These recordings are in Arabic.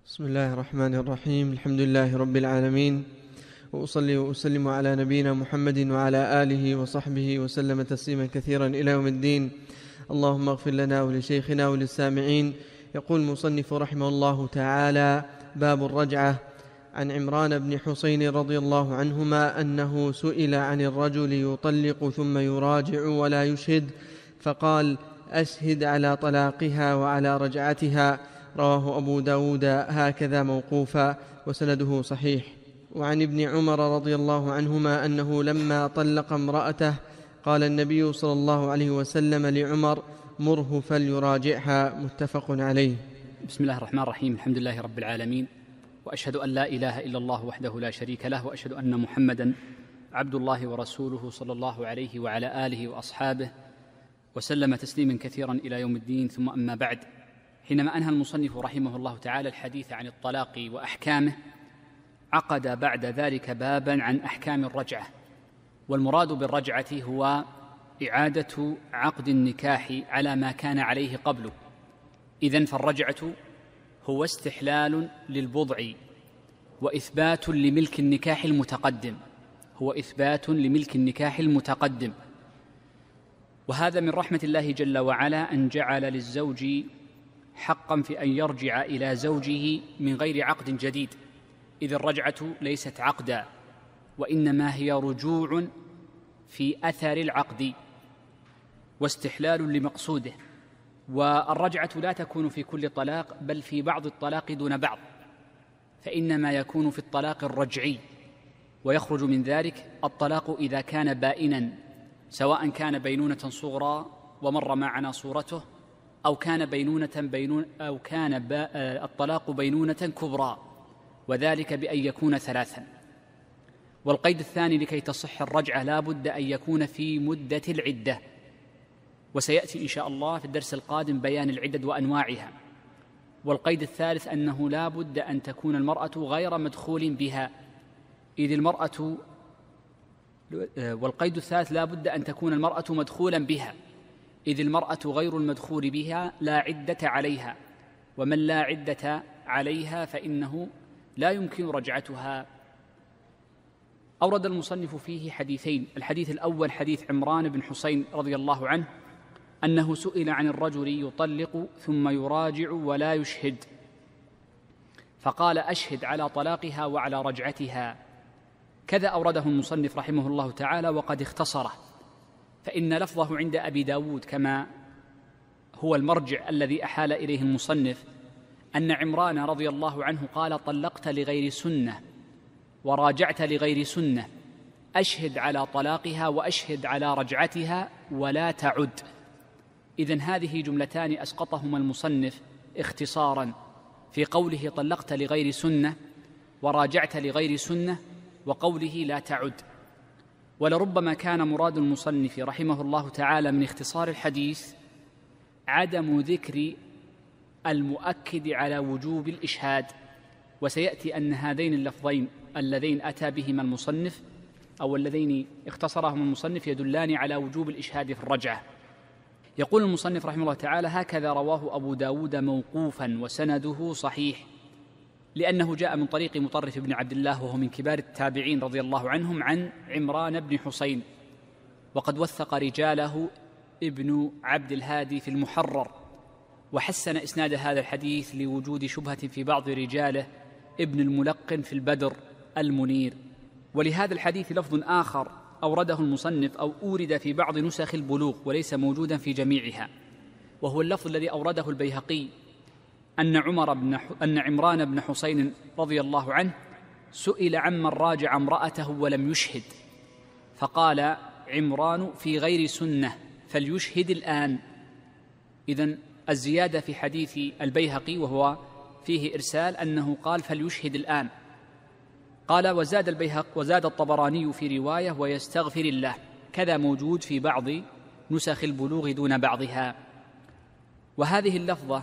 بسم الله الرحمن الرحيم. الحمد لله رب العالمين، وأصلي وأسلم على نبينا محمد وعلى آله وصحبه وسلم تسليما كثيرا إلى يوم الدين. اللهم اغفر لنا ولشيخنا وللسامعين. يقول المصنف رحمه الله تعالى: باب الرجعة. عن عمران بن حسين رضي الله عنهما أنه سئل عن الرجل يطلق ثم يراجع ولا يشهد، فقال: أشهد على طلاقها وعلى رجعتها. رواه أبو داود هكذا موقوفا، وسنده صحيح. وعن ابن عمر رضي الله عنهما أنه لما طلق امرأته قال النبي صلى الله عليه وسلم لعمر: مره فليراجعها. متفق عليه. بسم الله الرحمن الرحيم. الحمد لله رب العالمين، وأشهد أن لا إله إلا الله وحده لا شريك له، وأشهد أن محمدًا عبد الله ورسوله صلى الله عليه وعلى آله وأصحابه وسلم تسليما كثيرا إلى يوم الدين. ثم أما بعد، حينما أنهى المصنف رحمه الله تعالى الحديث عن الطلاق وأحكامه، عقد بعد ذلك بابا عن أحكام الرجعة. والمراد بالرجعة هو إعادة عقد النكاح على ما كان عليه قبله. إذن فالرجعة هو استحلال للبضع وإثبات لملك النكاح المتقدم، وهذا من رحمة الله جل وعلا أن جعل للزوج حقا في أن يرجع إلى زوجه من غير عقد جديد، إذ الرجعة ليست عقدا، وإنما هي رجوع في أثر العقد واستحلال لمقصوده. والرجعة لا تكون في كل طلاق، بل في بعض الطلاق دون بعض، فإنما يكون في الطلاق الرجعي، ويخرج من ذلك الطلاق إذا كان بائنا، سواء كان بينونة صغرى ومر معنا صورته، أو كان الطلاق بينونة كبرى، وذلك بأن يكون ثلاثا. والقيد الثاني لكي تصح الرجعة لا بد أن يكون في مدة العدة، وسيأتي إن شاء الله في الدرس القادم بيان العدد وأنواعها. والقيد الثالث أنه لا بد أن تكون المرأة غير مدخول بها، والقيد الثالث لا بد أن تكون المرأة مدخولا بها، إذ المرأة غير المدخول بها لا عدة عليها، ومن لا عدة عليها فإنه لا يمكن رجعتها. أورد المصنف فيه حديثين. الحديث الأول حديث عمران بن حسين رضي الله عنه أنه سئل عن الرجل يطلق ثم يراجع ولا يشهد، فقال: أشهد على طلاقها وعلى رجعتها. كذا أورده المصنف رحمه الله تعالى، وقد اختصره، فإن لفظه عند أبي داود كما هو المرجع الذي أحال إليه المصنف، أن عمران رضي الله عنه قال: طلقت لغير سنة وراجعت لغير سنة، أشهد على طلاقها وأشهد على رجعتها ولا تعد. إذن هذه جملتان أسقطهما المصنف اختصارا في قوله طلقت لغير سنة وراجعت لغير سنة، وقوله لا تعد. ولربما كان مراد المصنف رحمه الله تعالى من اختصار الحديث عدم ذكر المؤكد على وجوب الإشهاد، وسيأتي أن هذين اللفظين اللذين أتى بهما المصنف أو اللذين اختصرهما المصنف يدلان على وجوب الإشهاد في الرجعة. يقول المصنف رحمه الله تعالى: هكذا رواه أبو داود موقوفا، وسنده صحيح، لأنه جاء من طريق مطرف بن عبد الله، وهو من كبار التابعين رضي الله عنهم، عن عمران بن حسين، وقد وثق رجاله ابن عبد الهادي في المحرر، وحسن إسناد هذا الحديث لوجود شبهة في بعض رجاله ابن الملقن في البدر المنير. ولهذا الحديث لفظ آخر أورده المصنف أو أورد في بعض نسخ البلوغ وليس موجودا في جميعها، وهو اللفظ الذي أورده البيهقي، أن عمران بن حسين رضي الله عنه سئل عمن راجع امرأته ولم يشهد، فقال عمران: في غير سنة فليشهد الآن. إذن الزيادة في حديث البيهقي وهو فيه إرسال أنه قال فليشهد الآن. قال: وزاد الطبراني في رواية: ويستغفر الله. كذا موجود في بعض نسخ البلوغ دون بعضها. وهذه اللفظة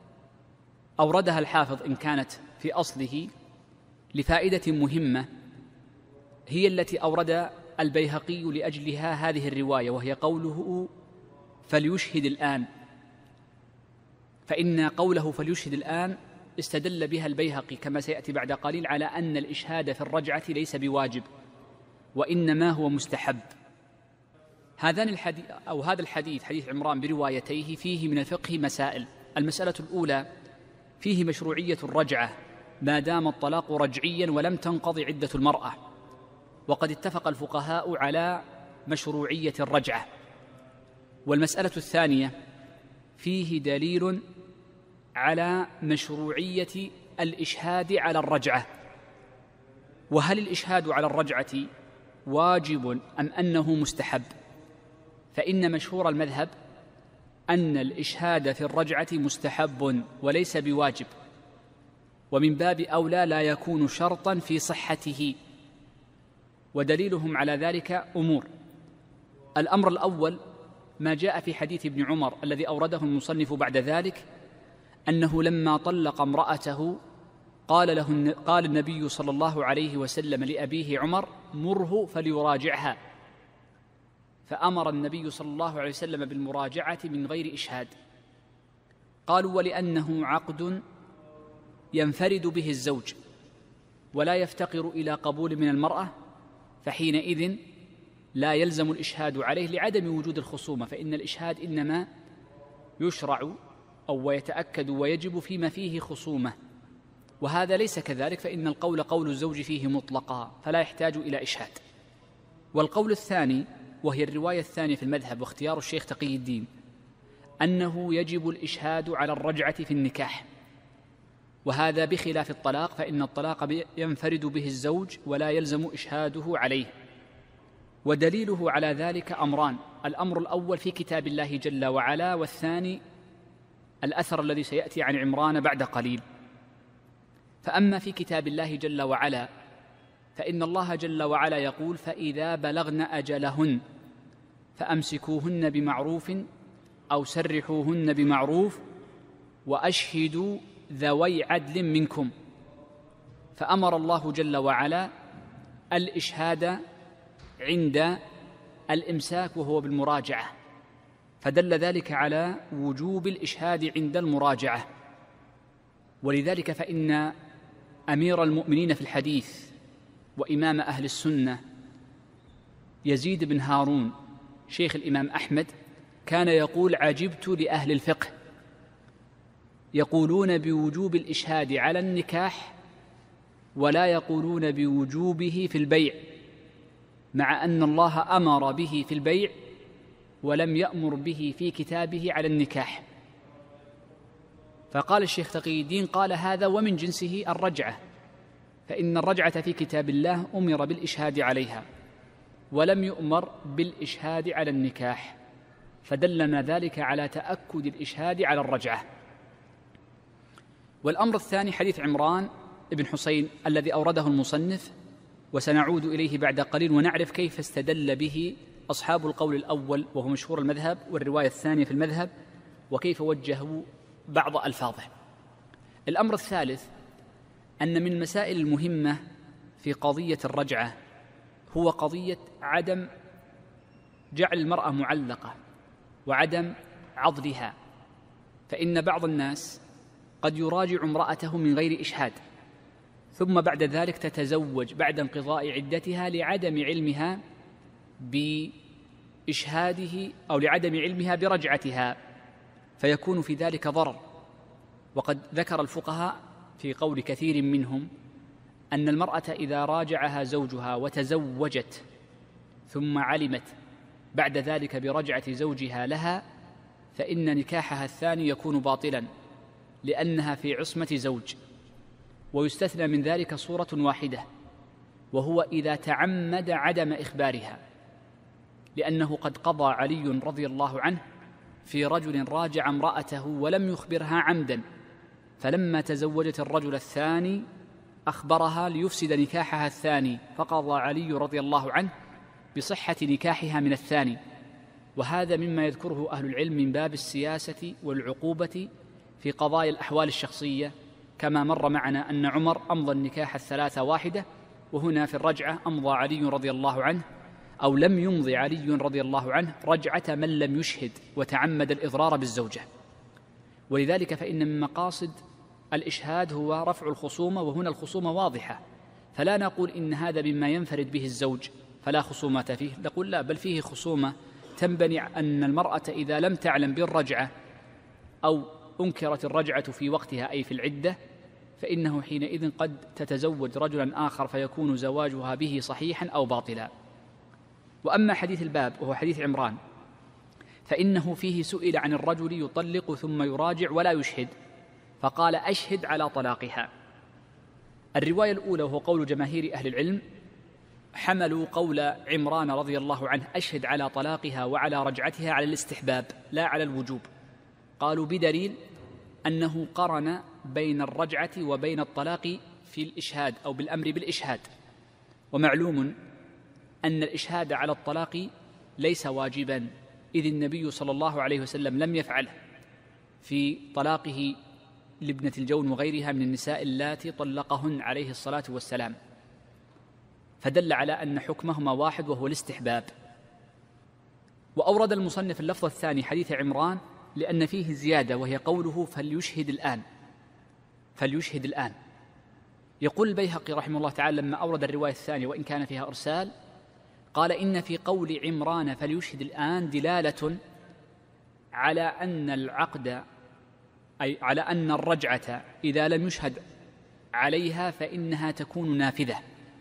أوردها الحافظ إن كانت في أصله لفائدة مهمة، هي التي أورد البيهقي لأجلها هذه الرواية، وهي قوله فليشهد الآن. فإن قوله فليشهد الآن استدل بها البيهقي كما سيأتي بعد قليل على أن الإشهاد في الرجعة ليس بواجب وإنما هو مستحب. هذا الحديث حديث عمران بروايتيه فيه من الفقه مسائل. المسألة الأولى فيه مشروعية الرجعة ما دام الطلاق رجعيا ولم تنقض عدة المرأة، وقد اتفق الفقهاء على مشروعية الرجعة. والمسألة الثانية فيه دليل على مشروعية الإشهاد على الرجعة، وهل الإشهاد على الرجعة واجب أم أنه مستحب؟ فإن مشهور المذهب أن الإشهاد في الرجعة مستحب وليس بواجب، ومن باب أولى لا يكون شرطا في صحته. ودليلهم على ذلك أمور. الأمر الأول ما جاء في حديث ابن عمر الذي أورده المصنف بعد ذلك، أنه لما طلق امرأته قال النبي صلى الله عليه وسلم لأبيه عمر: مره فليراجعها. فأمر النبي صلى الله عليه وسلم بالمراجعة من غير إشهاد. قالوا: ولأنه عقد ينفرد به الزوج ولا يفتقر إلى قبول من المرأة، فحينئذ لا يلزم الإشهاد عليه لعدم وجود الخصومة، فإن الإشهاد إنما يشرع أو يتأكد ويجب فيما فيه خصومة، وهذا ليس كذلك، فإن القول قول الزوج فيه مطلقا فلا يحتاج إلى إشهاد. والقول الثاني وهي الرواية الثانية في المذهب واختيار الشيخ تقي الدين أنه يجب الإشهاد على الرجعة في النكاح، وهذا بخلاف الطلاق، فإن الطلاق ينفرد به الزوج ولا يلزم إشهاده عليه. ودليله على ذلك أمران: الأمر الأول في كتاب الله جل وعلا، والثاني الأثر الذي سيأتي عن عمران بعد قليل. فأما في كتاب الله جل وعلا فإن الله جل وعلا يقول: فإذا بلغن أجلهن فأمسكوهن بمعروف أو سرحوهن بمعروف وأشهدوا ذوي عدل منكم. فأمر الله جل وعلا الإشهاد عند الإمساك وهو بالمراجعة، فدل ذلك على وجوب الإشهاد عند المراجعة. ولذلك فإن أمير المؤمنين في الحديث وإمام أهل السنة يزيد بن هارون شيخ الإمام أحمد كان يقول: عجبت لأهل الفقه يقولون بوجوب الإشهاد على النكاح ولا يقولون بوجوبه في البيع، مع أن الله أمر به في البيع ولم يأمر به في كتابه على النكاح. فقال الشيخ تقي الدين: قال هذا ومن جنسه الرجعة، فإن الرجعة في كتاب الله أمر بالإشهاد عليها ولم يؤمر بالإشهاد على النكاح، فدلنا ذلك على تأكد الإشهاد على الرجعة. والأمر الثاني حديث عمران بن حسين الذي أورده المصنف، وسنعود إليه بعد قليل ونعرف كيف استدل به أصحاب القول الأول وهو مشهور المذهب والرواية الثانية في المذهب، وكيف وجهوا بعض ألفاظه. الأمر الثالث أن من المسائل المهمة في قضية الرجعة هو قضية عدم جعل المرأة معلقة وعدم عضلها، فإن بعض الناس قد يراجع امرأته من غير إشهاد ثم بعد ذلك تتزوج بعد انقضاء عدتها لعدم علمها بإشهاده أو لعدم علمها برجعتها، فيكون في ذلك ضرر. وقد ذكر الفقهاء في قول كثير منهم أن المرأة إذا راجعها زوجها وتزوجت ثم علمت بعد ذلك برجعة زوجها لها فإن نكاحها الثاني يكون باطلا لأنها في عصمة زوج. ويستثنى من ذلك صورة واحدة، وهو إذا تعمد عدم إخبارها، لأنه قد قضى علي رضي الله عنه في رجل راجع امرأته ولم يخبرها عمدا، فلما تزوجت الرجل الثاني أخبرها ليفسد نكاحها الثاني، فقضى علي رضي الله عنه بصحة نكاحها من الثاني. وهذا مما يذكره أهل العلم من باب السياسة والعقوبة في قضايا الأحوال الشخصية، كما مر معنا أن عمر أمضى النكاح الثلاثة واحدة، وهنا في الرجعة أمضى علي رضي الله عنه أو لم يمضي علي رضي الله عنه رجعة من لم يشهد وتعمد الإضرار بالزوجة. ولذلك فإن من مقاصد الإشهاد هو رفع الخصومة، وهنا الخصومة واضحة، فلا نقول إن هذا مما ينفرد به الزوج فلا خصومة فيه، نقول لا، بل فيه خصومة تنبني أن المرأة إذا لم تعلم بالرجعة أو أنكرت الرجعة في وقتها أي في العدة، فإنه حينئذ قد تتزوج رجلا آخر فيكون زواجها به صحيحا أو باطلا. وأما حديث الباب وهو حديث عمران فإنه فيه سئل عن الرجل يطلق ثم يراجع ولا يشهد، فقال أشهد على طلاقها. الرواية الأولى وهو قول جماهير أهل العلم حملوا قول عمران رضي الله عنه أشهد على طلاقها وعلى رجعتها على الاستحباب لا على الوجوب، قالوا بدليل أنه قرن بين الرجعة وبين الطلاق في الإشهاد أو بالأمر بالإشهاد، ومعلوم أن الإشهاد على الطلاق ليس واجبا، إذ النبي صلى الله عليه وسلم لم يفعله في طلاقه لابنة الجون وغيرها من النساء اللاتي طلقهن عليه الصلاة والسلام، فدل على أن حكمهما واحد وهو الاستحباب. وأورد المصنف اللفظ الثاني حديث عمران لأن فيه زيادة، وهي قوله فليشهد الآن. فليشهد الآن. يقول البيهقي رحمه الله تعالى لما أورد الرواية الثانية وإن كان فيها إرسال، قال إن في قول عمران فليشهد الآن دلالة على أن العقد أي على أن الرجعة إذا لم يشهد عليها فإنها تكون نافذة،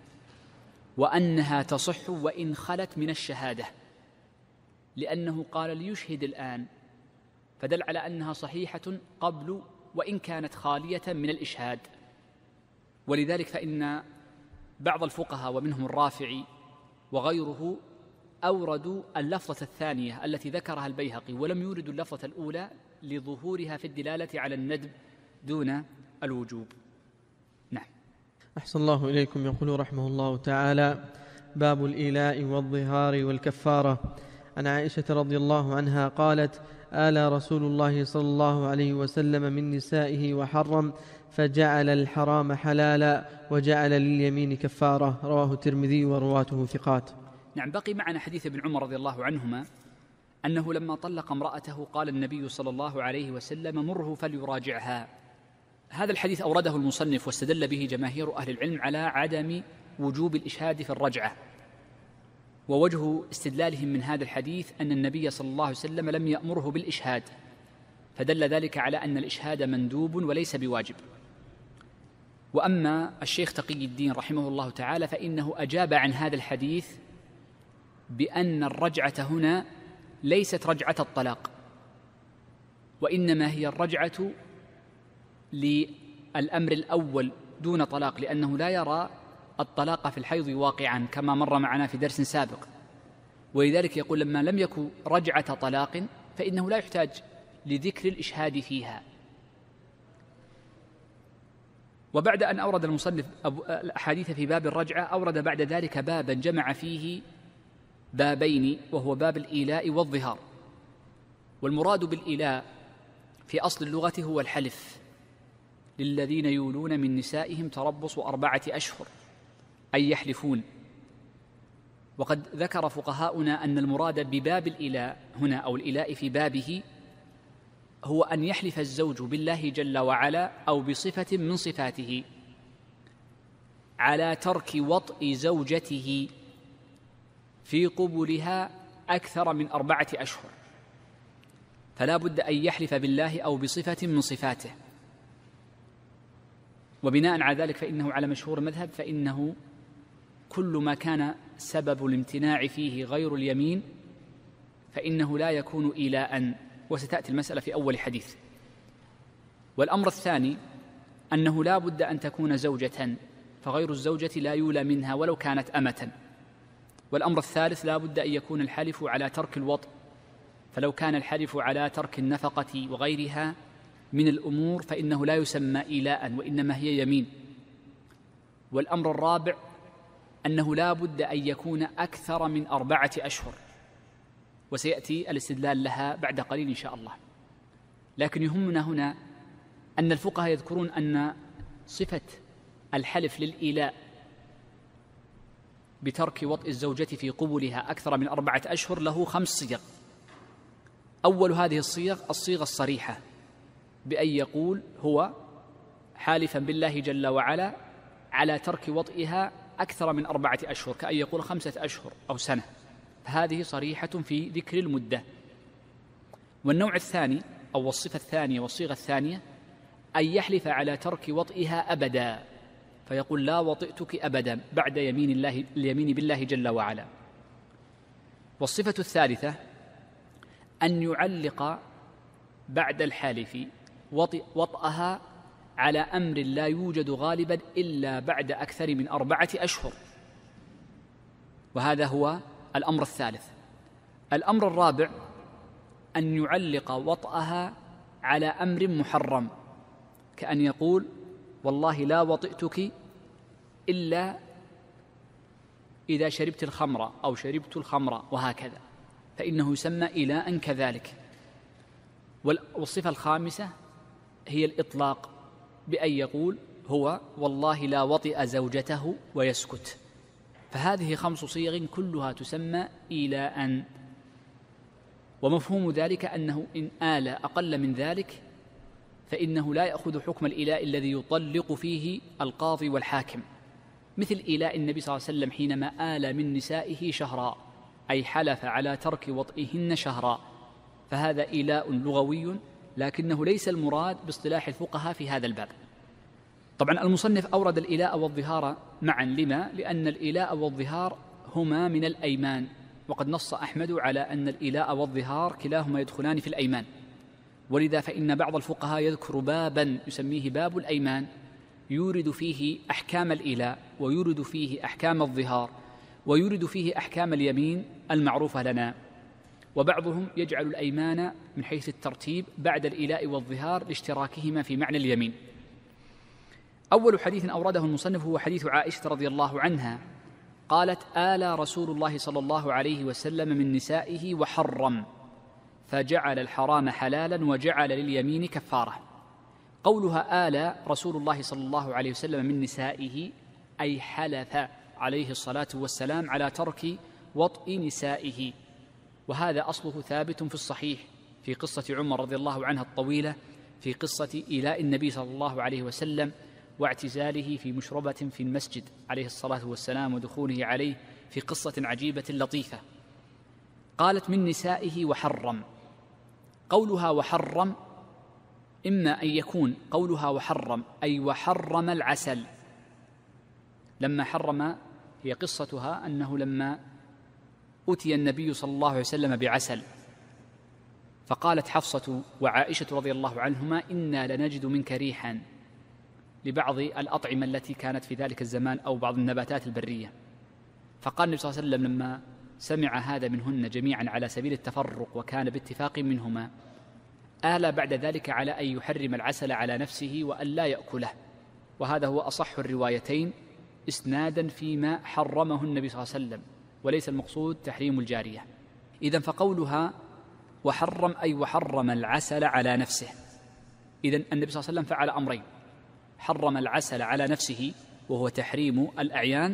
وأنها تصح وإن خلت من الشهادة، لأنه قال ليشهد الآن، فدل على أنها صحيحة قبل وإن كانت خالية من الإشهاد. ولذلك فإن بعض الفقهاء ومنهم الرافعي وغيره أوردوا اللفظة الثانية التي ذكرها البيهقي، ولم يوردوا اللفظة الأولى لظهورها في الدلالة على الندب دون الوجوب. نعم. أحسن الله إليكم. يقول رحمه الله تعالى: باب الإيلاء والظهار والكفارة. عن عائشة رضي الله عنها قالت: آلى رسول الله صلى الله عليه وسلم من نسائه وحرم، فجعل الحرام حلالا وجعل لليمين كفارة. رواه الترمذي ورواته ثقات. نعم. بقي معنا حديث ابن عمر رضي الله عنهما أنه لما طلق امرأته قال النبي صلى الله عليه وسلم: مره فليراجعها. هذا الحديث أورده المصنف واستدل به جماهير أهل العلم على عدم وجوب الإشهاد في الرجعة، ووجه استدلالهم من هذا الحديث أن النبي صلى الله عليه وسلم لم يأمره بالإشهاد، فدل ذلك على أن الإشهاد مندوب وليس بواجب. وأما الشيخ تقي الدين رحمه الله تعالى فإنه أجاب عن هذا الحديث بأن الرجعة هنا ليست رجعة الطلاق، وإنما هي الرجعة للأمر الأول دون طلاق، لأنه لا يرى الطلاق في الحيض واقعا كما مر معنا في درس سابق، ولذلك يقول لما لم يكن رجعة طلاق فإنه لا يحتاج لذكر الإشهاد فيها. وبعد أن أورد المصنف الأحاديث في باب الرجعة، أورد بعد ذلك بابا جمع فيه بابين، وهو باب الإيلاء والظهار. والمراد بالإيلاء في أصل اللغة هو الحلف، للذين يولون من نسائهم تربص 4 أشهر، أي يحلفون. وقد ذكر فقهاؤنا أن المراد بباب الإيلاء هنا أو الإيلاء في بابه هو أن يحلف الزوج بالله جل وعلا أو بصفة من صفاته على ترك وطئ زوجته في قبلها أكثر من 4 أشهر، فلا بد أن يحلف بالله أو بصفة من صفاته. وبناء على ذلك فإنه على مشهور المذهب فإنه كل ما كان سبب الامتناع فيه غير اليمين فإنه لا يكون إيلاء، وستأتي المسألة في أول حديث. والأمر الثاني أنه لا بد أن تكون زوجة، فغير الزوجة لا يولى منها ولو كانت أمة. والأمر الثالث لا بد أن يكون الحلف على ترك الوطء، فلو كان الحلف على ترك النفقة وغيرها من الأمور فإنه لا يسمى إيلاء وإنما هي يمين. والأمر الرابع أنه لا بد أن يكون أكثر من 4 أشهر، وسيأتي الاستدلال لها بعد قليل إن شاء الله. لكن يهمنا هنا أن الفقهاء يذكرون أن صفة الحلف للإيلاء بترك وطئ الزوجة في قبلها أكثر من 4 أشهر له 5 صيغ. أول هذه الصيغ الصيغة الصريحة بأن يقول هو حالفا بالله جل وعلا على ترك وطئها أكثر من 4 أشهر، كأن يقول 5 أشهر أو سنة، فهذه صريحة في ذكر المدة. والنوع الثاني أو الصفة الثانية والصيغة الثانية أن يحلف على ترك وطئها أبدا، فيقول لا وطئتك أبدا بعد اليمين بالله جل وعلا. والصفة الثالثة أن يعلق بعد الحالف وطئها على أمر لا يوجد غالبا إلا بعد أكثر من 4 أشهر، وهذا هو الأمر الثالث. الأمر الرابع أن يعلق وطئها على أمر محرم، كأن يقول والله لا وطئتك إلا إذا شربت الخمر أو شربت الخمر، وهكذا، فإنه يسمى إيلاء كذلك. والصفة الخامسة هي الإطلاق، بأن يقول هو والله لا وطئ زوجته ويسكت. فهذه 5 صيغ كلها تسمى إيلاء. ومفهوم ذلك أنه إن آل أقل من ذلك فإنه لا يأخذ حكم الإيلاء الذي يطلق فيه القاضي والحاكم، مثل إيلاء النبي صلى الله عليه وسلم حينما آل من نسائه شهرا، أي حلف على ترك وطئهن شهرا، فهذا إيلاء لغوي لكنه ليس المراد باصطلاح الفقهاء في هذا الباب. طبعا المصنف أورد الإيلاء والظهار معا، لما؟ لأن الإيلاء والظهار هما من الأيمان، وقد نص أحمد على أن الإيلاء والظهار كلاهما يدخلان في الأيمان، ولذا فإن بعض الفقهاء يذكر بابا يسميه باب الأيمان يورد فيه أحكام الإيلاء ويورد فيه أحكام الظهار ويورد فيه أحكام اليمين المعروفة لنا، وبعضهم يجعل الأيمان من حيث الترتيب بعد الإيلاء والظهار لاشتراكهما في معنى اليمين. أول حديث أورده المصنف هو حديث عائشة رضي الله عنها قالت: آلى رسول الله صلى الله عليه وسلم من نسائه وحرم، فجعل الحرام حلالا وجعل لليمين كفارة. قولها آلى رسول الله صلى الله عليه وسلم من نسائه أي حلف عليه الصلاة والسلام على ترك وطئ نسائه، وهذا أصله ثابت في الصحيح في قصة عمر رضي الله عنها الطويلة، في قصة إيلاء النبي صلى الله عليه وسلم واعتزاله في مشربة في المسجد عليه الصلاة والسلام ودخوله عليه، في قصة عجيبة لطيفة. قالت من نسائه وحرم. قولها وحرم إما أن يكون قولها وحرم أي وحرم العسل، لما حرم، هي قصتها أنه لما أتي النبي صلى الله عليه وسلم بعسل فقالت حفصة وعائشة رضي الله عنهما: إنا لنجد منك ريحا، لبعض الأطعمة التي كانت في ذلك الزمان أو بعض النباتات البرية. فقال النبي صلى الله عليه وسلم لما سمع هذا منهن جميعا على سبيل التفرق وكان باتفاق منهما، آل بعد ذلك على أن يحرم العسل على نفسه وأن لا يأكله، وهذا هو أصح الروايتين إسنادا فيما حرمه النبي صلى الله عليه وسلم، وليس المقصود تحريم الجارية. إذن فقولها وحرم أي وحرم العسل على نفسه. إذن النبي صلى الله عليه وسلم فعل أمرين: حرم العسل على نفسه وهو تحريم الأعيان،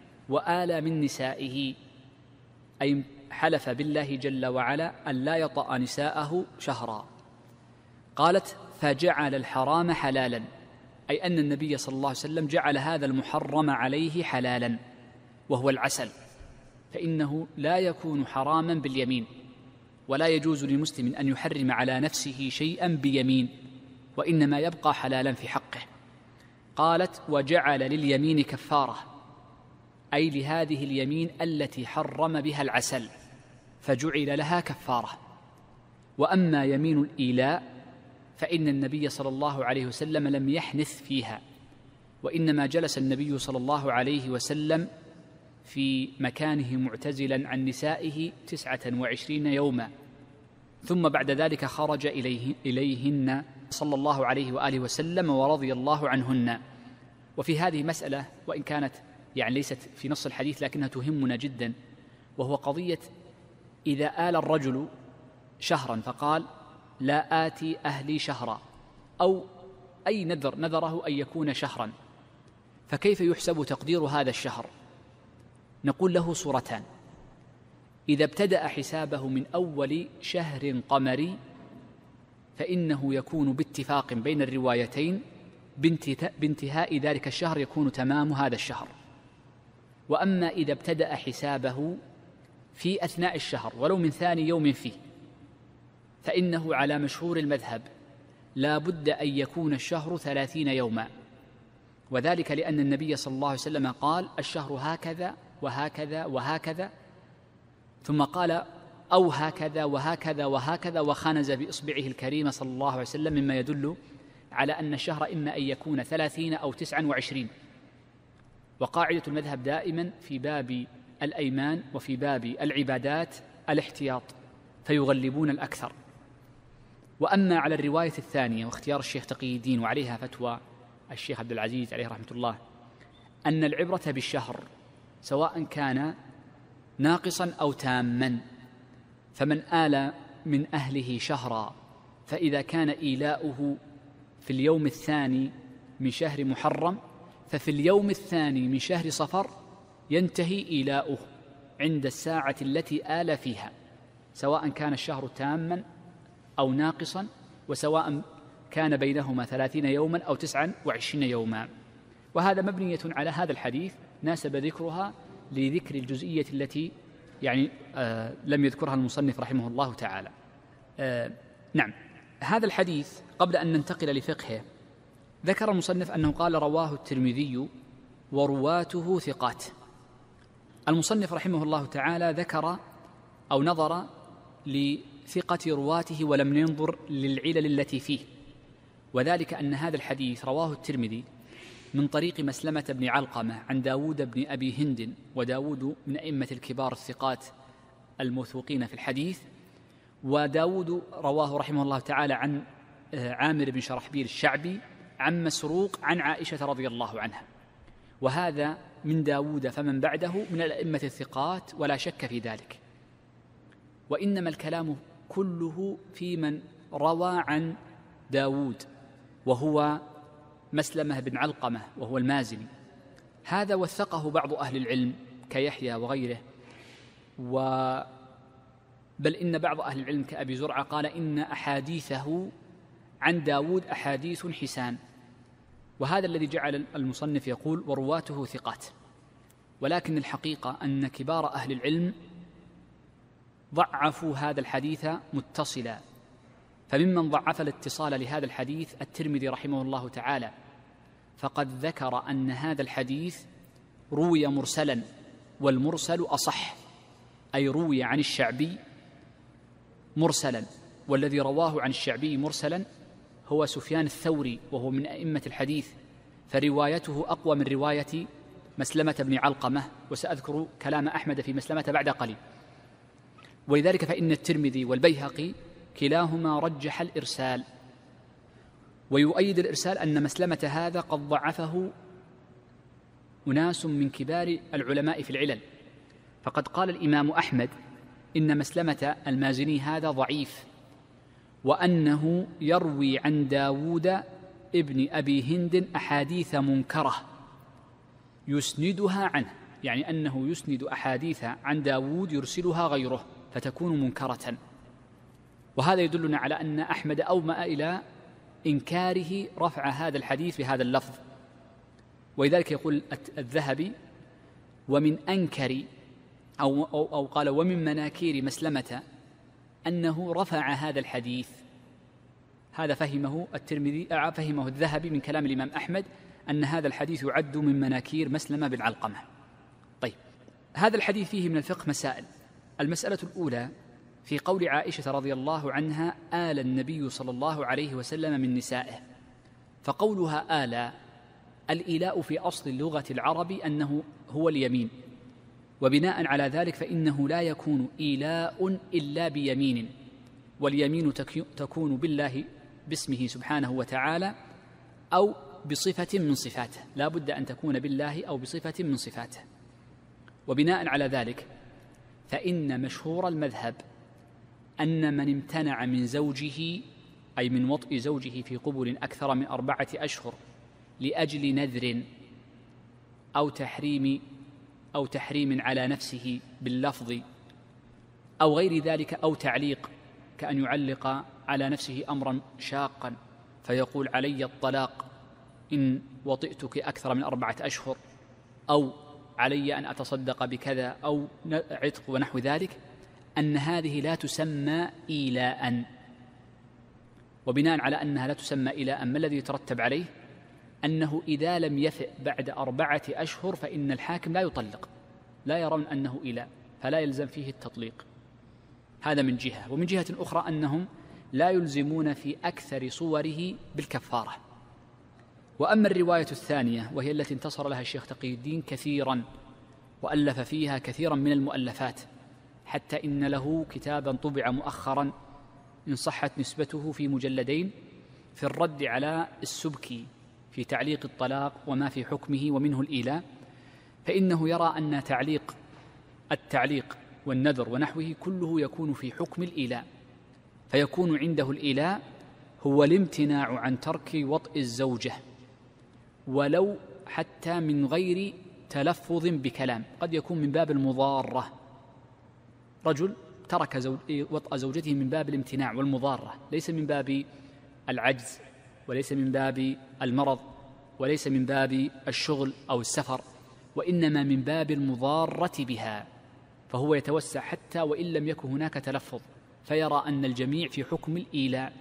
وآل من نسائه أي حلف بالله جل وعلا أن لا يطأ نساءه شهرا. قالت: فجعل الحرام حلالا، أي أن النبي صلى الله عليه وسلم جعل هذا المحرم عليه حلالا وهو العسل، فإنه لا يكون حراما باليمين، ولا يجوز لمسلم أن يحرم على نفسه شيئا بيمين، وإنما يبقى حلالا في حقه. قالت: وجعل لليمين كفارة، أي لهذه اليمين التي حرم بها العسل فجعل لها كفارة. وأما يمين الإيلاء فإن النبي صلى الله عليه وسلم لم يحنث فيها، وإنما جلس النبي صلى الله عليه وسلم في مكانه معتزلا عن نسائه 29 يوما، ثم بعد ذلك خرج إليهن صلى الله عليه وآله وسلم ورضي الله عنهن. وفي هذه مسألة، وإن كانت يعني ليست في نص الحديث لكنها تهمنا جدا، وهو قضية إذا آل الرجل شهرا فقال لا آتي أهلي شهرا، أو أي نذره أن يكون شهرا، فكيف يحسب تقدير هذا الشهر؟ نقول له صورتان: إذا ابتدأ حسابه من أول شهر قمري فإنه يكون باتفاق بين الروايتين بانتهاء ذلك الشهر يكون تمام هذا الشهر. وأما إذا ابتدأ حسابه في أثناء الشهر ولو من ثاني يوم فيه، فإنه على مشهور المذهب لا بد أن يكون الشهر 30 يوما، وذلك لأن النبي صلى الله عليه وسلم قال: الشهر هكذا وهكذا وهكذا، ثم قال: أو هكذا وهكذا وهكذا، وخنز بإصبعه الكريمة صلى الله عليه وسلم، مما يدل على أن الشهر إما أن يكون 30 أو 29. وقاعدة المذهب دائما في باب الأيمان وفي باب العبادات الاحتياط، فيغلبون الأكثر. وأما على الرواية الثانية واختيار الشيخ تقي الدين، وعليها فتوى الشيخ عبد العزيز عليه رحمة الله، أن العبرة بالشهر سواء كان ناقصا أو تاما، فمن آل من أهله شهرا فإذا كان إيلاؤه في اليوم الثاني من شهر محرم، ففي اليوم الثاني من شهر صفر ينتهي إيلاؤه عند الساعة التي آل فيها، سواء كان الشهر تاما أو ناقصا، وسواء كان بينهما 30 يوما أو 29 يوما. وهذا مبنية على هذا الحديث، ناسب ذكرها لذكر الجزئية التي لم يذكرها المصنف رحمه الله تعالى. نعم، هذا الحديث قبل أن ننتقل لفقهه ذكر المصنف أنه قال: رواه الترمذي ورواته ثقات. المصنف رحمه الله تعالى ذكر أو نظر لثقة رواته ولم ينظر للعلل التي فيه، وذلك أن هذا الحديث رواه الترمذي من طريق مسلمة بن علقمة عن داود بن أبي هند، وداود من أئمة الكبار الثقات الموثوقين في الحديث. وداود رواه رحمه الله تعالى عن عامر بن شرحبيل الشعبي عن مسروق عن عائشة رضي الله عنها، وهذا من داود فمن بعده من الأئمة الثقات ولا شك في ذلك. وإنما الكلام كله في من روى عن داود، وهو مسلمة بن علقمة وهو المازني. هذا وثقه بعض أهل العلم كيحيى وغيره، بل إن بعض أهل العلم كأبي زرعة قال إن أحاديثه عن داود أحاديث حسان، وهذا الذي جعل المصنف يقول ورواته ثقات. ولكن الحقيقة أن كبار أهل العلم ضعفوا هذا الحديث متصلا، فممن ضعف الاتصال لهذا الحديث الترمذي رحمه الله تعالى، فقد ذكر أن هذا الحديث روي مرسلا، والمرسل أصح، أي روي عن الشعبي مرسلا، والذي رواه عن الشعبي مرسلا هو سفيان الثوري، وهو من أئمة الحديث، فروايته أقوى من رواية مسلمة بن علقمة، وسأذكر كلام أحمد في مسلمة بعد قليل. ولذلك فإن الترمذي والبيهقي كلاهما رجح الإرسال، ويؤيد الإرسال أن مسلمة هذا قد ضعفه أناس من كبار العلماء في العلل، فقد قال الإمام أحمد إن مسلمة المازني هذا ضعيف، وأنه يروي عن داود ابن أبي هند أحاديث منكرة يسندها عنه، يعني أنه يسند أحاديث عن داود يرسلها غيره فتكون منكرة. وهذا يدلنا على أن أحمد أومأ إلى إنكاره رفع هذا الحديث بهذا اللفظ. ولذلك يقول الذهبي: ومن أنكر أو قال ومن مناكير مسلمة أنه رفع هذا الحديث. هذا فهمه الترمذي، فهمه الذهبي من كلام الإمام أحمد، أن هذا الحديث يعد من مناكير مسلمة بن علقمة. طيب، هذا الحديث فيه من الفقه مسائل. المسألة الأولى في قول عائشة رضي الله عنها: آل النبي صلى الله عليه وسلم من نسائه. فقولها آل، الإيلاء في أصل اللغة العرب أنه هو اليمين، وبناء على ذلك فإنه لا يكون إيلاء إلا بيمين، واليمين تكون بالله باسمه سبحانه وتعالى أو بصفة من صفاته، لا بد أن تكون بالله أو بصفة من صفاته. وبناء على ذلك فإن مشهور المذهب أن من امتنع من زوجه، أي من وطئ زوجه في قبل أكثر من 4 أشهر لأجل نذر أو تحريم على نفسه باللفظ أو غير ذلك، أو تعليق، كأن يعلق على نفسه أمرا شاقا فيقول علي الطلاق إن وطئتك أكثر من 4 أشهر، أو علي أن أتصدق بكذا، أو عتق ونحو ذلك، أن هذه لا تسمى إيلاء. وبناء على أنها لا تسمى إيلاء، ما الذي يترتب عليه؟ أنه إذا لم يفئ بعد 4 أشهر فإن الحاكم لا يطلق، لا يرون أنه إيلاء، فلا يلزم فيه التطليق. هذا من جهة. ومن جهة أخرى أنهم لا يلزمون في أكثر صوره بالكفارة. وأما الرواية الثانية وهي التي انتصر لها الشيخ تقي الدين كثيرا وألف فيها كثيرا من المؤلفات، حتى إن له كتابا طبع مؤخرا إن صحت نسبته في مجلدين في الرد على السبكي في تعليق الطلاق وما في حكمه ومنه الإيلاء، فإنه يرى أن التعليق والنذر ونحوه كله يكون في حكم الإيلاء، فيكون عنده الإيلاء هو الامتناع عن ترك وطئ الزوجة ولو حتى من غير تلفظ بكلام، قد يكون من باب المضارة. رجل ترك وطأ زوجته من باب الامتناع والمضارة، ليس من باب العجز، وليس من باب المرض، وليس من باب الشغل أو السفر، وإنما من باب المضارة بها، فهو يتوسع حتى وإن لم يكن هناك تلفظ، فيرى أن الجميع في حكم الإيلاء،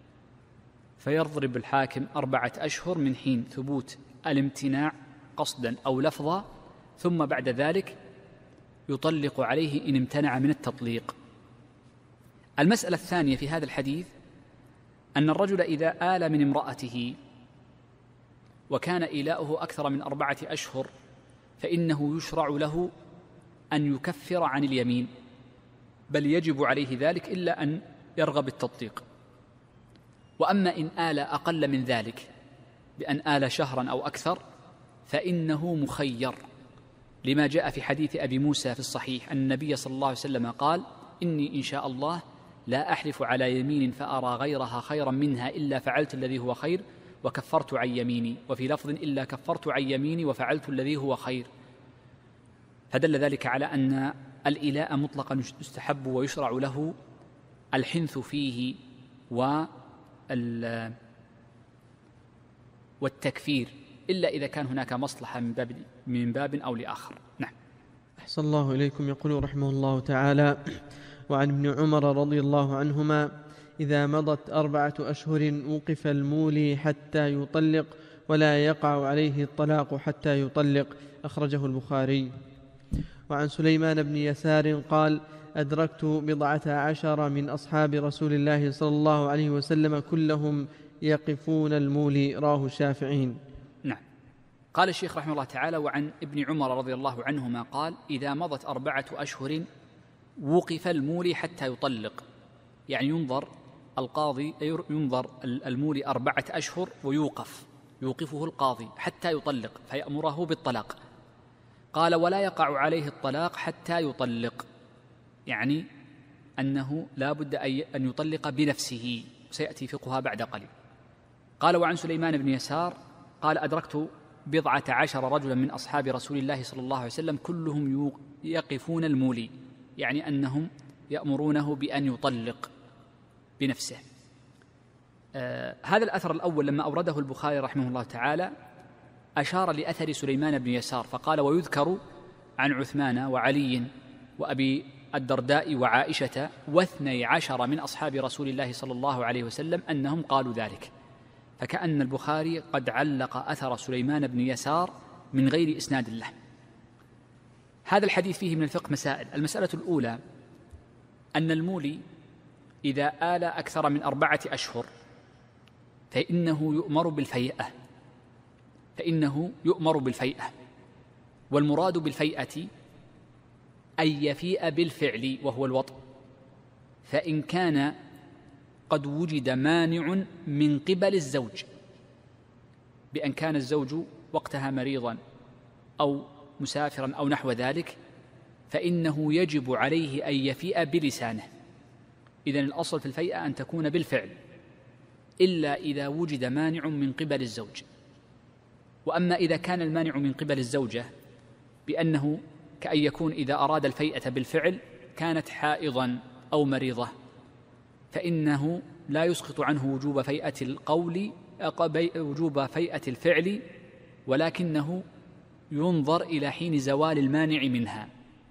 فيضرب الحاكم 4 أشهر من حين ثبوت الامتناع قصدا أو لفظا، ثم بعد ذلك يطلق عليه إن امتنع من التطليق. المسألة الثانية في هذا الحديث أن الرجل إذا آل من امرأته وكان إيلاؤه أكثر من 4 أشهر فإنه يشرع له أن يكفر عن اليمين، بل يجب عليه ذلك إلا أن يرغب التطليق. وأما إن آل أقل من ذلك بأن آل شهرا أو أكثر فإنه مخير، لما جاء في حديث أبي موسى في الصحيح أن النبي صلى الله عليه وسلم قال: إني إن شاء الله لا أحلف على يمين فأرى غيرها خيرا منها إلا فعلت الذي هو خير وكفرت عن يميني، وفي لفظ إلا كفرت عن يميني وفعلت الذي هو خير. فدل ذلك على أن الإيلاء مطلقا يستحب ويشرع له الحنث فيه والتكفير، إلا إذا كان هناك مصلحة من باب أو لآخر. نعم. أحسن الله إليكم. يقول رحمه الله تعالى: وعن ابن عمر رضي الله عنهما: إذا مضت 4 أشهر وقف المولي حتى يطلق ولا يقع عليه الطلاق حتى يطلق. أخرجه البخاري. وعن سليمان بن يسار قال: أدركت 14 من أصحاب رسول الله صلى الله عليه وسلم كلهم يقفون المولي. رواه الشافعي. نعم. قال الشيخ رحمه الله تعالى: وعن ابن عمر رضي الله عنهما قال: إذا مضت 4 أشهر وقف المولي حتى يطلق، يعني ينظر المولي 4 أشهر يوقفه القاضي حتى يطلق فيأمره بالطلاق. قال: ولا يقع عليه الطلاق حتى يطلق، يعني أنه لا بد أن يطلق بنفسه، سيأتي فقهها بعد قليل. قال: وعن سليمان بن يسار قال: أدركت 14 رجلا من أصحاب رسول الله صلى الله عليه وسلم كلهم يقفون المولي، يعني أنهم يأمرونه بأن يطلق بنفسه. هذا الأثر الأول لما أورده البخاري رحمه الله تعالى أشار لأثر سليمان بن يسار فقال: ويذكر عن عثمان وعلي وأبي الدرداء وعائشة و12 من أصحاب رسول الله صلى الله عليه وسلم أنهم قالوا ذلك، فكأن البخاري قد علق أثر سليمان بن يسار من غير إسناد له. هذا الحديث فيه من الفقه مسائل. المسألة الأولى أن المولي إذا آل أكثر من 4 أشهر فإنه يؤمر بالفيئة، والمراد بالفيئة أن يفيء بالفعل وهو الوطء، فإن كان قد وجد مانع من قبل الزوج، بأن كان الزوج وقتها مريضا أو مسافرا أو نحو ذلك، فإنه يجب عليه أن يفيء بلسانه. إذن الأصل في الفيئة أن تكون بالفعل، إلا إذا وجد مانع من قبل الزوج. وأما إذا كان المانع من قبل الزوجة بأنه كأن يكون إذا أراد الفيئة بالفعل كانت حائضا أو مريضة، فإنه لا يسقط عنه وجوب فيئة القول وجوب فيئة الفعل، ولكنه ينظر إلى حين زوال المانع منها.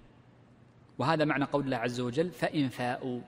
وهذا معنى قول الله عز وجل فإن فاءوا.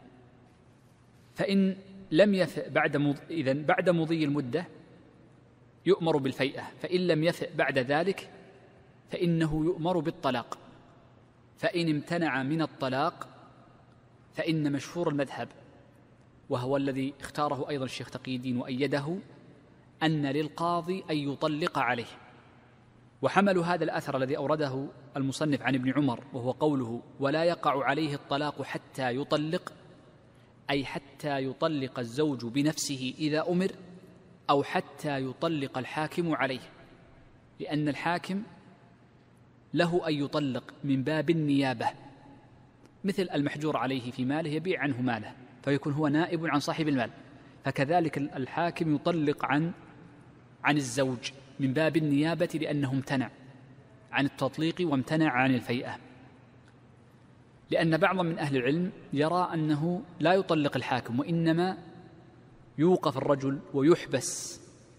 فإن لم يفئ بعد مضي المدة يؤمر بالفيئة، فإن لم يفئ بعد ذلك فإنه يؤمر بالطلاق. فإن امتنع من الطلاق فإن مشهور المذهب، وهو الذي اختاره أيضا الشيخ تقي الدين وأيده، أن للقاضي أن يطلق عليه. وحملوا هذا الأثر الذي أورده المصنف عن ابن عمر، وهو قوله ولا يقع عليه الطلاق حتى يطلق، أي حتى يطلق الزوج بنفسه إذا أمر، أو حتى يطلق الحاكم عليه، لأن الحاكم له أن يطلق من باب النيابة، مثل المحجور عليه في ماله يبيع عنه ماله فيكون هو نائب عن صاحب المال، فكذلك الحاكم يطلق عن الزوج من باب النيابة، لأنه امتنع عن التطليق وامتنع عن الفيئة. لأن بعض من أهل العلم يرى أنه لا يطلق الحاكم، وإنما يوقف الرجل ويحبس،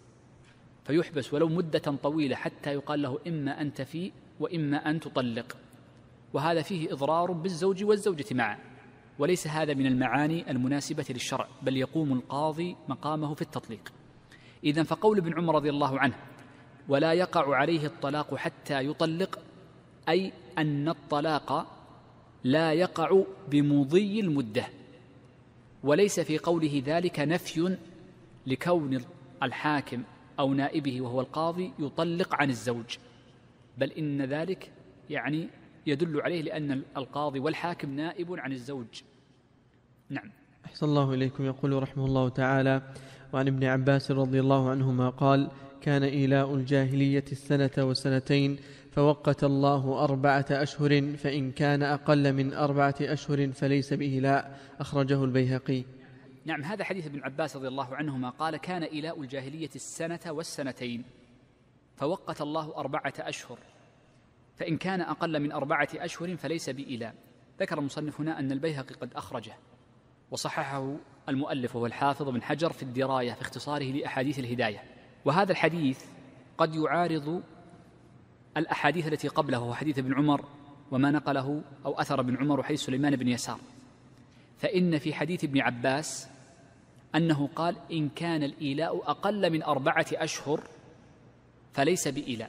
فيحبس ولو مدة طويلة حتى يقال له إما أن تفيء وإما أن تطلق، وهذا فيه إضرار بالزوج والزوجة معا، وليس هذا من المعاني المناسبة للشرع، بل يقوم القاضي مقامه في التطليق. إذن فقول ابن عمر رضي الله عنه ولا يقع عليه الطلاق حتى يطلق، أي أن الطلاق لا يقع بمضي المدة، وليس في قوله ذلك نفي لكون الحاكم أو نائبه وهو القاضي يطلق عن الزوج، بل إن ذلك يعني يدل عليه، لأن القاضي والحاكم نائب عن الزوج. نعم. أحسن الله إليكم. يقول رحمه الله تعالى: وعن ابن عباس رضي الله عنهما قال: كان إيلاء الجاهلية 1 و2 فوقت الله 4 أشهر، فإن كان أقل من 4 أشهر فليس بإيلاء. أخرجه البيهقي. نعم، هذا حديث ابن عباس رضي الله عنهما قال: كان إيلاء الجاهلية 1 و2 فوقت الله 4 أشهر، فإن كان أقل من 4 أشهر فليس بإيلاء. ذكر المصنف هنا أن البيهقي قد أخرجه، وصححه المؤلف وهو الحافظ بن حجر في الدراية في اختصاره لأحاديث الهداية. وهذا الحديث قد يعارض الأحاديث التي قبله، وهو حديث ابن عمر وما نقله أو أثر ابن عمر وحديث سليمان بن يسار. فإن في حديث ابن عباس أنه قال: إن كان الإيلاء أقل من 4 أشهر فليس بإيلاء،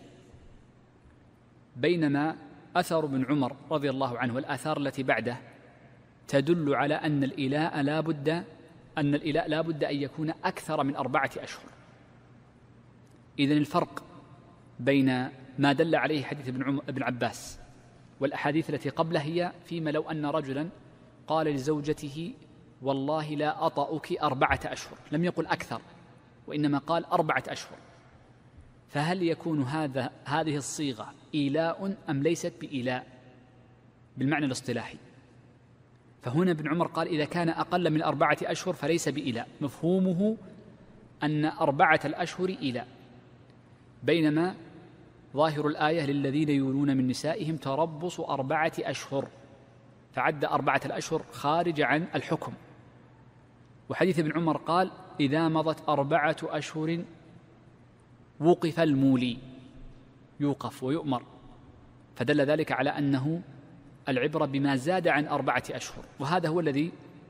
بينما أثر ابن عمر رضي الله عنه والآثار التي بعده تدل على أن الإيلاء لا بد أن يكون أكثر من 4 أشهر. إذن الفرق بين ما دل عليه حديث ابن عباس والأحاديث التي قبله هي فيما لو أن رجلا قال لزوجته: والله لا أطأك 4 أشهر، لم يقل أكثر وإنما قال 4 أشهر، فهل يكون هذه الصيغة إيلاء أم ليست بإيلاء بالمعنى الاصطلاحي؟ فهنا ابن عمر قال: إذا كان أقل من 4 أشهر فليس بإيلاء، مفهومه أن 4 الأشهر إيلاء، بينما ظاهر الآية: للذين يولون من نسائهم تربص 4 أشهر، فعد 4 الأشهر خارج عن الحكم. وحديث ابن عمر قال: إذا مضت 4 أشهر وقف المولي، يوقف ويؤمر، فدل ذلك على أنه العبرة بما زاد عن 4 أشهر. وهذا هو الذي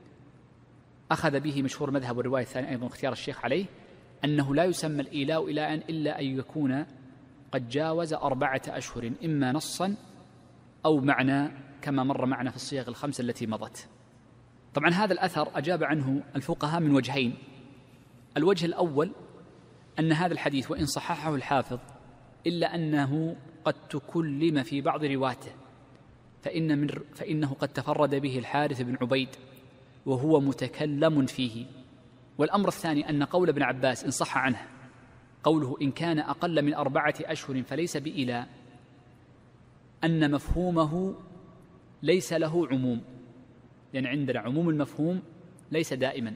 أخذ به مشهور مذهب، والرواية الثانية أيضا اختيار الشيخ عليه، أنه لا يسمى الإيلاء إيلاء إلا أن يكون قد جاوز 4 أشهر، إما نصا أو معنى كما مر معنا في الصيغ ال5 التي مضت. طبعا هذا الأثر أجاب عنه الفقهاء من وجهين: الوجه الأول أن هذا الحديث وإن صححه الحافظ إلا أنه قد تكلم في بعض رواته، فإنه قد تفرد به الحارث بن عبيد وهو متكلم فيه. والأمر الثاني أن قول ابن عباس إن صح عنه قوله: إن كان أقل من 4 أشهر فليس بإيلاء، أن مفهومه ليس له عموم، لأن عندنا عموم المفهوم ليس دائما،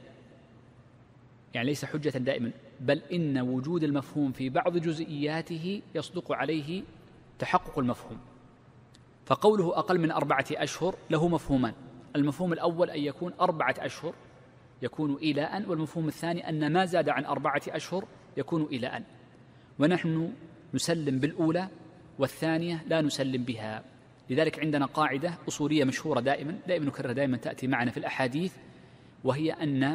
يعني ليس حجة دائما، بل إن وجود المفهوم في بعض جزئياته يصدق عليه تحقق المفهوم. فقوله أقل من 4 أشهر له مفهومان: المفهوم الأول أن يكون 4 أشهر يكون إيلاء، والمفهوم الثاني أن ما زاد عن 4 أشهر يكون إلى أن، ونحن نسلم بالأولى والثانية لا نسلم بها. لذلك عندنا قاعدة أصولية مشهورة دائما نكررها، دائما تأتي معنا في الأحاديث، وهي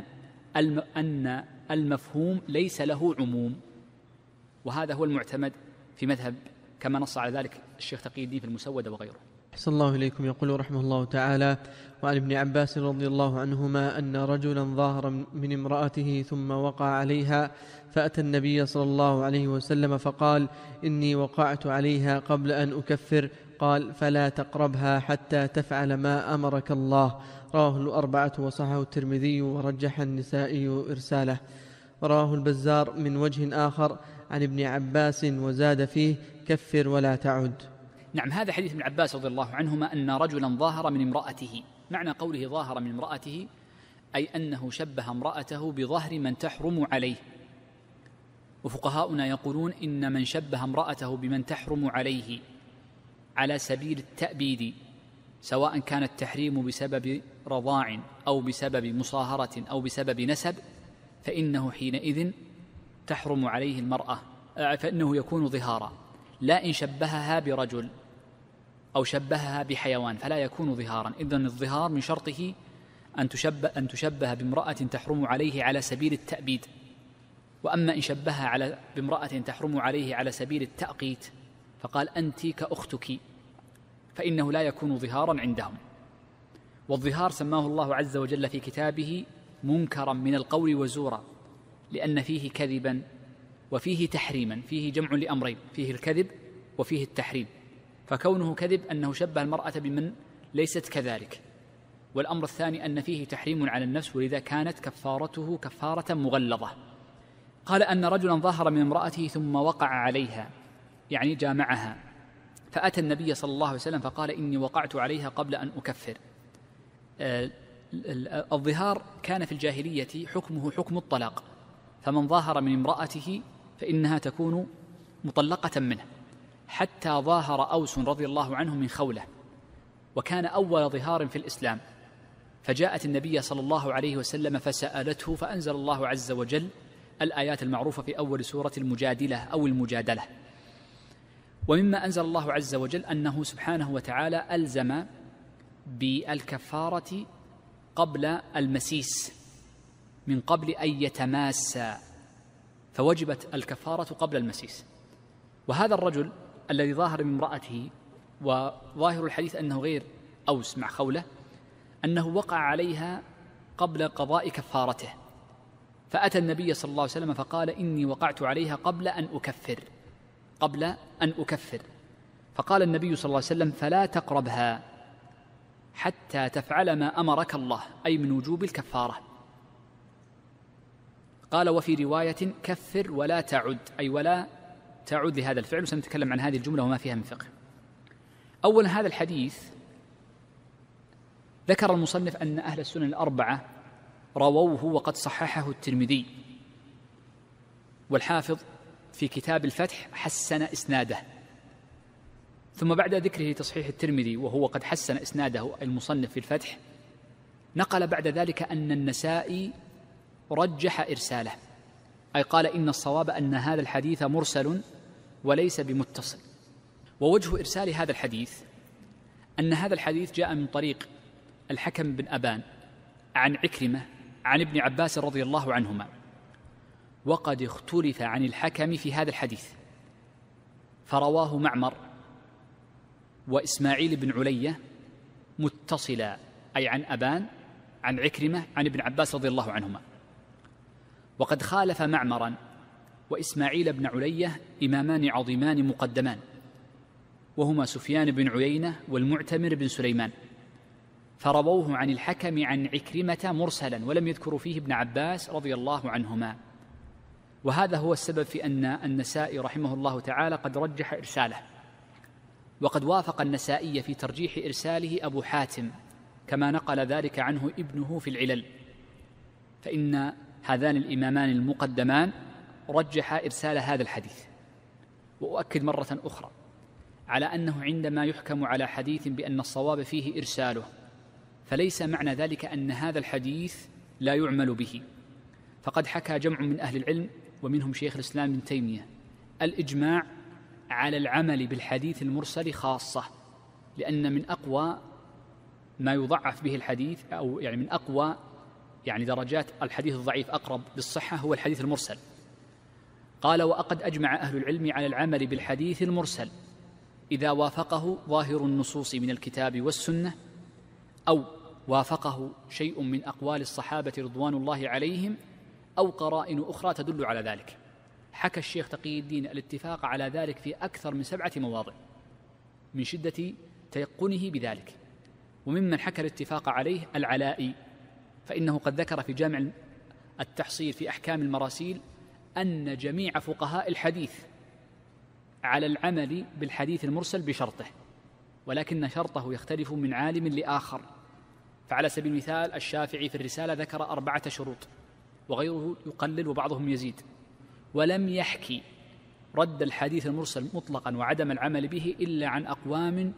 أن المفهوم ليس له عموم، وهذا هو المعتمد في مذهب كما نص على ذلك الشيخ تقي الدين في المسودة وغيره. أحسن الله إليكم. يقول رحمه الله تعالى: وعن ابن عباس رضي الله عنهما أن رجلا ظاهر من امرأته ثم وقع عليها، فأتى النبي صلى الله عليه وسلم فقال: إني وقعت عليها قبل أن أكفر. قال: فلا تقربها حتى تفعل ما أمرك الله. رواه الأربعة وصححه الترمذي ورجح النسائي إرساله. رواه البزار من وجه آخر عن ابن عباس وزاد فيه: كفر ولا تعد. نعم، هذا حديث ابن عباس رضي الله عنهما أن رجلا ظاهر من امرأته. معنى قوله ظاهر من امرأته أي أنه شبه امرأته بظهر من تحرم عليه. وفقهاؤنا يقولون إن من شبه امرأته بمن تحرم عليه على سبيل التأبيد، سواء كان التحريم بسبب رضاع أو بسبب مصاهرة أو بسبب نسب، فإنه حينئذ تحرم عليه المرأة، فإنه يكون ظهارا. لا إن شبهها برجل أو شبهها بحيوان فلا يكون ظهارا. إذن الظهار من شرطه أن تشبه بامرأة تحرم عليه على سبيل التأبيد. وأما إن شبهها بامرأة تحرم عليه على سبيل التأقيت فقال: أنت كأختك، فإنه لا يكون ظهارا عندهم. والظهار سماه الله عز وجل في كتابه منكرا من القول وزورا، لأن فيه كذبا وفيه تحريما، فيه جمع لأمرين، فيه الكذب وفيه التحريم. فكونه كذب أنه شبه المرأة بمن ليست كذلك، والأمر الثاني أن فيه تحريم على النفس، ولذا كانت كفارته كفارة مغلظة. قال أن رجلا ظاهر من امرأته ثم وقع عليها، يعني جامعها، فأتى النبي صلى الله عليه وسلم فقال: إني وقعت عليها قبل أن أكفر. الظهار كان في الجاهلية حكمه حكم الطلاق، فمن ظاهر من امرأته فإنها تكون مطلقة منه، حتى ظاهر أوس رضي الله عنه من خولة، وكان أول ظهار في الإسلام، فجاءت النبي صلى الله عليه وسلم فسألته، فأنزل الله عز وجل الآيات المعروفة في أول سورة المجادلة أو المجادلة. ومما أنزل الله عز وجل أنه سبحانه وتعالى ألزم بالكفارة قبل المسيس من قبل أن يتماسا، فوجبت الكفارة قبل المسيس. وهذا الرجل الذي ظاهر من امرأته، وظاهر الحديث أنه غير أوس مع خولة، أنه وقع عليها قبل قضاء كفارته، فأتى النبي صلى الله عليه وسلم فقال: إني وقعت عليها قبل أن أكفر. فقال النبي صلى الله عليه وسلم: فلا تقربها حتى تفعل ما أمرك الله، أي من وجوب الكفارة. قال: وفي رواية: كفر ولا تعد، أي ولا تعد لهذا الفعل. وسنتكلم عن هذه الجملة وما فيها من فقه. أولا، هذا الحديث ذكر المصنف أن أهل السنن الأربعة رووه وقد صححه الترمذي، والحافظ في كتاب الفتح حسن إسناده. ثم بعد ذكره تصحيح الترمذي وهو قد حسن إسناده المصنف في الفتح، نقل بعد ذلك أن النسائي رجح إرساله، أي قال: إن الصواب أن هذا الحديث مرسل وليس بمتصل. ووجه إرسال هذا الحديث أن هذا الحديث جاء من طريق الحكم بن أبان عن عكرمة عن ابن عباس رضي الله عنهما، وقد اختلف عن الحكم في هذا الحديث، فرواه معمر وإسماعيل بن علية متصلا، أي عن أبان عن عكرمة عن ابن عباس رضي الله عنهما. وقد خالف معمرا وإسماعيل بن علية إمامان عظيمان مقدمان، وهما سفيان بن عيينة والمعتمر بن سليمان، فرووه عن الحكم عن عكرمة مرسلا، ولم يذكروا فيه ابن عباس رضي الله عنهما. وهذا هو السبب في أن النسائي رحمه الله تعالى قد رجح إرساله. وقد وافق النسائي في ترجيح إرساله أبو حاتم، كما نقل ذلك عنه ابنه في العلل، فإن هذان الإمامان المقدمان رجح إرسال هذا الحديث. وأؤكد مرة أخرى على أنه عندما يحكم على حديث بأن الصواب فيه إرساله، فليس معنى ذلك أن هذا الحديث لا يعمل به، فقد حكى جمع من أهل العلم ومنهم شيخ الإسلام ابن تيمية الإجماع على العمل بالحديث المرسل خاصة، لأن من أقوى ما يضعف به الحديث، أو يعني من أقوى درجات الحديث الضعيف أقرب بالصحة هو الحديث المرسل. قال: وقد أجمع أهل العلم على العمل بالحديث المرسل إذا وافقه ظاهر النصوص من الكتاب والسنة، أو وافقه شيء من أقوال الصحابة رضوان الله عليهم، أو قرائن أخرى تدل على ذلك. حكى الشيخ تقي الدين الاتفاق على ذلك في أكثر من 7 مواضع من شدة تيقنه بذلك. وممن حكى الاتفاق عليه العلائي، فإنه قد ذكر في جامع التحصيل في أحكام المراسيل أن جميع فقهاء الحديث على العمل بالحديث المرسل بشرطه، ولكن شرطه يختلف من عالم لآخر. فعلى سبيل المثال الشافعي في الرسالة ذكر 4 شروط، وغيره يقلل وبعضهم يزيد، ولم يحكي رد الحديث المرسل مطلقا وعدم العمل به إلا عن أقوام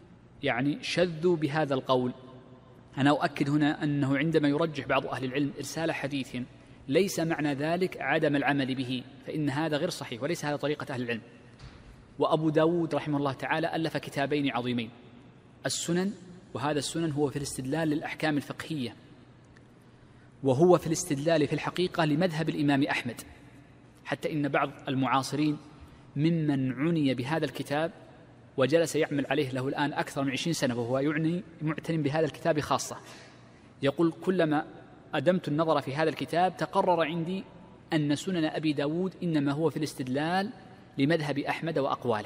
شذوا بهذا القول. أنا أؤكد هنا أنه عندما يرجح بعض أهل العلم إرسال حديث ليس معنى ذلك عدم العمل به، فإن هذا غير صحيح وليس هذا طريقة أهل العلم. وأبو داود رحمه الله تعالى ألف كتابين عظيمين: السنن، وهذا السنن هو في الاستدلال للأحكام الفقهية، وهو في الاستدلال في الحقيقة لمذهب الإمام أحمد، حتى إن بعض المعاصرين ممن عني بهذا الكتاب وجلس يعمل عليه له الآن أكثر من 20 سنة وهو معتن بهذا الكتاب خاصة، يقول: كلما أدمت النظر في هذا الكتاب تقرر عندي أن سنن أبي داود إنما هو في الاستدلال لمذهب أحمد وأقواله.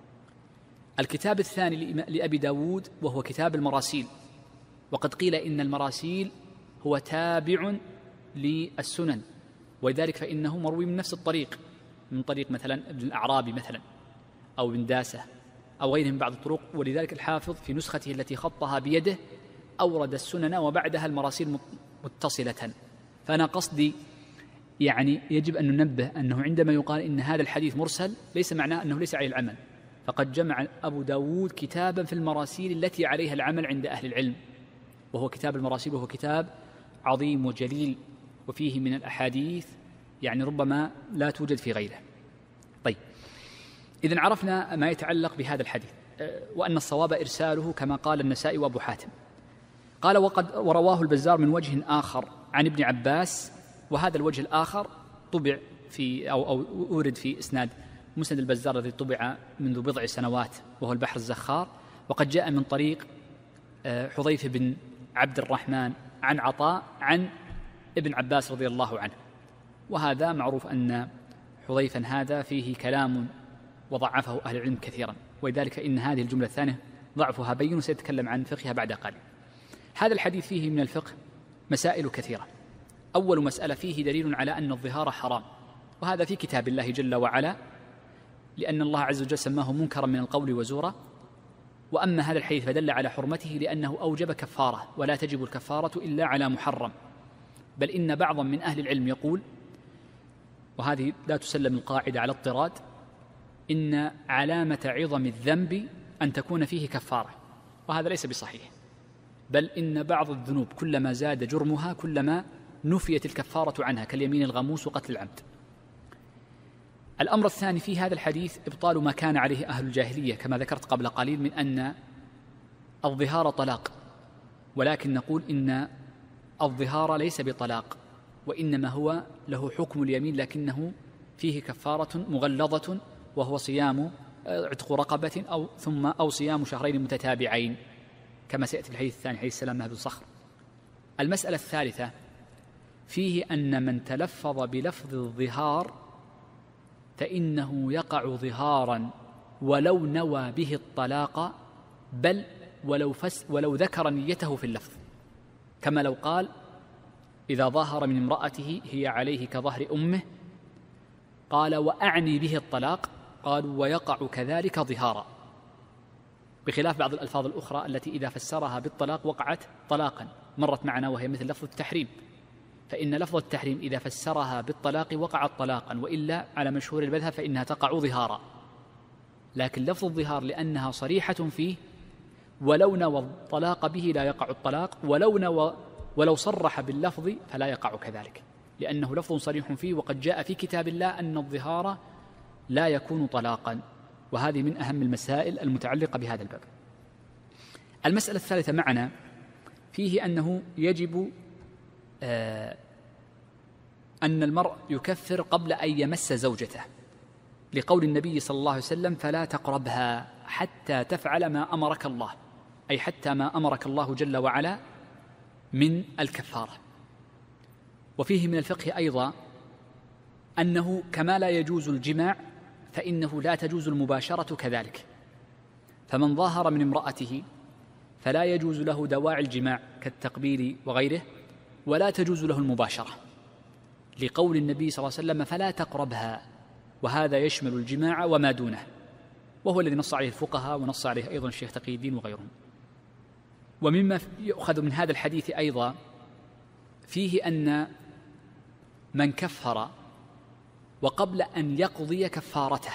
الكتاب الثاني لأبي داود وهو كتاب المراسيل، وقد قيل إن المراسيل هو تابع للسنن، ولذلك فإنه مروي من نفس الطريق، من طريق مثلا ابن الأعرابي مثلا أو ابن داسة أو غيرهم بعض الطرق. ولذلك الحافظ في نسخته التي خطها بيده أورد السنن وبعدها المراسيل متصلة. فأنا قصدي يجب أن ننبه أنه عندما يقال إن هذا الحديث مرسل ليس معناه أنه ليس عليه العمل، فقد جمع أبو داود كتابا في المراسيل التي عليها العمل عند أهل العلم، وهو كتاب المراسيل، وهو كتاب عظيم وجليل وفيه من الأحاديث ربما لا توجد في غيره. طيب، إذن عرفنا ما يتعلق بهذا الحديث، وأن الصواب إرساله كما قال النسائي وأبو حاتم. قال: ورواه البزار من وجه آخر عن ابن عباس، وهذا الوجه الآخر طبع في أو أورد في إسناد مسند البزار الذي طبع منذ بضع سنوات، وهو البحر الزخار، وقد جاء من طريق حذيفة بن عبد الرحمن عن عطاء عن ابن عباس رضي الله عنه. وهذا معروف أن حذيفا هذا فيه كلام وضعفه أهل العلم كثيرا، ولذلك إن هذه الجملة الثانية ضعفها بين، وسيتكلم عن فقهها بعد قليل. هذا الحديث فيه من الفقه مسائل كثيرة. أول مسألة فيه دليل على أن الظهار حرام، وهذا في كتاب الله جل وعلا، لأن الله عز وجل سماه منكرا من القول وزورا. وأما هذا الحديث فدل على حرمته لأنه أوجب كفارة، ولا تجب الكفارة إلا على محرم. بل إن بعضا من أهل العلم يقول، وهذه لا تسلم القاعدة على اضطراد، إن علامة عظم الذنب أن تكون فيه كفارة، وهذا ليس بصحيح، بل إن بعض الذنوب كلما زاد جرمها كلما نفيت الكفارة عنها، كاليمين الغموس وقتل العمد. الأمر الثاني في هذا الحديث إبطال ما كان عليه أهل الجاهلية كما ذكرت قبل قليل من أن الظهار طلاق، ولكن نقول إن الظهار ليس بطلاق، وإنما هو له حكم اليمين، لكنه فيه كفارة مغلظة، وهو صيام عتق رقبة أو صيام شهرين متتابعين، كما سيأتي في الحديث الثاني حديث سلامة بن صخر. المسألة الثالثة فيه أن من تلفظ بلفظ الظهار فإنه يقع ظهارا ولو نوى به الطلاق، بل ولو ذكر نيته في اللفظ، كما لو قال: إذا ظاهر من امرأته هي عليه كظهر أمه، قال: وأعني به الطلاق، قالوا: ويقع كذلك ظهارا، بخلاف بعض الألفاظ الأخرى التي إذا فسرها بالطلاق وقعت طلاقا، مرت معنا وهي مثل لفظ التحريم، فإن لفظ التحريم إذا فسرها بالطلاق وقعت طلاقا، وإلا على مشهور المذهب فإنها تقع ظهارا. لكن لفظ الظهار لأنها صريحة فيه، ولو نوى الطلاق به لا يقع الطلاق، ولو صرح باللفظ فلا يقع كذلك، لأنه لفظ صريح فيه، وقد جاء في كتاب الله أن الظهار لا يكون طلاقا، وهذه من أهم المسائل المتعلقة بهذا الباب. المسألة الثالثة معنا فيه أنه يجب أن المرء يكفر قبل أن يمس زوجته، لقول النبي صلى الله عليه وسلم: فلا تقربها حتى تفعل ما أمرك الله، أي حتى ما أمرك الله جل وعلا من الكفارة. وفيه من الفقه أيضا أنه كما لا يجوز الجماع فإنه لا تجوز المباشرة كذلك، فمن ظاهر من امرأته فلا يجوز له دواعي الجماع كالتقبيل وغيره، ولا تجوز له المباشرة، لقول النبي صلى الله عليه وسلم: فلا تقربها، وهذا يشمل الجماع وما دونه، وهو الذي نص عليه الفقهاء ونص عليه أيضا الشيخ تقي الدين وغيرهم. ومما يؤخذ من هذا الحديث أيضا فيه أن من كفر وقبل أن يقضي كفارته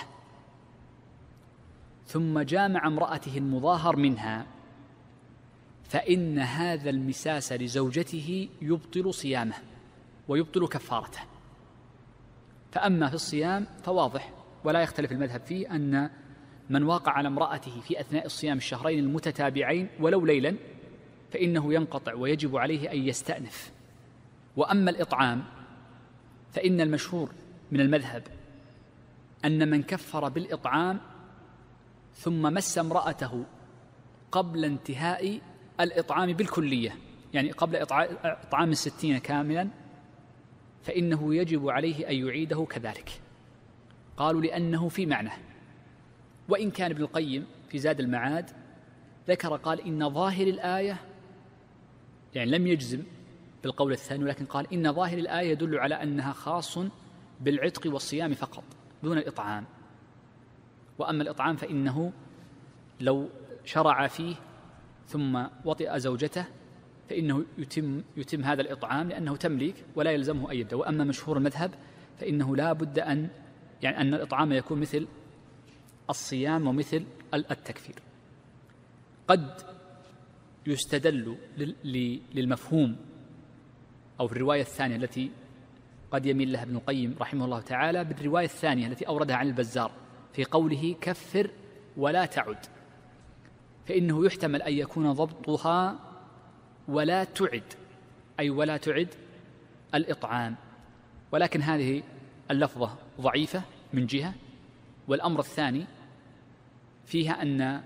ثم جامع امرأته المظاهر منها، فإن هذا المساس لزوجته يبطل صيامه ويبطل كفارته. فأما في الصيام فواضح ولا يختلف المذهب فيه أن من واقع على امرأته في أثناء الصيام الشهرين المتتابعين ولو ليلا فإنه ينقطع ويجب عليه أن يستأنف. وأما الإطعام فإن المشهور من المذهب أن من كفر بالإطعام ثم مس امرأته قبل انتهاء الإطعام بالكلية، يعني قبل إطعام 60 كاملا، فإنه يجب عليه أن يعيده كذلك. قالوا لأنه في معنى. وإن كان ابن القيم في زاد المعاد ذكر قال إن ظاهر الآية، يعني لم يجزم بالقول الثاني، ولكن قال إن ظاهر الآية يدل على أنها خاص بالعتق والصيام فقط دون الإطعام. وأما الإطعام فإنه لو شرع فيه ثم وطئ زوجته فإنه يتم هذا الإطعام لأنه تمليك ولا يلزمه أن يبدأ. وأما مشهور المذهب فإنه لا بد أن الإطعام يكون مثل الصيام ومثل التكفير. قد يستدل للمفهوم أو في الرواية الثانية التي قد يميل لها ابن القيم رحمه الله تعالى بالرواية الثانية التي أوردها عن البزار في قوله كفر ولا تعد، فإنه يحتمل أن يكون ضبطها ولا تعد، أي ولا تعد الإطعام، ولكن هذه اللفظة ضعيفة من جهة، والأمر الثاني فيها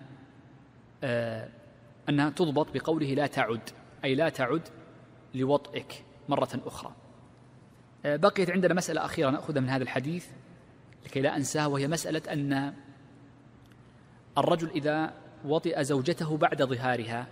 أنها تضبط بقوله لا تعد، أي لا تعد لوطئك مرة أخرى. بقيت عندنا مسألة أخيرة نأخذها من هذا الحديث لكي لا أنساها، وهي مسألة أن الرجل إذا وطئ زوجته بعد ظهارها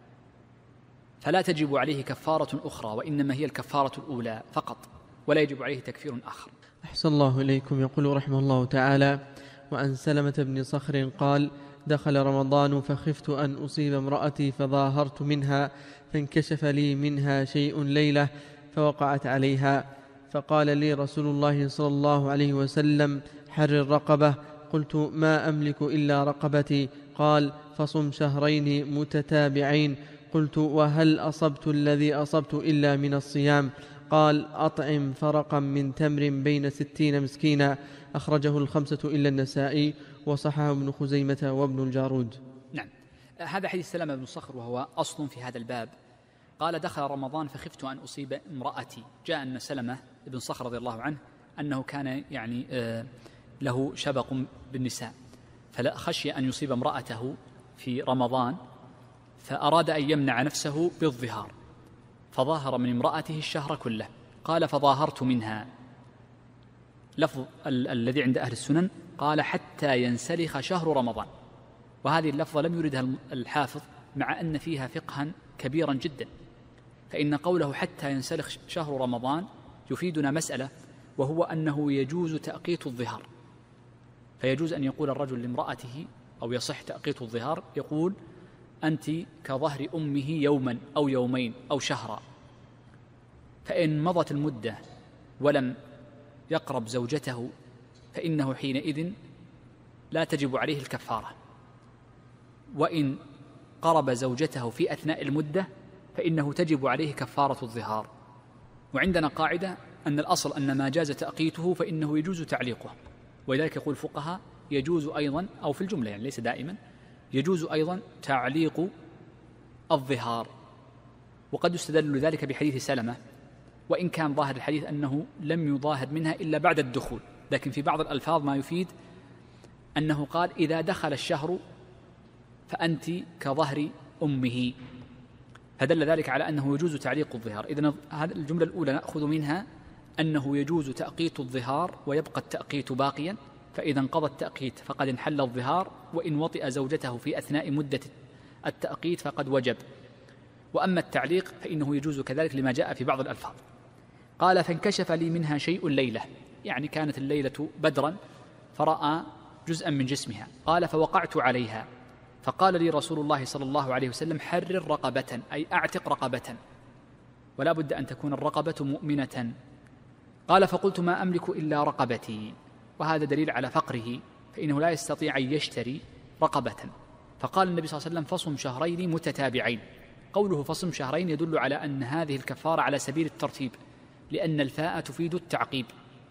فلا تجب عليه كفارة أخرى، وإنما هي الكفارة الأولى فقط، ولا يجب عليه تكفير آخر. أحسن الله إليكم. يقول رحمه الله تعالى: وعن سلمة بن صخر قال: دخل رمضان فخفت أن أصيب امرأتي فظاهرت منها فانكشف لي منها شيء ليلة فوقعت عليها، فقال لي رسول الله صلى الله عليه وسلم: حرر رقبة. قلت: ما أملك إلا رقبتي. قال: فصم شهرين متتابعين. قلت: وهل أصبت الذي أصبت إلا من الصيام؟ قال: أطعم فرقا من تمر بين 60 مسكينا. أخرجه الخمسة إلا النسائي، وصححه ابن خزيمة وابن الجارود. نعم، هذا حديث سلمة بن صخر وهو أصل في هذا الباب. قال: دخل رمضان فخفت أن أصيب امرأتي. جاء أن سلمة بن صخر رضي الله عنه أنه كان له شبق بالنساء، فلا خشي أن يصيب امرأته في رمضان، فأراد أن يمنع نفسه بالظهار، فظاهر من امرأته الشهر كله. قال: فظاهرت منها. لفظ الذي عند أهل السنن قال: حتى ينسلخ شهر رمضان، وهذه اللفظة لم يردها الحافظ مع أن فيها فقها كبيرا جدا، فإن قوله حتى ينسلخ شهر رمضان يفيدنا مسألة، وهو أنه يجوز تأقيت الظهار. فيجوز أن يقول الرجل لامرأته، أو يصح تأقيت الظهار، يقول: أنت كظهر أمه يوما أو يومين أو شهرا. فإن مضت المدة ولم يقرب زوجته فإنه حينئذ لا تجب عليه الكفارة، وإن قرب زوجته في أثناء المدة فإنه تجب عليه كفارة الظهار. وعندنا قاعدة أن الأصل أن ما جاز تأقيته فإنه يجوز تعليقه، ولذلك يقول الفقهاء يجوز أيضا، أو في الجملة يعني ليس دائما، يجوز أيضا تعليق الظهار. وقد يستدل لذلك بحديث سلمة، وإن كان ظاهر الحديث أنه لم يظاهر منها إلا بعد الدخول، لكن في بعض الألفاظ ما يفيد أنه قال إذا دخل الشهر فأنت كظهر أمه، فدل ذلك على أنه يجوز تعليق الظهار. إذن هذه الجملة الأولى نأخذ منها أنه يجوز تأقيت الظهار ويبقى التأقيت باقيا، فإذا انقضى التأقيت فقد انحل الظهار، وإن وطئ زوجته في أثناء مدة التأقيت فقد وجب. وأما التعليق فإنه يجوز كذلك لما جاء في بعض الألفاظ. قال فانكشف لي منها شيء الليلة، يعني كانت الليلة بدرا فرأى جزءا من جسمها. قال فوقعت عليها فقال لي رسول الله صلى الله عليه وسلم حرر رقبة، أي أعتق رقبة، ولا بد أن تكون الرقبة مؤمنة. قال فقلت ما أملك إلا رقبتي، وهذا دليل على فقره، فإنه لا يستطيع أن يشتري رقبة. فقال النبي صلى الله عليه وسلم فصم شهرين متتابعين. قوله فصم شهرين يدل على أن هذه الكفارة على سبيل الترتيب، لأن الفاء تفيد التعقيب.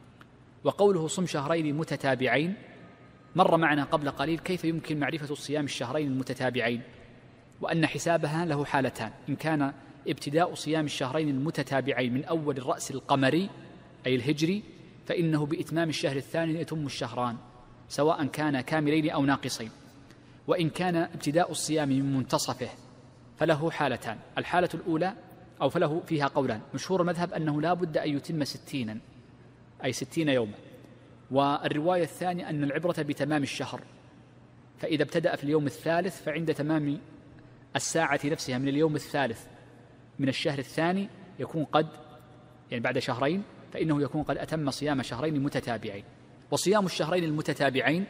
وقوله صم شهرين متتابعين مر معنا قبل قليل كيف يمكن معرفة صيام الشهرين المتتابعين، وأن حسابها له حالتان: إن كان ابتداء صيام الشهرين المتتابعين من أول الرأس القمري أي الهجري فإنه بإتمام الشهر الثاني يتم الشهران، سواء كان كاملين أو ناقصين. وإن كان ابتداء الصيام من منتصفه فله حالتان: الحالة الأولى أو فله فيها قولان، مشهور المذهب أنه لا بد أن يتم 60 أي 60 يوما، والرواية الثانية أن العبرة بتمام الشهر، فإذا ابتدأ في اليوم الثالث فعند تمام الساعة نفسها من اليوم الثالث من الشهر الثاني يكون قد، يعني بعد شهرين، فإنه يكون قد أتم صيام شهرين متتابعين. وصيام الشهرين المتتابعين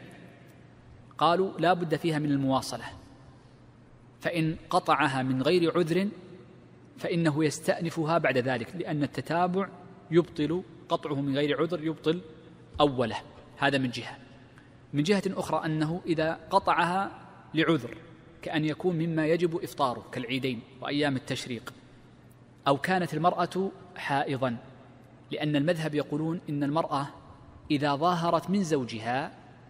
قالوا لا بد فيها من المواصلة، فإن قطعها من غير عذر فإنه يستأنفها بعد ذلك، لأن التتابع يبطل، قطعه من غير عذر يبطل أوله. هذا من جهة. من جهة أخرى أنه إذا قطعها لعذر، كأن يكون مما يجب إفطاره كالعيدين وأيام التشريق، أو كانت المرأة حائضا، لأن المذهب يقولون إن المرأة إذا ظاهرت من زوجها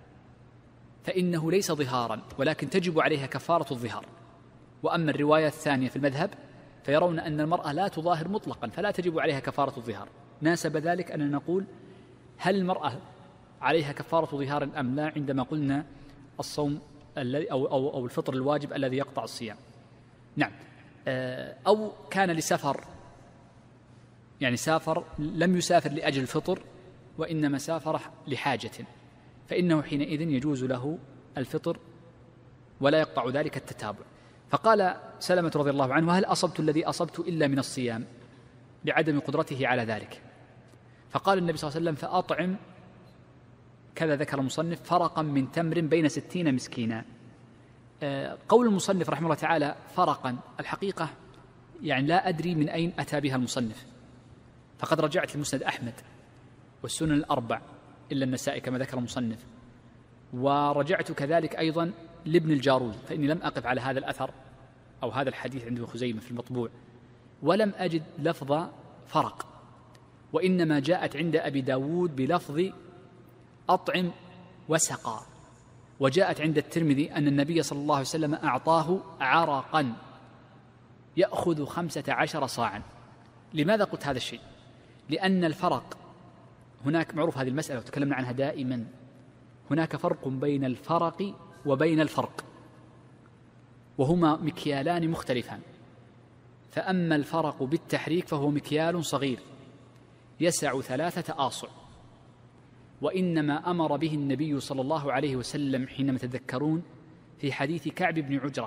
فإنه ليس ظهارا، ولكن تجب عليها كفارة الظهار. وأما الرواية الثانية في المذهب فيرون أن المرأة لا تظاهر مطلقا فلا تجب عليها كفارة الظهار. ناسب ذلك أن نقول هل المرأة عليها كفارة ظهار أم لا عندما قلنا الصوم الذي أو الفطر الواجب الذي يقطع الصيام. نعم. أو كان لسفر، يعني سافر لم يسافر لأجل الفطر وإنما سافر لحاجة، فإنه حينئذ يجوز له الفطر ولا يقطع ذلك التتابع. فقال سلمة رضي الله عنه هل أصبت الذي أصبت إلا من الصيام، لعدم قدرته على ذلك. فقال النبي صلى الله عليه وسلم فأطعم كذا، ذكر المصنف فرقا من تمر بين 60 مسكينا. قول المصنف رحمه الله تعالى فرقا، الحقيقة يعني لا أدري من أين أتى بها المصنف، فقد رجعت لمسند أحمد والسنن الأربع إلا النسائي كما ذكر المصنف، ورجعت كذلك أيضا لابن الجارود، فإني لم أقف على هذا الأثر أو هذا الحديث عند ابن خزيمة في المطبوع، ولم أجد لفظ فرق، وإنما جاءت عند أبي داود بلفظ أطعم وسقى، وجاءت عند الترمذي أن النبي صلى الله عليه وسلم أعطاه عرقا يأخذ 15 صاعا. لماذا قلت هذا الشيء؟ لأن الفرق هناك، معروف هذه المسألة وتكلمنا عنها دائما، هناك فرق بين الفرق وبين الفرق، وهما مكيالان مختلفان. فأما الفرق بالتحريك فهو مكيال صغير يسع 3 آصع، وإنما أمر به النبي صلى الله عليه وسلم حينما تذكرون في حديث كعب بن عجرة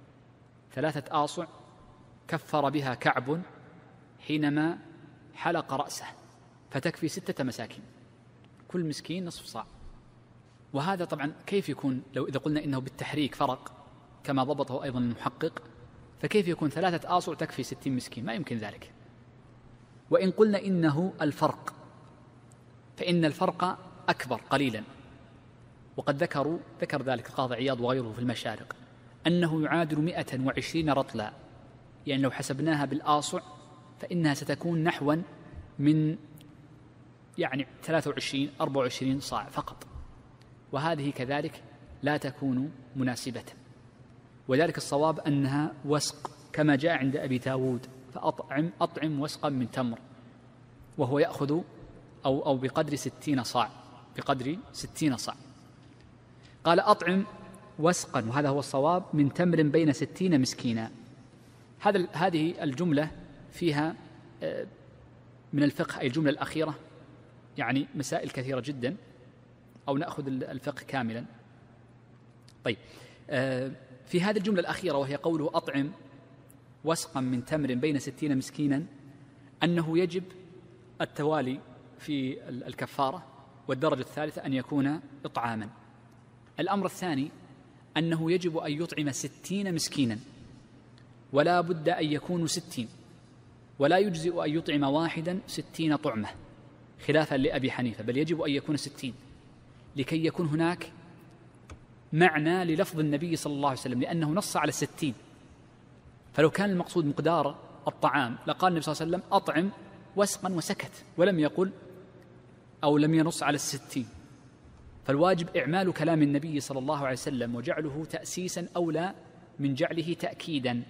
3 آصع كفر بها كعب حينما حلق رأسه، فتكفي 6 مساكين، كل مسكين نصف صاع. وهذا طبعا كيف يكون لو إذا قلنا إنه بالتحريك فرق كما ضبطه أيضا المحقق، فكيف يكون 3 آصع تكفي 60 مسكين؟ ما يمكن ذلك. وإن قلنا إنه الفرق فإن الفرق أكبر قليلا، وقد ذكر ذلك القاضي عياض وغيره في المشارق أنه يعادل 120 رطلا، يعني لو حسبناها بالآصع فإنها ستكون نحوا من يعني 23-24 صاع فقط، وهذه كذلك لا تكون مناسبة، وذلك الصواب أنها وسق كما جاء عند أبي داود: فأطعم وسقا من تمر، وهو يأخذ أو بقدر 60 صاع، بقدر 60 صاع. قال: أطعم وسقا، وهذا هو الصواب، من تمر بين 60 مسكينا. هذه الجملة فيها من الفقه، أي الجملة الأخيرة، يعني مسائل كثيرة جدا، أو نأخذ الفقه كاملا. طيب، في هذه الجملة الأخيرة وهي قوله أطعم وسقا من تمر بين 60 مسكينا، أنه يجب التوالي في الكفارة، والدرجة الثالثة أن يكون إطعاما. الأمر الثاني أنه يجب أن يطعم 60 مسكينا، ولا بد أن يكونوا 60، ولا يجزئ أن يطعم واحدا 60 طعمة خلافا لأبي حنيفة، بل يجب أن يكون 60 لكي يكون هناك معنى للفظ النبي صلى الله عليه وسلم، لأنه نص على 60. فلو كان المقصود مقدار الطعام لقال النبي صلى الله عليه وسلم أطعم وسقا وسكت، ولم يقل أو لم ينص على 60. فالواجب إعمال كلام النبي صلى الله عليه وسلم وجعله تأسيسا أولى من جعله تأكيدا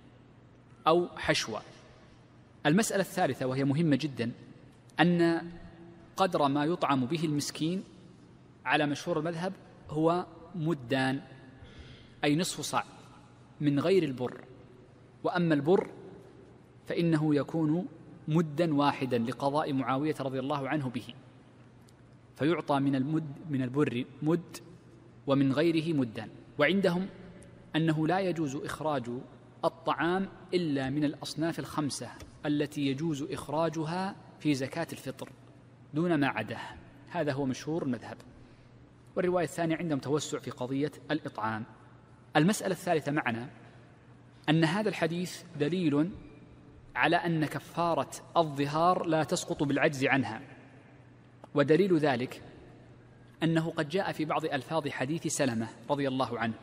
أو حشوا. المسألة الثالثة وهي مهمة جدا، أن قدر ما يطعم به المسكين على مشهور المذهب هو مدان، أي نصف صاع من غير البر، وأما البر فإنه يكون مدا واحدا لقضاء معاوية رضي الله عنه به، فيعطى من البر مد ومن غيره مدان. وعندهم أنه لا يجوز إخراج الطعام إلا من الأصناف الخمسة التي يجوز إخراجها في زكاة الفطر دون ما عداها، هذا هو مشهور المذهب. والرواية الثانية عندهم توسع في قضية الإطعام. المسألة الثالثة معنا أن هذا الحديث دليل على أن كفارة الظهار لا تسقط بالعجز عنها، ودليل ذلك أنه قد جاء في بعض ألفاظ حديث سلمة رضي الله عنه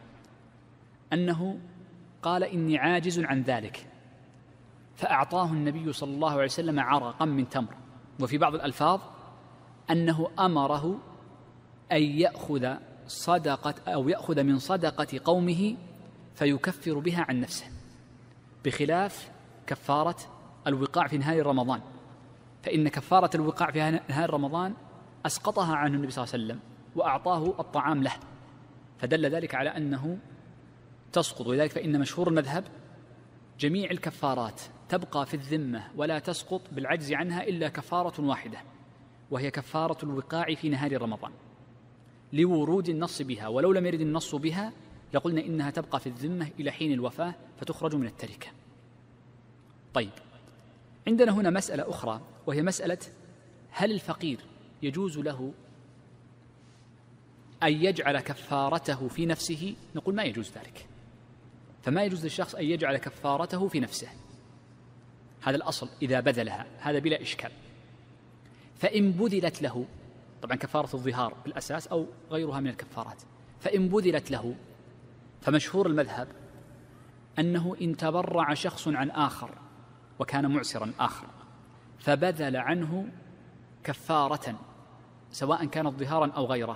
أنه قال: إني عاجز عن ذلك، فأعطاه النبي صلى الله عليه وسلم عرقا من تمر. وفي بعض الألفاظ أنه أمره أن يأخذ صدقة أو يأخذ من صدقة قومه فيكفر بها عن نفسه، بخلاف كفارة الوقاع في نهار رمضان، فإن كفارة الوقاع في نهار رمضان أسقطها عنه النبي صلى الله عليه وسلم وأعطاه الطعام له، فدل ذلك على أنه تسقط. ولذلك فإن مشهور المذهب جميع الكفارات تبقى في الذمة ولا تسقط بالعجز عنها إلا كفارة واحدة، وهي كفارة الوقاع في نهار رمضان، لورود النص بها، ولو لم يرد النص بها لقلنا إنها تبقى في الذمة إلى حين الوفاة فتخرج من التركة. طيب، عندنا هنا مسألة أخرى وهي مسألة: هل الفقير يجوز له أن يجعل كفارته في نفسه؟ نقول ما يجوز ذلك، فما يجوز للشخص أن يجعل كفارته في نفسه، هذا الأصل إذا بذلها، هذا بلا إشكال. فإن بذلت له، طبعا كفارة الظهار بالأساس أو غيرها من الكفارات، فإن بذلت له فمشهور المذهب أنه إن تبرع شخص عن آخر وكان معسرا آخر فبذل عنه كفارة سواء كانت ظهارا أو غيره،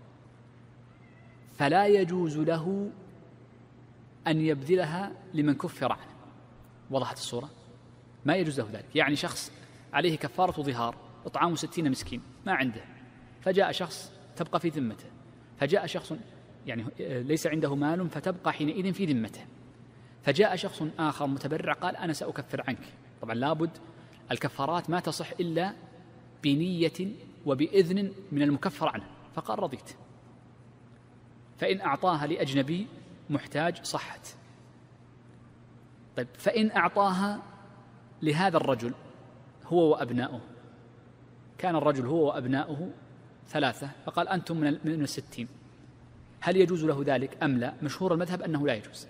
فلا يجوز له أن يبذلها لمن كفر عنه. وضحت الصورة؟ ما يجوز له ذلك. يعني شخص عليه كفارة ظهار إطعام 60 مسكين ما عنده، فجاء شخص تبقى في ذمته، فجاء شخص يعني ليس عنده مال فتبقى حينئذ في ذمته، فجاء شخص آخر متبرع قال أنا سأكفر عنك. طبعا لابد الكفارات ما تصح إلا بنية وبإذن من المكفر عنه، فقال رضيت. فإن أعطاها لأجنبي محتاج صحت. طيب، فإن أعطاها لهذا الرجل هو وأبناؤه، كان الرجل هو وأبناؤه 3 فقال أنتم من 60، هل يجوز له ذلك أم لا؟ مشهور المذهب أنه لا يجوز،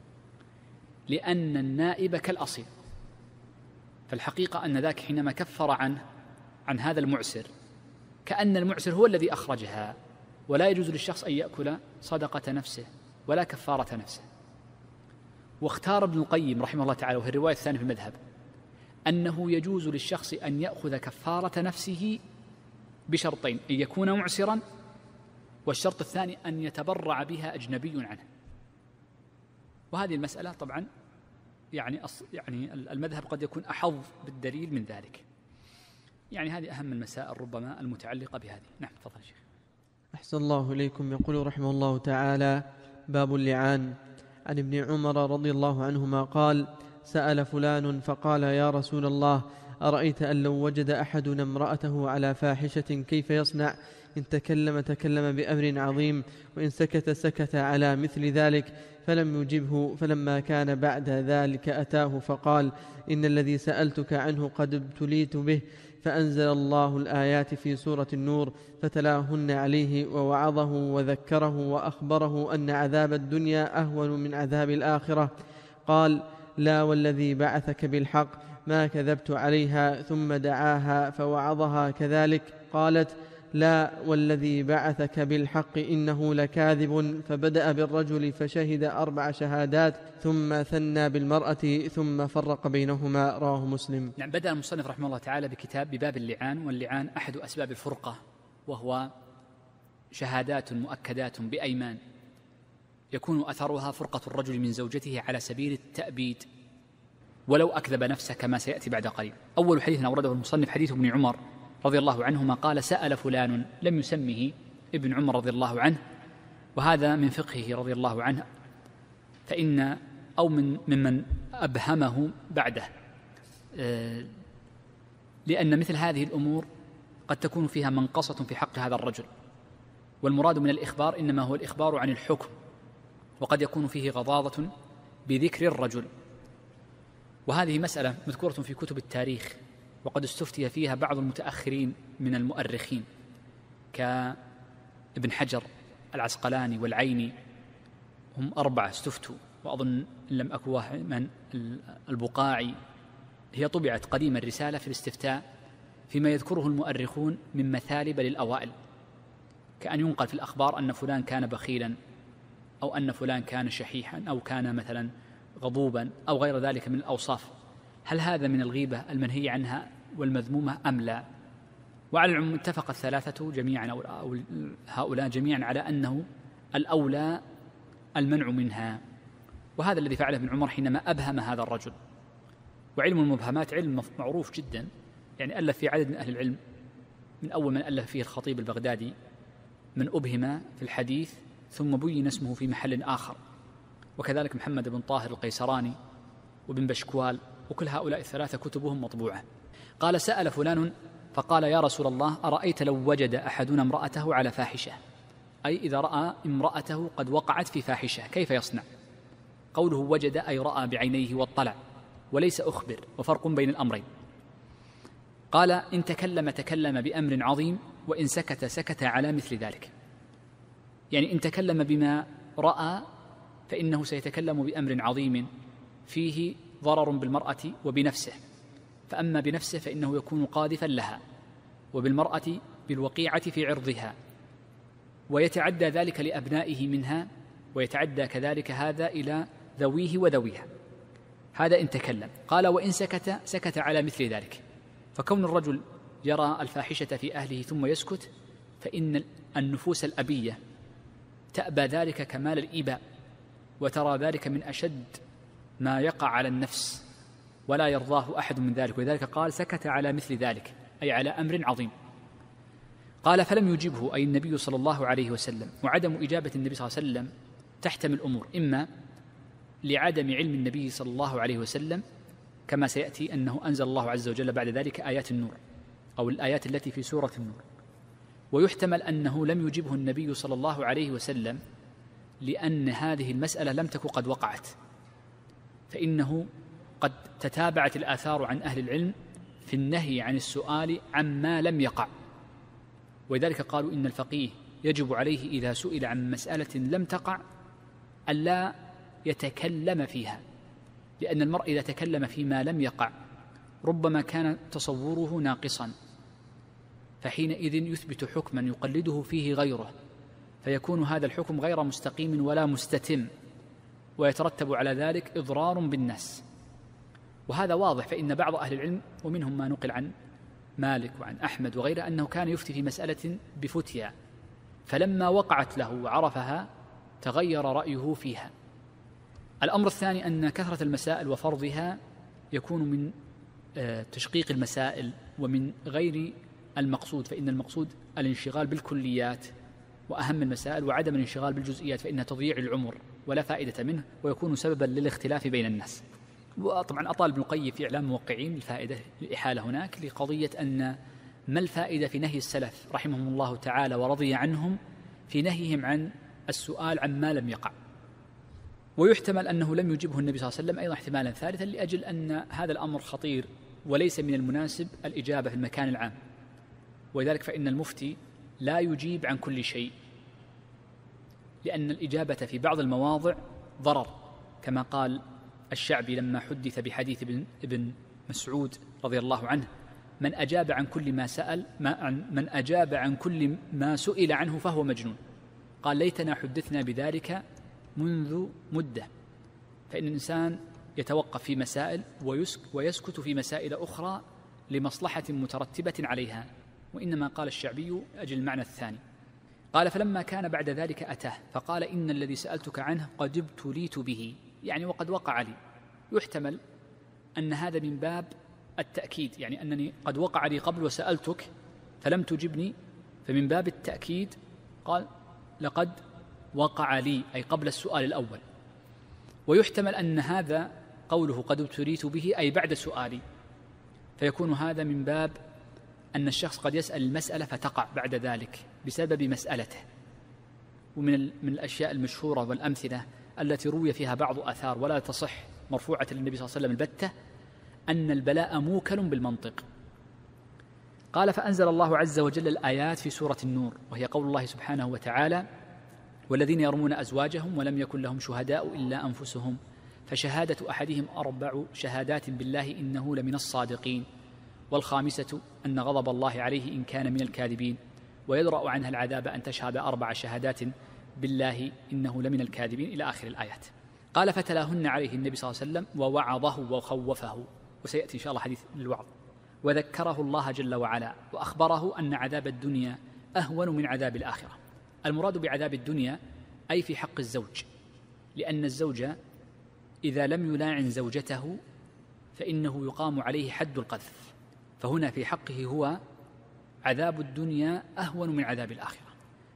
لأن النائب كالأصيل. فالحقيقة أن ذاك حينما كفر عن هذا المعسر كأن المعسر هو الذي أخرجها، ولا يجوز للشخص أن يأكل صدقة نفسه ولا كفارة نفسه. واختار ابن القيم رحمه الله تعالى، وهي الرواية الثانية في المذهب، أنه يجوز للشخص أن يأخذ كفارة نفسه بشرطين: أن يكون معسرا، والشرط الثاني أن يتبرع بها أجنبي عنه. وهذه المسألة طبعا يعني المذهب قد يكون أحظ بالدليل من ذلك. يعني هذه أهم المسائل ربما المتعلقة بهذه. نعم، تفضل شيخ. أحسن الله إليكم. يقول رحمه الله تعالى: باب اللعان. عن ابن عمر رضي الله عنهما قال: سأل فلان فقال: يا رسول الله، أرأيت أن لو وجد أحدنا امرأته على فاحشة كيف يصنع؟ إن تكلم بأمر عظيم، وإن سكت على مثل ذلك. فلم يجبه. فلما كان بعد ذلك أتاه فقال: إن الذي سألتك عنه قد ابتليت به. فأنزل الله الآيات في سورة النور فتلاهن عليه ووعظه وذكره وأخبره أن عذاب الدنيا أهون من عذاب الآخرة. قال: لا والذي بعثك بالحق ما كذبت عليها. ثم دعاها فوعظها كذلك. قالت: لا والذي بعثك بالحق إنه لكاذب. فبدأ بالرجل فشهد 4 شهادات ثم ثنى بالمرأة ثم فرق بينهما. رواه مسلم. نعم، بدأ المصنف رحمه الله تعالى بباب اللعان. واللعان أحد أسباب الفرقة، وهو شهادات مؤكدات بأيمان يكون أثرها فرقة الرجل من زوجته على سبيل التأبيد ولو أكذب نفسه، كما سيأتي بعد قليل. أول حديث أورده المصنف حديث ابن عمر رضي الله عنهما قال: سأل فلان، لم يسمه ابن عمر رضي الله عنه، وهذا من فقهه رضي الله عنه، فإن أو ممن أبهمه بعده، لأن مثل هذه الأمور قد تكون فيها منقصة في حق هذا الرجل، والمراد من الإخبار إنما هو الإخبار عن الحكم، وقد يكون فيه غضاضة بذكر الرجل. وهذه مسألة مذكورة في كتب التاريخ، وقد استفتي فيها بعض المتأخرين من المؤرخين كابن حجر العسقلاني والعيني، هم 4 استفتوا، وأظن إن لم أكن واحد من البقاعي. هي طبعت قديما الرسالة في الاستفتاء فيما يذكره المؤرخون من مثالب للأوائل، كأن ينقل في الأخبار أن فلان كان بخيلا، أو أن فلان كان شحيحا، أو كان مثلا غضوبا، أو غير ذلك من الأوصاف. هل هذا من الغيبة المنهي عنها والمذمومة أم لا؟ وعلى العموم اتفق الثلاثة جميعا أو هؤلاء جميعا على أنه الأولى المنع منها. وهذا الذي فعله ابن عمر حينما أبهم هذا الرجل. وعلم المبهمات علم معروف جدا، يعني ألف في عدد من أهل العلم، من أول من ألف فيه الخطيب البغدادي، من أبهم في الحديث ثم بين اسمه في محل آخر، وكذلك محمد بن طاهر القيسراني وابن بشكوال، وكل هؤلاء الثلاثة كتبهم مطبوعة. قال: سأل فلان فقال: يا رسول الله، أرأيت لو وجد أحدنا امرأته على فاحشة، أي إذا رأى امرأته قد وقعت في فاحشة كيف يصنع؟ قوله وجد أي رأى بعينيه واطلع، وليس أخبر، وفرق بين الأمرين. قال: إن تكلم بأمر عظيم، وإن سكت على مثل ذلك. يعني إن تكلم بما رأى فإنه سيتكلم بأمر عظيم فيه ضرر بالمرأة وبنفسه، فأما بنفسه فإنه يكون قاذفا لها، وبالمرأة بالوقيعة في عرضها، ويتعدى ذلك لأبنائه منها، ويتعدى كذلك هذا إلى ذويه وذويها. هذا إن تكلم. قال: وإن سكت على مثل ذلك. فكون الرجل يرى الفاحشة في أهله ثم يسكت، فإن النفوس الأبية تأبى ذلك كمال الإيباء، وترى ذلك من أشد ما يقع على النفس، ولا يرضاه أحد من ذلك. ولذلك قال: سكت على مثل ذلك، أي على أمر عظيم. قال: فلم يجبه، أي النبي صلى الله عليه وسلم. وعدم إجابة النبي صلى الله عليه وسلم تحتمل أمور: إما لعدم علم النبي صلى الله عليه وسلم، كما سيأتي أنه أنزل الله عز وجل بعد ذلك آيات النور أو الآيات التي في سورة النور. ويحتمل أنه لم يجبه النبي صلى الله عليه وسلم لأن هذه المسألة لم تكن قد وقعت، فإنه قد تتابعت الآثار عن أهل العلم في النهي عن السؤال عما لم يقع. ولذلك قالوا إن الفقيه يجب عليه إذا سئل عن مسألة لم تقع ألا يتكلم فيها، لأن المرء إذا تكلم فيما لم يقع ربما كان تصوره ناقصا، فحينئذ يثبت حكما يقلده فيه غيره، فيكون هذا الحكم غير مستقيم ولا مستتم، ويترتب على ذلك إضرار بالناس. وهذا واضح، فإن بعض أهل العلم ومنهم ما نقل عن مالك وعن أحمد وغيره أنه كان يفتي في مسألة بفتيا، فلما وقعت له وعرفها تغير رأيه فيها. الأمر الثاني أن كثرة المسائل وفرضها يكون من تشقيق المسائل ومن غير المقصود، فإن المقصود الانشغال بالكليات وأهم المسائل، وعدم الانشغال بالجزئيات فإنها تضييع العمر ولا فائدة منه ويكون سببا للاختلاف بين الناس. وطبعا أطال ابن القيم في إعلام الموقعين الفائدة الإحالة هناك لقضية أن ما الفائدة في نهي السلف رحمهم الله تعالى ورضي عنهم في نهيهم عن السؤال عما لم يقع. ويحتمل أنه لم يجبه النبي صلى الله عليه وسلم أيضا احتمالا ثالثا لأجل أن هذا الأمر خطير وليس من المناسب الإجابة في المكان العام، ولذلك فإن المفتي لا يجيب عن كل شيء، لأن الإجابة في بعض المواضع ضرر، كما قال الشعبي لما حدث بحديث ابن مسعود رضي الله عنه: من أجاب عن كل ما سأل من أجاب عن كل ما سئل عنه فهو مجنون. قال: ليتنا حدثنا بذلك منذ مدة. فإن الإنسان يتوقف في مسائل ويسكت في مسائل أخرى لمصلحة مترتبة عليها، وإنما قال الشعبي أجل المعنى الثاني. قال: فلما كان بعد ذلك أتاه فقال: إن الذي سألتك عنه قد ابتليت به، يعني وقد وقع لي. يحتمل أن هذا من باب التأكيد، يعني أنني قد وقع لي قبل وسألتك فلم تجبني، فمن باب التأكيد قال: لقد وقع لي، أي قبل السؤال الأول. ويحتمل أن هذا قوله قد ابتليت به أي بعد سؤالي، فيكون هذا من باب أن الشخص قد يسأل المسألة فتقع بعد ذلك بسبب مسألته. ومن الأشياء المشهورة والأمثلة التي روي فيها بعض آثار ولا تصح مرفوعة للنبي صلى الله عليه وسلم البتة أن البلاء موكل بالمنطق. قال: فأنزل الله عز وجل الآيات في سورة النور، وهي قول الله سبحانه وتعالى: والذين يرمون أزواجهم ولم يكن لهم شهداء إلا أنفسهم فشهادة أحدهم 4 شهادات بالله إنه لمن الصادقين، والخامسة أن غضب الله عليه إن كان من الكاذبين، ويدرأ عنها العذاب أن تشهد 4 شهادات بالله إنه لمن الكاذبين، إلى آخر الآيات. قال: فتلاهن عليه النبي صلى الله عليه وسلم ووعظه وخوفه، وسيأتي إن شاء الله حديث للوعظ، وذكره الله جل وعلا وأخبره أن عذاب الدنيا أهون من عذاب الآخرة. المراد بعذاب الدنيا أي في حق الزوج، لأن الزوج إذا لم يلاعن زوجته فإنه يقام عليه حد القذف، فهنا في حقه هو عذاب الدنيا أهون من عذاب الآخرة.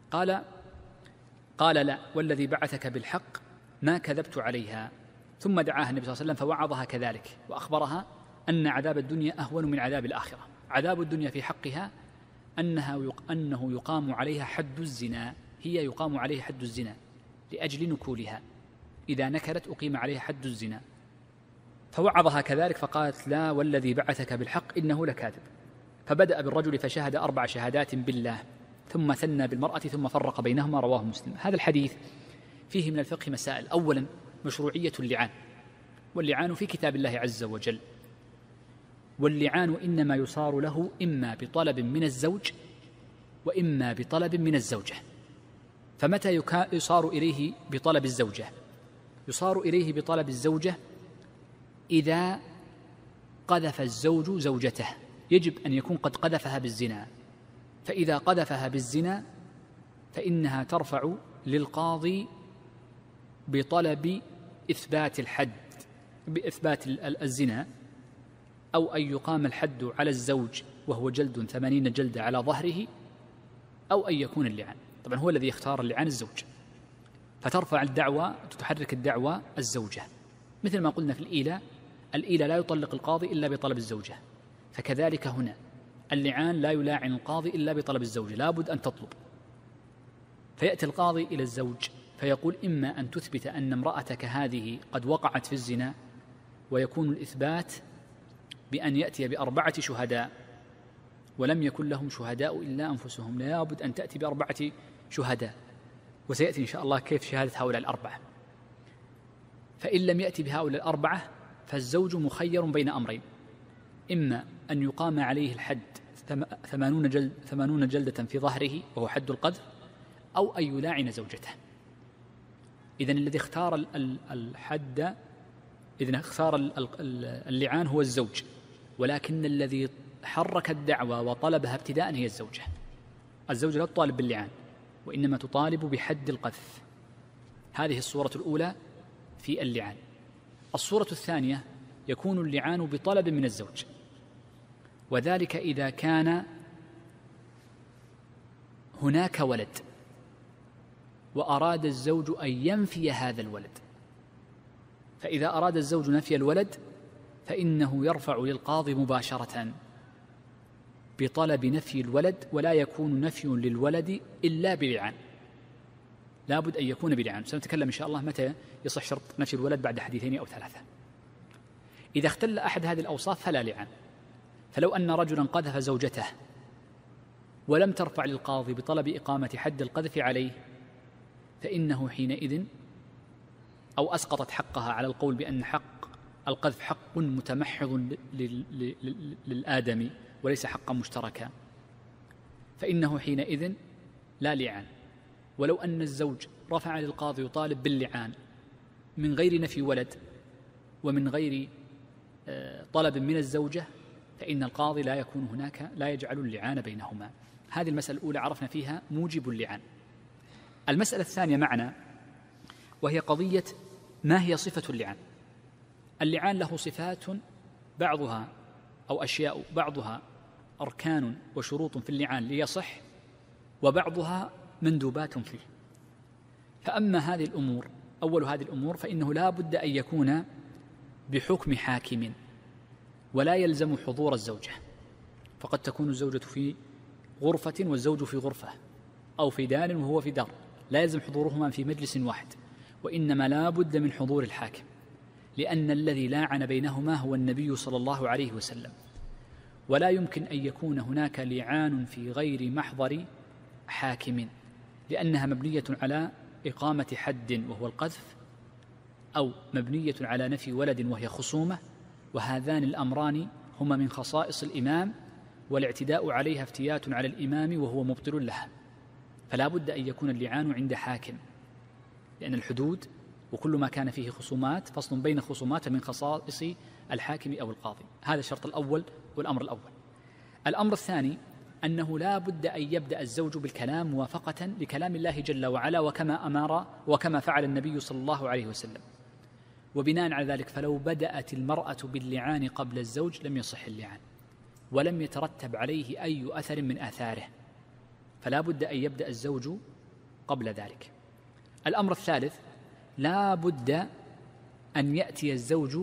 قال: لا، والذي بعثك بالحق ما كذبت عليها. ثم دعاها النبي صلى الله عليه وسلم فوعظها كذلك وأخبرها أن عذاب الدنيا أهون من عذاب الآخرة. عذاب الدنيا في حقها أنه يقام عليها حد الزنا، هي يقام عليها حد الزنا لأجل نكولها، إذا نكلت أقيم عليها حد الزنا. فوعظها كذلك فقالت: لا، والذي بعثك بالحق إنه لكاذب. فبدأ بالرجل فشهد 4 شهادات بالله، ثم ثنى بالمرأة ثم فرق بينهما، رواه مسلم. هذا الحديث فيه من الفقه مسائل. أولا مشروعية اللعان، واللعان في كتاب الله عز وجل، واللعان إنما يصار له إما بطلب من الزوج وإما بطلب من الزوجة. فمتى يصار إليه بطلب الزوجة؟ يصار إليه بطلب الزوجة إذا قذف الزوج زوجته، يجب أن يكون قد قذفها بالزنا، فإذا قذفها بالزنا فإنها ترفع للقاضي بطلب إثبات الحد، بإثبات الزنا، أو أن يقام الحد على الزوج وهو جلد 80 جلدة على ظهره، أو أن يكون اللعان. طبعا هو الذي يختار اللعان الزوج، فترفع الدعوة، تتحرك الدعوة الزوجة، مثل ما قلنا في الإيلة لا يطلق القاضي إلا بطلب الزوجة، فكذلك هنا اللعان لا يلاعن القاضي إلا بطلب الزوجة، لا بد أن تطلب. فيأتي القاضي إلى الزوج فيقول: إما أن تثبت أن امرأتك هذه قد وقعت في الزنا، ويكون الإثبات بأن يأتي ب4 شهداء، ولم يكن لهم شهداء إلا أنفسهم، لا بد أن تأتي ب4 شهداء، وسيأتي إن شاء الله كيف شهادة هؤلاء ال4. فإن لم يأتي بهؤلاء ال4 فالزوج مخير بين أمرين: إما أن يقام عليه الحد 80 جلدة في ظهره وهو حد القذف، أو أن يلاعن زوجته. إذن الذي اختار الحد، إذن اختار اللعان هو الزوج، ولكن الذي حرك الدعوة وطلبها ابتداء هي الزوجة. الزوجة لا تطالب باللعان، وإنما تطالب بحد القذف. هذه الصورة الأولى في اللعان. الصورة الثانية يكون اللعان بطلب من الزوج، وذلك إذا كان هناك ولد وأراد الزوج أن ينفي هذا الولد. فإذا أراد الزوج نفي الولد فإنه يرفع للقاضي مباشرة بطلب نفي الولد، ولا يكون نفي للولد إلا بلعان، لا بد أن يكون بلعان. سنتكلم إن شاء الله متى يصح شرط نفي الولد بعد حديثين أو ثلاثة. إذا اختل أحد هذه الأوصاف فلا لعان. فلو أن رجلا قذف زوجته ولم ترفع للقاضي بطلب إقامة حد القذف عليه، فإنه حينئذ أو أسقطت حقها على القول بأن حق القذف حق متمحض للآدمي وليس حقا مشتركا، فإنه حينئذ لا لعان. ولو أن الزوج رفع للقاضي يطالب باللعان من غير نفي ولد ومن غير طلب من الزوجة، فإن القاضي لا يكون هناك، لا يجعل اللعان بينهما. هذه المسألة الأولى عرفنا فيها موجب اللعان. المسألة الثانية معنا وهي قضية ما هي صفة اللعان. اللعان له صفات بعضها أو أشياء بعضها أركان وشروط في اللعان ليصح، وبعضها مندوبات فيه. فأما هذه الأمور، أول هذه الأمور فإنه لا بد أن يكون بحكم حاكم، ولا يلزم حضور الزوجة، فقد تكون الزوجة في غرفة والزوج في غرفة، أو في دار وهو في دار، لا يلزم حضورهما في مجلس واحد، وإنما لا بد من حضور الحاكم، لأن الذي لاعن بينهما هو النبي صلى الله عليه وسلم. ولا يمكن أن يكون هناك لعان في غير محضر حاكم، لأنها مبنية على إقامة حد وهو القذف، أو مبنية على نفي ولد وهي خصومة، وهذان الأمران هما من خصائص الإمام، والاعتداء عليها افتيات على الإمام وهو مبطل لها. فلا بد أن يكون اللعان عند حاكم، لأن الحدود وكل ما كان فيه خصومات فصل بين خصومات من خصائص الحاكم أو القاضي. هذا الشرط الأول والأمر الأول. الأمر الثاني أنه لا بد أن يبدأ الزوج بالكلام موافقة لكلام الله جل وعلا، وكما أمر وكما فعل النبي صلى الله عليه وسلم. وبناء على ذلك فلو بدأت المرأة باللعان قبل الزوج لم يصح اللعان، ولم يترتب عليه أي أثر من آثاره، فلا بد أن يبدأ الزوج قبل ذلك. الأمر الثالث لا بد أن يأتي الزوج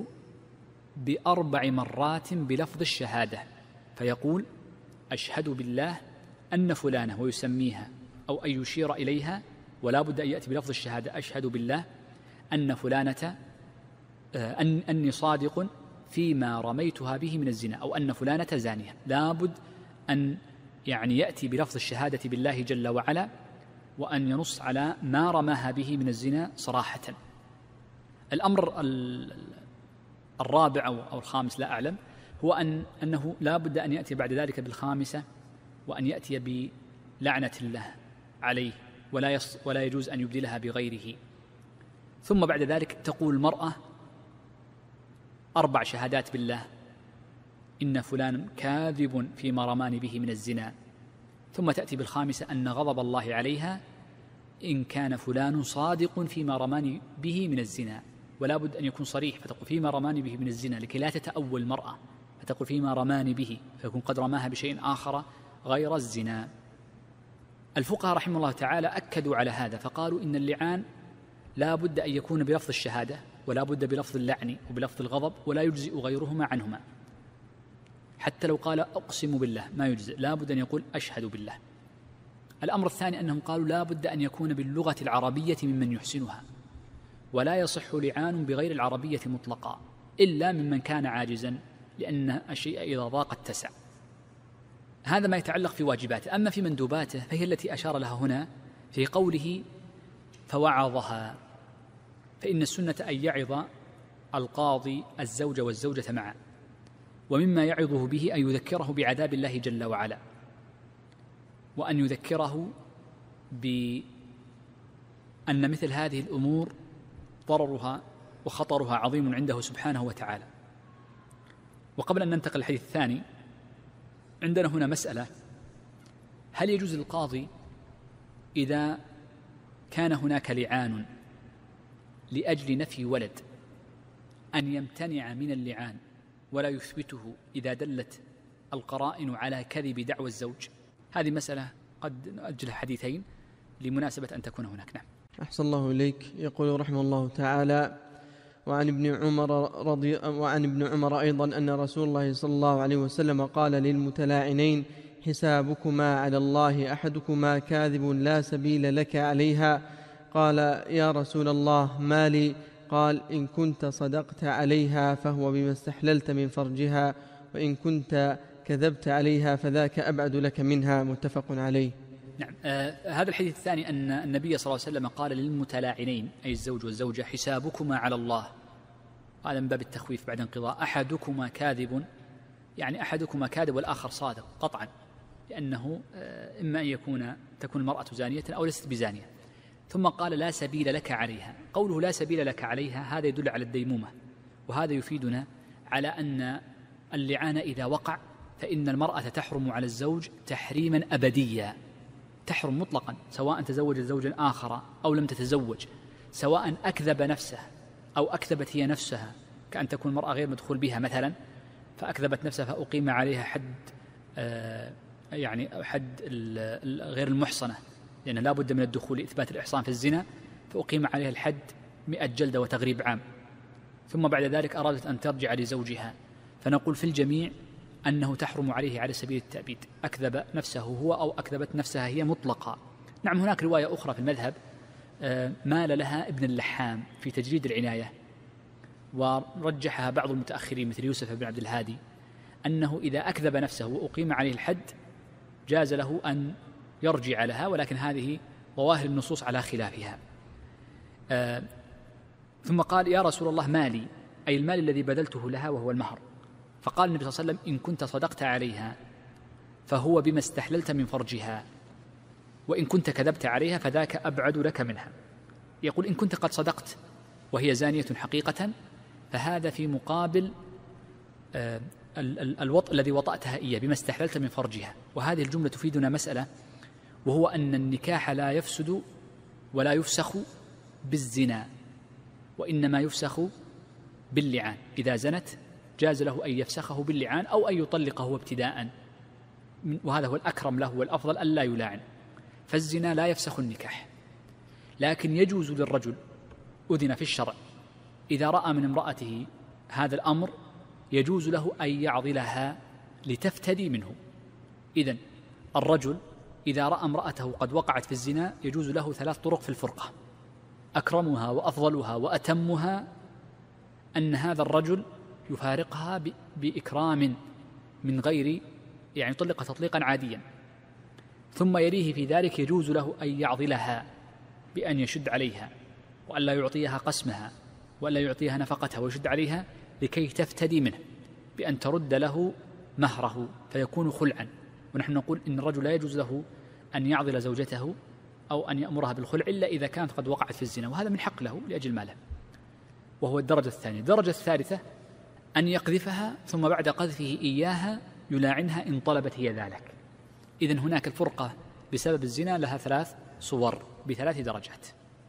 ب4 مرات بلفظ الشهادة، فيقول أشهد بالله أن فلانة ويسميها، أو أن يشير إليها، ولا بد أن يأتي بلفظ الشهادة أشهد بالله أن فلانة أني صادق فيما رميتها به من الزنا، أو أن فلانة زانية. لا بد أن يأتي بلفظ الشهادة بالله جل وعلا، وأن ينص على ما رماها به من الزنا صراحة. الأمر الرابع أو الخامس لا أعلم هو أنه لا بد أن يأتي بعد ذلك بالخامسة، وأن يأتي بلعنة الله عليه، ولا يجوز أن يبدلها بغيره. ثم بعد ذلك تقول المرأة 4 شهادات بالله إن فلان كاذب فيما رماني به من الزنا، ثم تأتي بالخامسة أن غضب الله عليها إن كان فلان صادق فيما رماني به من الزنا. ولا بد أن يكون صريح، فتقول فيما رماني به من الزنا لكي لا تتأول المرأة، فتقول فيما رماني به، فيكون قد رماها بشيء آخر غير الزنا. الفقهاء رحمه الله تعالى أكدوا على هذا، فقالوا إن اللعان لا بد أن يكون بلفظ الشهادة، ولا بد بلفظ اللعن وبلفظ الغضب، ولا يجزئ غيرهما عنهما. حتى لو قال أقسم بالله ما يجزئ، لا بد أن يقول أشهد بالله. الأمر الثاني أنهم قالوا لا بد أن يكون باللغة العربية ممن يحسنها، ولا يصح لعان بغير العربية مطلقا إلا ممن كان عاجزا، لأن الشيء إذا ضاق اتسع. هذا ما يتعلق في واجباته. أما في مندوباته فهي التي أشار لها هنا في قوله فوعظها، فإن السنة أن يعظ القاضي الزوج والزوجة معا، ومما يعظه به أن يذكره بعذاب الله جل وعلا، وأن يذكره بأن مثل هذه الأمور ضررها وخطرها عظيم عنده سبحانه وتعالى. وقبل أن ننتقل الحديث الثاني عندنا هنا مسألة: هل يجوز للقاضي إذا كان هناك لعان لأجل نفي ولد أن يمتنع من اللعان ولا يثبته إذا دلت القرائن على كذب دعوى الزوج؟ هذه مسألة قد نؤجل حديثين لمناسبة أن تكون هناك. نعم. أحسن الله إليك. يقول رحمه الله تعالى: وعن ابن عمر أيضا أن رسول الله صلى الله عليه وسلم قال للمتلاعنين: حسابكما على الله، أحدكما كاذب لا سبيل لك عليها. قال: يا رسول الله ما لي؟ قال: إن كنت صدقت عليها فهو بما استحللت من فرجها، وإن كنت كذبت عليها فذاك أبعد لك منها. متفق عليه. نعم. هذا الحديث الثاني أن النبي صلى الله عليه وسلم قال للمتلاعنين أي الزوج والزوجة: حسابكما على الله. هذا من باب التخويف بعد انقضاء. أحدكما كاذب، يعني أحدكما كاذب والآخر صادق قطعا، لأنه إما أن تكون المرأة زانية أو ليست بزانية. ثم قال: لا سبيل لك عليها. قوله لا سبيل لك عليها هذا يدل على الديمومة، وهذا يفيدنا على أن اللعان إذا وقع فإن المرأة تحرم على الزوج تحريما أبديا، تحرم مطلقا، سواء تزوج زوجا آخر أو لم تتزوج، سواء أكذب نفسه أو أكذبت هي نفسها، كأن تكون المرأة غير مدخول بها مثلا فأكذبت نفسها فأقيم عليها حد حد غير المحصنة، لأن لا بد من الدخول لإثبات الإحصان في الزنا، فأقيم عليها الحد 100 جلدة وتغريب عام، ثم بعد ذلك أرادت أن ترجع لزوجها، فنقول في الجميع أنه تحرم عليه على سبيل التأبيد، أكذب نفسه هو أو أكذبت نفسها هي مطلقا. نعم، هناك رواية أخرى في المذهب مال لها ابن اللحام في تجريد العناية، ورجحها بعض المتأخرين مثل يوسف بن عبد الهادي، أنه إذا أكذب نفسه وأقيم عليه الحد جاز له أن يرجع لها، ولكن هذه ظواهر النصوص على خلافها. ثم قال: يا رسول الله مالي، أي المال الذي بذلته لها وهو المهر. فقال النبي صلى الله عليه وسلم: إن كنت صدقت عليها فهو بما استحللت من فرجها، وإن كنت كذبت عليها فذاك أبعد لك منها. يقول: إن كنت قد صدقت وهي زانية حقيقة فهذا في مقابل الوطء الذي وطأتها إياه بما استحللت من فرجها. وهذه الجملة تفيدنا مسألة، وهو أن النكاح لا يفسد ولا يفسخ بالزنا، وإنما يفسخ باللعان. إذا زنت جاز له أن يفسخه باللعان أو أن يطلقه ابتداء، وهذا هو الأكرم له والأفضل ألا يلاعن. فالزنا لا يفسخ النكاح، لكن يجوز للرجل، أذن في الشرع، إذا رأى من امرأته هذا الأمر يجوز له أن يعضلها لتفتدي منه. إذن الرجل إذا رأى امرأته قد وقعت في الزنا يجوز له 3 طرق في الفرقة، أكرمها وأفضلها وأتمها أن هذا الرجل يفارقها بإكرام من غير يطلق تطليقا عاديا، ثم يليه في ذلك يجوز له أن يعضلها بأن يشد عليها وألا يعطيها قسمها وألا يعطيها نفقتها ويشد عليها لكي تفتدي منه بأن ترد له مهره فيكون خلعا. ونحن نقول إن الرجل لا يجوز له أن يعضل زوجته أو أن يأمرها بالخلع إلا إذا كانت قد وقعت في الزنا، وهذا من حق له لأجل ماله، وهو الدرجة الثانية. الدرجة الثالثة أن يقذفها ثم بعد قذفه إياها يلاعنها إن طلبت هي ذلك. إذن هناك الفرقة بسبب الزنا لها 3 صور ب3 درجات.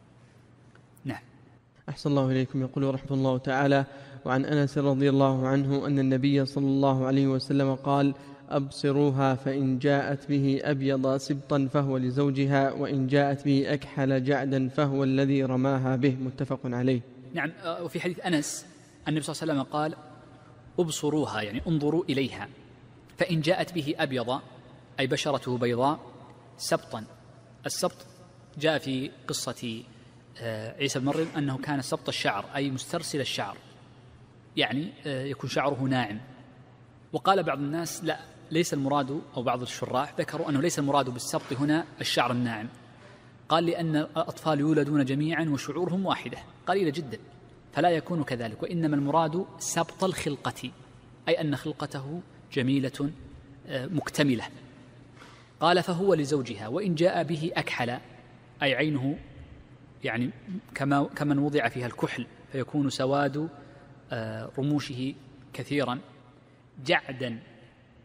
نعم. أحسن الله إليكم. يقول رحمه الله تعالى: وعن أنس رضي الله عنه أن النبي صلى الله عليه وسلم قال: أبصروها فإن جاءت به أبيض سبطا فهو لزوجها، وإن جاءت به أكحل جعدا فهو الذي رماها به. متفق عليه. نعم. وفي حديث أنس النبي صلى الله عليه وسلم قال: أبصروها، يعني انظروا إليها، فإن جاءت به أبيض أي بشرته بيضاء سبطا. السبط جاء في قصة عيسى بن مريم أنه كان سبط الشعر أي مسترسل الشعر، يعني يكون شعره ناعم. وقال بعض الناس لا، ليس المراد، أو بعض الشراح ذكروا أنه ليس المراد بالسبط هنا الشعر الناعم، قال لأن الأطفال يولدون جميعا وشعورهم واحدة قليلة جدا فلا يكون كذلك، وإنما المراد سبط الخلقة، أي أن خلقته جميلة مكتملة. قال: فهو لزوجها، وإن جاء به أكحل أي عينه يعني كمن وضع فيها الكحل فيكون سواد رموشه كثيرا، جعدا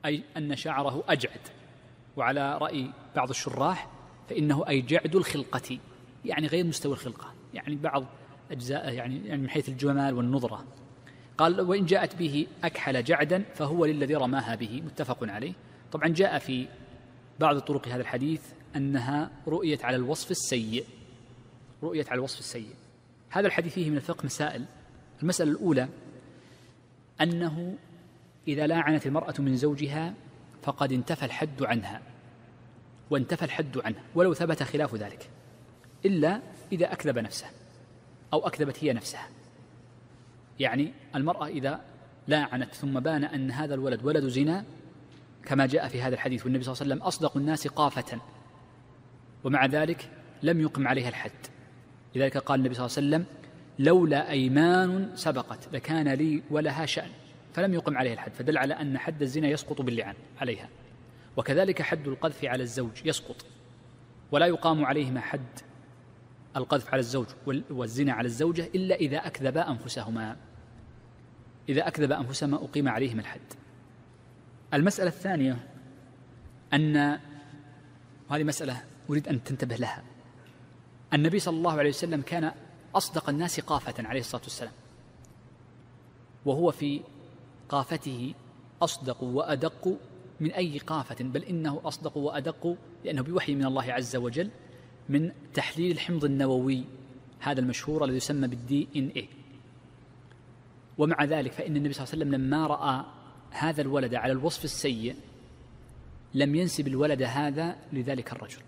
أي أن شعره أجعد، وعلى رأي بعض الشراح فإنه أي جعد الخلقة، يعني غير مستوى الخلقة، يعني بعض أجزاء يعني من حيث الجمال والنضرة. قال وإن جاءت به أكحل جعدا فهو للذي رماها به، متفق عليه. طبعا جاء في بعض طرق هذا الحديث أنها رؤيت على الوصف السيء، رؤيت على الوصف السيء. هذا الحديث فيه من الفقه مسائل. المسألة الأولى أنه إذا لاعنت المرأة من زوجها فقد انتفى الحد عنها، وانتفى الحد عنه ولو ثبت خلاف ذلك، إلا إذا أكذب نفسه أو أكذبت هي نفسها. يعني المرأة إذا لاعنت ثم بان أن هذا الولد ولد زنا كما جاء في هذا الحديث، والنبي صلى الله عليه وسلم أصدق الناس قافة، ومع ذلك لم يقم عليها الحد. لذلك قال النبي صلى الله عليه وسلم لولا أيمان سبقت لكان لي ولها شأن، فلم يقم عليها الحد، فدل على أن حد الزنا يسقط باللعان عليها. وكذلك حد القذف على الزوج يسقط، ولا يقام عليهما حد القذف على الزوج والزنا على الزوجة إلا إذا أكذبا أنفسهما، إذا أكذب أنفسهما أقيم عليهما الحد. المسألة الثانية أن، وهذه مسألة أريد أن تنتبه لها، النبي صلى الله عليه وسلم كان أصدق الناس قافة عليه الصلاة والسلام، وهو في قافته أصدق وأدق من أي قافة، بل إنه أصدق وأدق لأنه بوحي من الله عز وجل من تحليل الحمض النووي هذا المشهور الذي يسمى بالDNA. ومع ذلك فإن النبي صلى الله عليه وسلم لما رأى هذا الولد على الوصف السيء لم ينسب الولد هذا لذلك الرجل.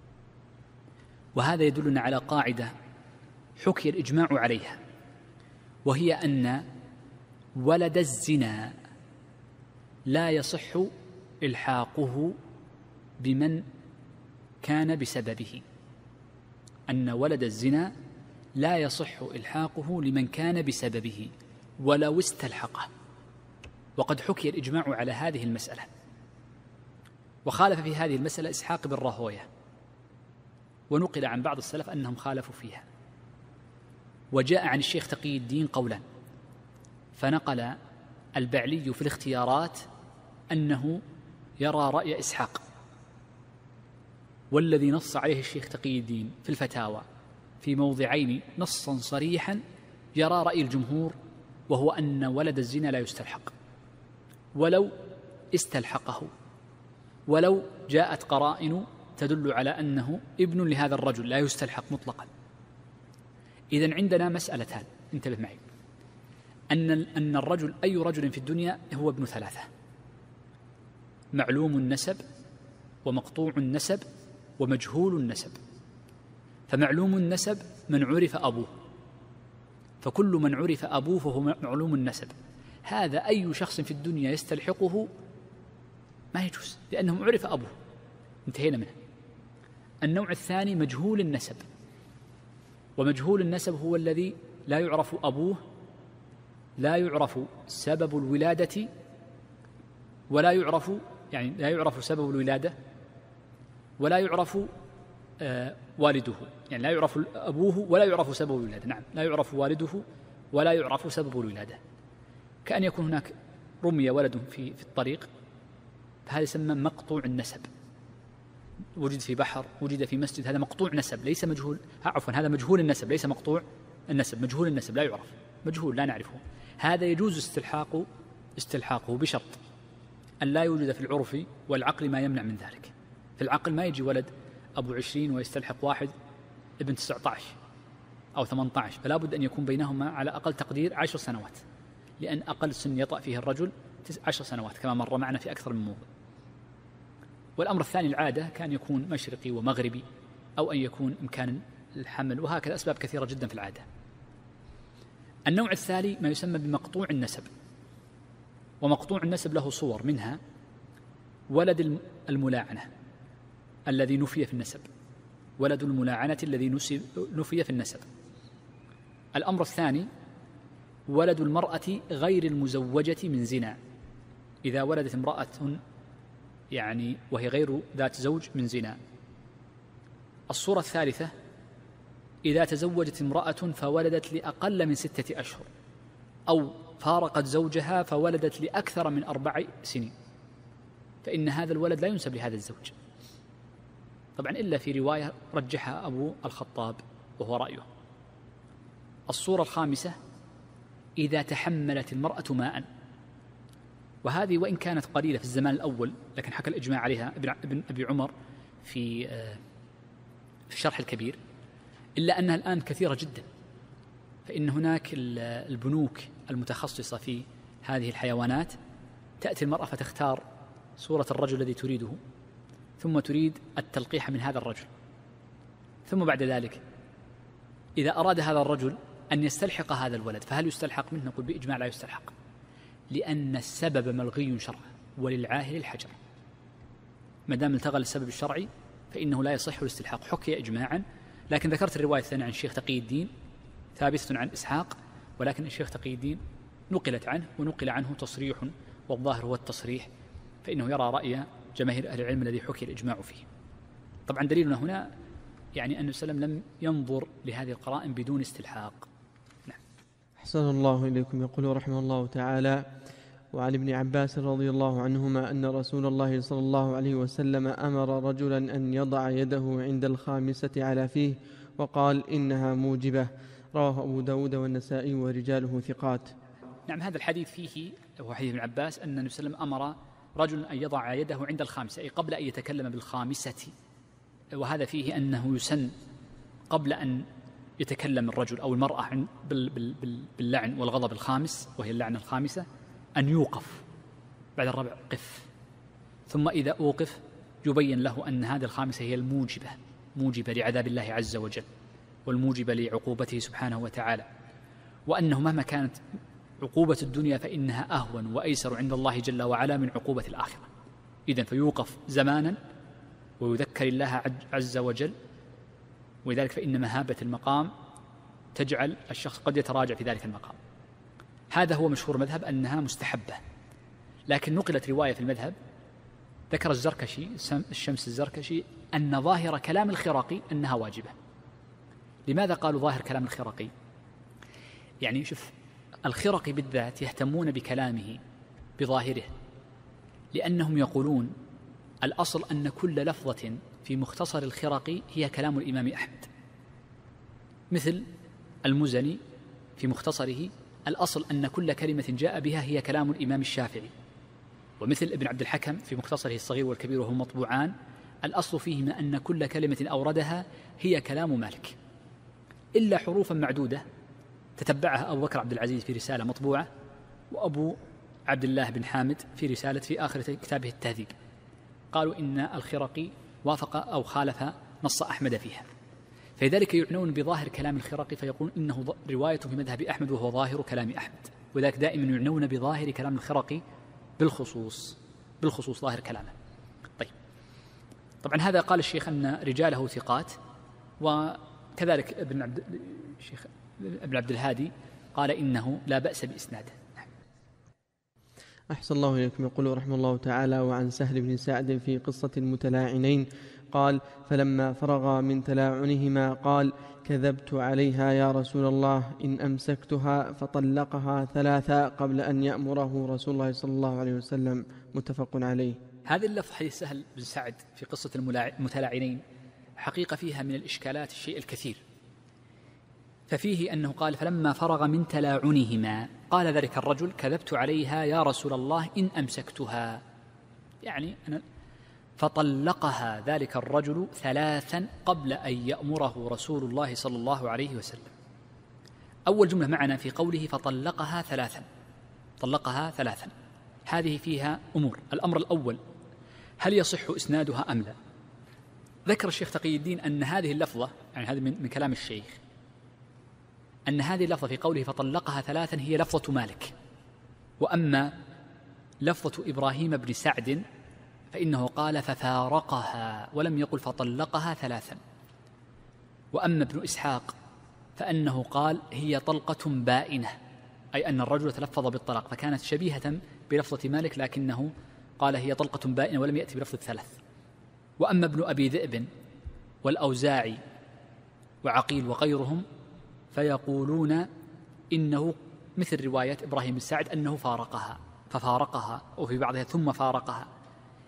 وهذا يدلنا على قاعدة حكي الإجماع عليها، وهي أن ولد الزنا لا يصح إلحاقه بمن كان بسببه، أن ولد الزنا لا يصح إلحاقه لمن كان بسببه ولو استلحقه. وقد حكي الإجماع على هذه المسألة، وخالف في هذه المسألة إسحاق بن راهويه، ونقل عن بعض السلف أنهم خالفوا فيها. وجاء عن الشيخ تقي الدين قولا، فنقل البعلي في الاختيارات أنه يرى رأي إسحاق، والذي نص عليه الشيخ تقي الدين في الفتاوى في موضعين نصا صريحا يرى رأي الجمهور، وهو أن ولد الزنا لا يستلحق ولو استلحقه، ولو جاءت قرائن تدل على أنه ابن لهذا الرجل لا يستلحق مطلقا. إذن عندنا مسألتان، انتبه معي، أن الرجل أي رجل في الدنيا هو ابن ثلاثة: معلوم النسب ومقطوع النسب ومجهول النسب. فمعلوم النسب من عرف أبوه، فكل من عرف أبوه فهو معلوم النسب، هذا أي شخص في الدنيا يستلحقه ما يجوز لأنه عرف أبوه، انتهينا منه. النوع الثاني مجهول النسب، ومجهول النسب هو الذي لا يعرف أبوه، لا يعرف سبب الولادة، ولا يعرف يعني لا يعرف سبب الولادة ولا يعرف والده، يعني لا يعرف أبوه ولا يعرف سبب الولادة. نعم، لا يعرف والده ولا يعرف سبب الولادة. كأن يكون هناك رمي ولد في الطريق، فهذا يسمى مقطوع النسب، وجد في بحر، وجد في مسجد، هذا مقطوع نسب ليس مجهول، عفوا هذا مجهول النسب ليس مقطوع النسب، مجهول النسب لا يعرف، مجهول لا نعرفه. هذا يجوز استلحاقه بشرط أن لا يوجد في العرف والعقل ما يمنع من ذلك. في العقل ما يجي ولد أبو 20 ويستلحق واحد ابن 19 أو 18، فلا بد أن يكون بينهما على أقل تقدير 10 سنوات، لأن أقل سن يطأ فيه الرجل 10 سنوات كما مر معنا في أكثر من موضوع. والأمر الثاني العادة كان يكون مشرقي ومغربي، أو أن يكون إمكان الحمل، وهكذا أسباب كثيرة جدا في العادة. النوع الثاني ما يسمى بمقطوع النسب، ومقطوع النسب له صور، منها ولد الملاعنة الذي نفي في النسب، ولد الملاعنة الذي نفي في النسب. الأمر الثاني ولد المرأة غير المزوجة من زنا، إذا ولدت امرأة يعني وهي غير ذات زوج من زنا. الصورة الثالثة إذا تزوجت امرأة فولدت لأقل من 6 أشهر، أو فارقت زوجها فولدت لأكثر من 4 سنين. فإن هذا الولد لا ينسب لهذا الزوج، طبعا إلا في رواية رجحها أبو الخطاب وهو رأيه. الصورة الخامسة: إذا تحملت المرأة ماء، وهذه وإن كانت قليلة في الزمان الأول لكن حكى الإجماع عليها ابن أبي عمر في الشرح الكبير، إلا أنها الآن كثيرة جدا، فإن هناك البنوك المتخصصة في هذه الحيوانات تأتي المرأة فتختار صورة الرجل الذي تريده، ثم تريد التلقيح من هذا الرجل، ثم بعد ذلك إذا أراد هذا الرجل أن يستلحق هذا الولد، فهل يستلحق منه؟ نقول بإجماع لا يستلحق، لأن السبب ملغي شرعا وللعاهل الحجر، ما دام التغى السبب الشرعي فإنه لا يصح الاستلحاق، حكي إجماعا. لكن ذكرت الرواية الثانية عن الشيخ تقي الدين ثابتة عن إسحاق، ولكن الشيخ تقي الدين نقلت عنه ونقل عنه تصريح، والظاهر هو التصريح، فإنه يرى رأي جماهير أهل العلم الذي حكي الإجماع فيه. طبعا دليلنا هنا يعني أن النبي لم ينظر لهذه القرائن بدون استلحاق. نعم. أحسن الله إليكم. يقول رحمه الله تعالى: وعن ابن عباس رضي الله عنهما أن رسول الله صلى الله عليه وسلم أمر رجلا أن يضع يده عند الخامسة على فيه وقال إنها موجبة. رواه أبو داود والنسائي ورجاله ثقات. نعم، هذا الحديث فيه هو حديث ابن عباس أن النبي صلى الله عليه وسلم أمر رجلا أن يضع يده عند الخامسة، أي قبل أن يتكلم بالخامسة، وهذا فيه أنه يسن قبل أن يتكلم الرجل أو المرأة باللعن والغضب الخامس وهي اللعنة الخامسة أن يوقف، بعد الرابع قف، ثم إذا أوقف يبين له أن هذه الخامسة هي موجبة لعذاب الله عز وجل والموجبة لعقوبته سبحانه وتعالى، وأنه مهما كانت عقوبة الدنيا فإنها أهون وأيسر عند الله جل وعلا من عقوبة الآخرة. إذن فيوقف زمانا ويذكر الله عز وجل، ولذلك فإن مهابة المقام تجعل الشخص قد يتراجع في ذلك المقام. هذا هو مشهور المذهب أنها مستحبة، لكن نقلت رواية في المذهب ذكر الزركشي الشمس الزركشي أن ظاهر كلام الخرقي أنها واجبة. لماذا قالوا ظاهر كلام الخرقي؟ يعني شوف، الخرقي بالذات يهتمون بكلامه بظاهره، لأنهم يقولون الأصل أن كل لفظة في مختصر الخرقي هي كلام الإمام أحمد، مثل المزني في مختصره الأصل أن كل كلمة جاء بها هي كلام الإمام الشافعي، ومثل ابن عبد الحكم في مختصره الصغير والكبير وهم مطبوعان الأصل فيهما أن كل كلمة أوردها هي كلام مالك، إلا حروفا معدودة تتبعها أبو بكر عبد العزيز في رسالة مطبوعة، وأبو عبد الله بن حامد في رسالة في آخر كتابه التهذيب، قالوا إن الخرقي وافق أو خالف نص أحمد فيها، فلذلك يعنون بظاهر كلام الخرقي فيقول إنه روايته في مذهب أحمد وهو ظاهر كلام أحمد، وذلك دائما يعنون بظاهر كلام الخرقي بالخصوص ظاهر كلامه. طيب، طبعا هذا قال الشيخ أن رجاله ثقات، وكذلك الشيخ ابن عبد الهادي قال إنه لا بأس بإسناده. أحسن الله إليكم. يقول رحمه الله تعالى: وعن سهل بن سعد في قصة المتلاعنين قال: فلما فرغا من تلاعنهما قال: كذبت عليها يا رسول الله إن أمسكتها، فطلقها 3 قبل أن يأمره رسول الله صلى الله عليه وسلم. متفق عليه. هذه اللفظ حديث سهل بن سعد في قصة المتلاعنين حقيقة فيها من الإشكالات الشيء الكثير، ففيه أنه قال: فلما فرغ من تلاعنهما قال ذلك الرجل: كذبت عليها يا رسول الله إن أمسكتها، يعني فطلقها ذلك الرجل 3 قبل أن يأمره رسول الله صلى الله عليه وسلم. أول جملة معنا في قوله فطلقها 3، طلقها 3، هذه فيها أمور. الأمر الأول: هل يصح إسنادها أم لا؟ ذكر الشيخ تقي الدين أن هذه اللفظة، يعني هذا من كلام الشيخ، أن هذه اللفظة في قوله فطلقها 3 هي لفظة مالك، وأما لفظة إبراهيم بن سعد فإنه قال ففارقها ولم يقل فطلقها 3، وأما ابن إسحاق فأنه قال هي طلقة بائنة، أي أن الرجل تلفظ بالطلاق فكانت شبيهة بلفظة مالك، لكنه قال هي طلقة بائنة ولم يأتي بلفظ 3. وأما ابن أبي ذئب والأوزاعي وعقيل وغيرهم فيقولون إنه مثل رواية إبراهيم بن سعد أنه فارقها، ففارقها، وفي بعضها ثم فارقها،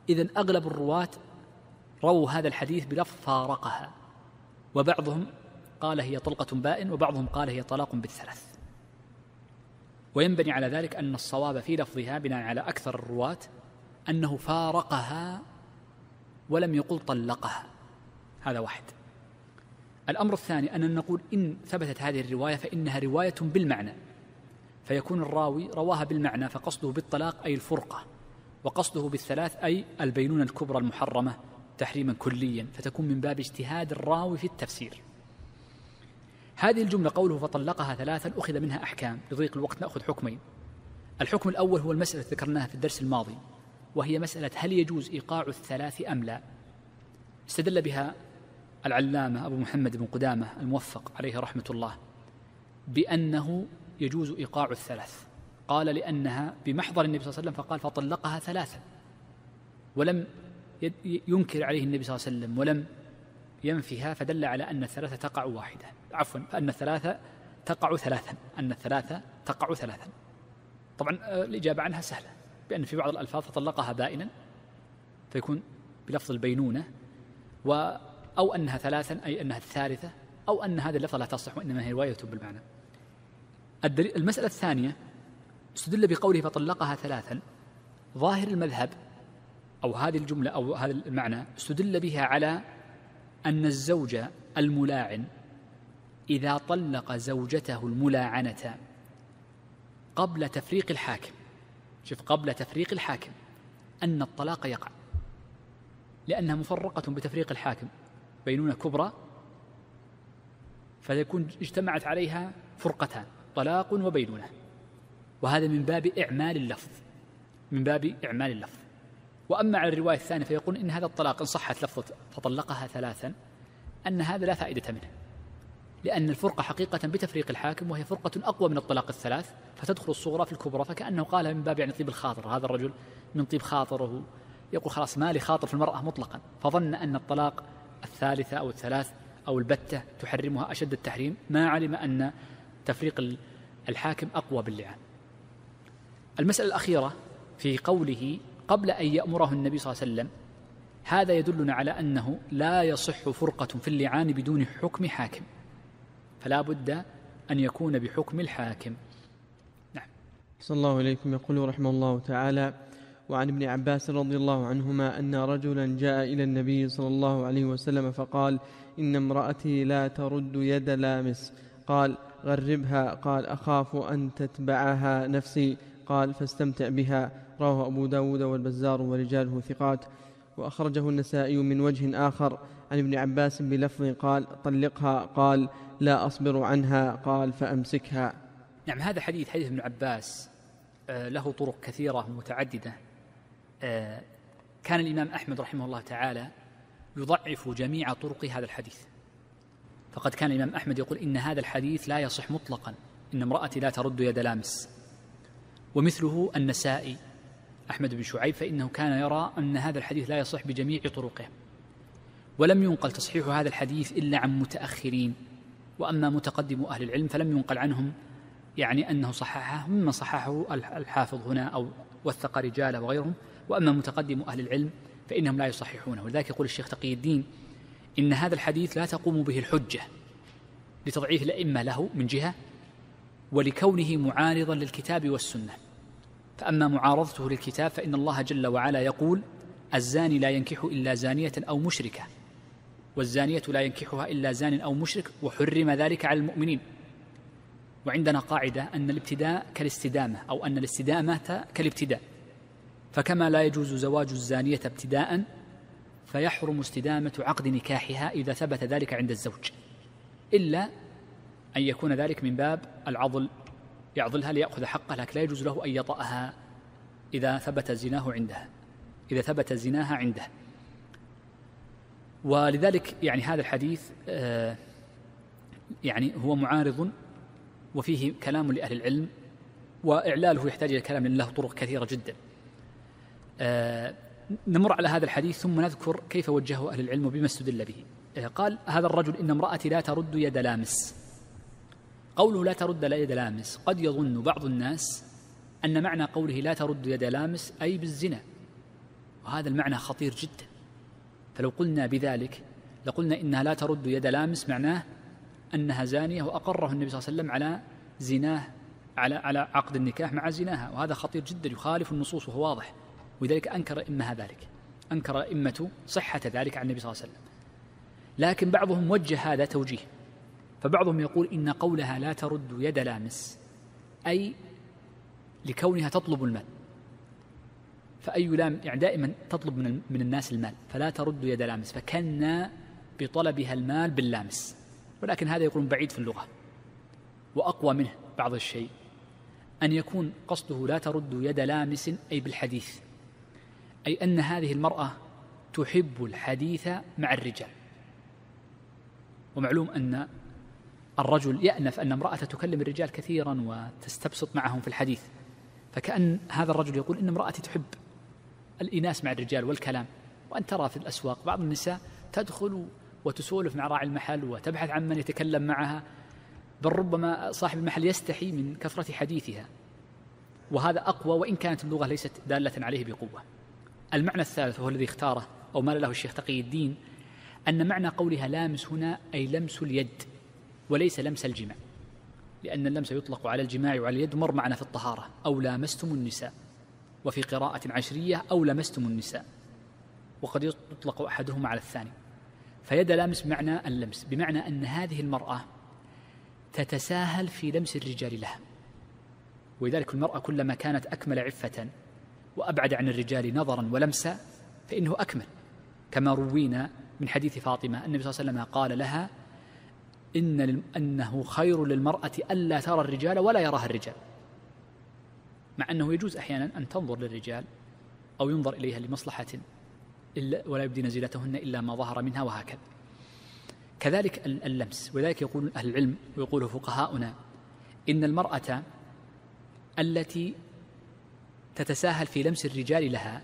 إذن أغلب الرواة رووا هذا الحديث بلفظ فارقها، وبعضهم قال هي طلقة بائن، وبعضهم قال هي طلاق بالثلاث. وينبني على ذلك أن الصواب في لفظها بناء على أكثر الرواة أنه فارقها ولم يقل طلقها. هذا واحد. الأمر الثاني أن نقول إن ثبتت هذه الرواية فإنها رواية بالمعنى، فيكون الراوي رواها بالمعنى فقصده بالطلاق أي الفرقة، وقصده بالثلاث أي البينونة الكبرى المحرمة تحريما كليا، فتكون من باب اجتهاد الراوي في التفسير. هذه الجملة قوله فطلقها ثلاثا أخذ منها أحكام، لضيق الوقت نأخذ حكمين. الحكم الأول هو المسألة التي ذكرناها في الدرس الماضي، وهي مسألة هل يجوز إيقاع الثلاث أم لا. استدل بها العلامة أبو محمد بن قدامة الموفق عليه رحمة الله بأنه يجوز إيقاع الثلاث. قال لأنها بمحضر النبي صلى الله عليه وسلم، فقال فطلقها ثلاثا، ولم ينكر عليه النبي صلى الله عليه وسلم ولم ينفها، فدل على أن الثلاثة تقع واحدة، عفوا فأن الثلاثة تقع ثلاثا، أن الثلاثة تقع ثلاثا. طبعا الإجابة عنها سهلة، بأن في بعض الألفاظ فطلقها بائنا فيكون بلفظ البينونة، أو أنها ثلاثا أي أنها الثالثة، أو أن هذه اللفظة لا تصح وإنما هي رواية بالمعنى. المسألة الثانية استدل بقوله فطلقها ثلاثا، ظاهر المذهب أو هذه الجملة أو هذا المعنى استدل بها على أن الزوج الملاعن إذا طلق زوجته الملاعنة قبل تفريق الحاكم، شوف قبل تفريق الحاكم، أن الطلاق يقع، لأنها مفرقة بتفريق الحاكم بينونة كبرى، فيكون اجتمعت عليها فرقتان، طلاق وبينونة، وهذا من باب إعمال اللفظ، من باب إعمال اللفظ. وأما على الرواية الثانية فيقول إن هذا الطلاق إن صحت لفظة فطلقها ثلاثا أن هذا لا فائدة منه، لأن الفرقة حقيقة بتفريق الحاكم، وهي فرقة أقوى من الطلاق الثلاث، فتدخل الصغرى في الكبرى، فكأنه قالها من باب يعني طيب الخاطر، هذا الرجل من طيب خاطره يقول خلاص ما لي خاطر في المرأة مطلقا، فظن أن الطلاق الثالثة أو الثلاث أو البتة تحرمها أشد التحريم، ما علم أن تفريق الحاكم أقوى باللعان. المسألة الأخيرة في قوله قبل أن يأمره النبي صلى الله عليه وسلم، هذا يدلنا على أنه لا يصح فرقة في اللعان بدون حكم حاكم، فلا بد أن يكون بحكم الحاكم. نعم. صلى الله عليكم. يقول رحمه الله تعالى: وعن ابن عباس رضي الله عنهما أن رجلا جاء إلى النبي صلى الله عليه وسلم فقال: إن امرأتي لا ترد يد لامس. قال: غربها. قال: أخاف أن تتبعها نفسي. قال: فاستمتع بها. رواه أبو داود والبزار ورجاله ثقات. وأخرجه النسائي من وجه آخر عن ابن عباس بلفظ قال: طلقها. قال: لا أصبر عنها. قال: فأمسكها. نعم. هذا حديث ابن عباس له طرق كثيرة متعددة. كان الإمام أحمد رحمه الله تعالى يضعف جميع طرق هذا الحديث، فقد كان الإمام أحمد يقول إن هذا الحديث لا يصح مطلقا، إن امرأتي لا ترد يد لامس. ومثله النسائي أحمد بن شعيب، فإنه كان يرى أن هذا الحديث لا يصح بجميع طرقه، ولم ينقل تصحيح هذا الحديث إلا عن متأخرين. وأما متقدم أهل العلم فلم ينقل عنهم يعني أنه صححه، مما صححه الحافظ هنا أو وثق رجاله وغيرهم. وأما متقدم أهل العلم فإنهم لا يصححونه. ولذلك يقول الشيخ تقي الدين إن هذا الحديث لا تقوم به الحجة لتضعيف الأئمة له من جهة، ولكونه معارضا للكتاب والسنة. فأما معارضته للكتاب فإن الله جل وعلا يقول: الزاني لا ينكح إلا زانية أو مشركة، والزانية لا ينكحها إلا زان أو مشرك، وحرم ذلك على المؤمنين. وعندنا قاعدة أن الابتداء كالاستدامة، أو أن الاستدامة كالابتداء، فكما لا يجوز زواج الزانية ابتداء فيحرم استدامة عقد نكاحها إذا ثبت ذلك عند الزوج، إلا أن يكون ذلك من باب العضل، يعضلها ليأخذ حقه، لكن لا يجوز له أن يطأها إذا ثبت زناها عنده. ولذلك يعني هذا الحديث يعني هو معارض وفيه كلام لأهل العلم، وإعلاله يحتاج إلى كلام له طرق كثيرة جدا. نمر على هذا الحديث ثم نذكر كيف وجهه أهل العلم وبما استدل به. قال هذا الرجل: إن امرأتي لا ترد يد لامس. قوله لا ترد يد لامس قد يظن بعض الناس أن معنى قوله لا ترد يد لامس أي بالزنا، وهذا المعنى خطير جدا. فلو قلنا بذلك لقلنا إنها لا ترد يد لامس، معناه أنها زانية، وأقره النبي صلى الله عليه وسلم على زناه، على عقد النكاح مع زناها، وهذا خطير جدا يخالف النصوص وهو واضح. ولذلك أنكر الأئمة ذلك، أنكر الأئمة صحة ذلك عن النبي صلى الله عليه وسلم. لكن بعضهم وجه هذا توجيه، فبعضهم يقول إن قولها لا ترد يد لامس أي لكونها تطلب المال، فأي لام يعني دائما تطلب من الناس المال، فلا ترد يد لامس، فكنا بطلبها المال باللامس. ولكن هذا يقولون بعيد في اللغة، وأقوى منه بعض الشيء أن يكون قصده لا ترد يد لامس أي بالحديث، أي أن هذه المرأة تحب الحديث مع الرجال. ومعلوم أن الرجل يأنف أن امرأة تكلم الرجال كثيرا وتستبسط معهم في الحديث، فكأن هذا الرجل يقول إن امرأتي تحب الإناس مع الرجال والكلام. وأن ترى في الأسواق بعض النساء تدخل وتسولف مع راعي المحل وتبحث عن من يتكلم معها، بل ربما صاحب المحل يستحي من كثرة حديثها، وهذا أقوى وإن كانت اللغة ليست دالة عليه بقوة. المعنى الثالث وهو الذي اختاره أو مال له الشيخ تقي الدين، أن معنى قولها لامس هنا أي لمس اليد وليس لمس الجماع، لأن اللمس يطلق على الجماع وعلى اليد، مر معنا في الطهارة أو لامستم النساء، وفي قراءة عشرية أو لمستم النساء، وقد يطلق أحدهما على الثاني. فيد لامس بمعنى اللمس، بمعنى أن هذه المرأة تتساهل في لمس الرجال لها، ولذلك المرأة كلما كانت أكمل عفة وأبعد عن الرجال نظرا ولمسا فإنه أكمل، كما روينا من حديث فاطمة النبي صلى الله عليه وسلم قال لها أنه خير للمرأة ألا ترى الرجال ولا يراها الرجال، مع أنه يجوز أحيانا أن تنظر للرجال أو ينظر إليها لمصلحة ولا يبدين زينتهن إلا ما ظهر منها، وهكذا. كذلك اللمس، ولذلك يقول أهل العلم ويقوله فقهاؤنا إن المرأة التي تتساهل في لمس الرجال لها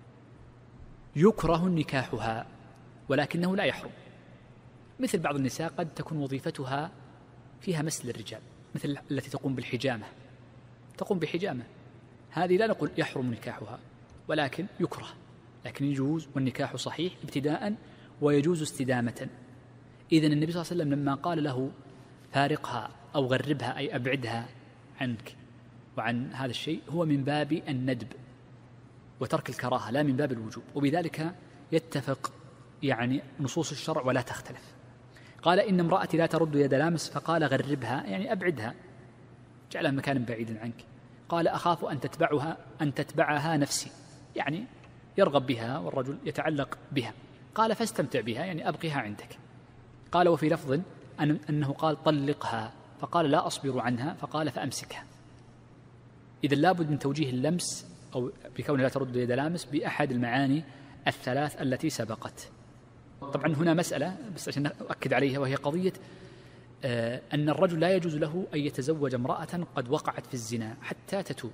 يكره نكاحها ولكنه لا يحرم. مثل بعض النساء قد تكون وظيفتها فيها مس للرجال، مثل التي تقوم بالحجامة، تقوم بحجامة، هذه لا نقول يحرم نكاحها ولكن يكره، لكن يجوز والنكاح صحيح ابتداء ويجوز استدامة. إذن النبي صلى الله عليه وسلم لما قال له فارقها أو غربها أي أبعدها عنك وعن هذا الشيء هو من باب الندب وترك الكراهة لا من باب الوجوب، وبذلك يتفق يعني نصوص الشرع ولا تختلف. قال إن امرأتي لا ترد يد لامس، فقال غربها يعني أبعدها، جعلها مكانا بعيدا عنك. قال أخاف أن تتبعها نفسي، يعني يرغب بها والرجل يتعلق بها. قال فاستمتع بها يعني أبقيها عندك. قال وفي لفظ أنه قال طلقها، فقال لا أصبر عنها، فقال فأمسكها. إذن لابد من توجيه اللمس أو بكونه لا ترد يد لامس بأحد المعاني الثلاث التي سبقت. طبعا هنا مسألة بس عشان أؤكد عليها، وهي قضية أن الرجل لا يجوز له أن يتزوج امرأة قد وقعت في الزنا حتى تتوب.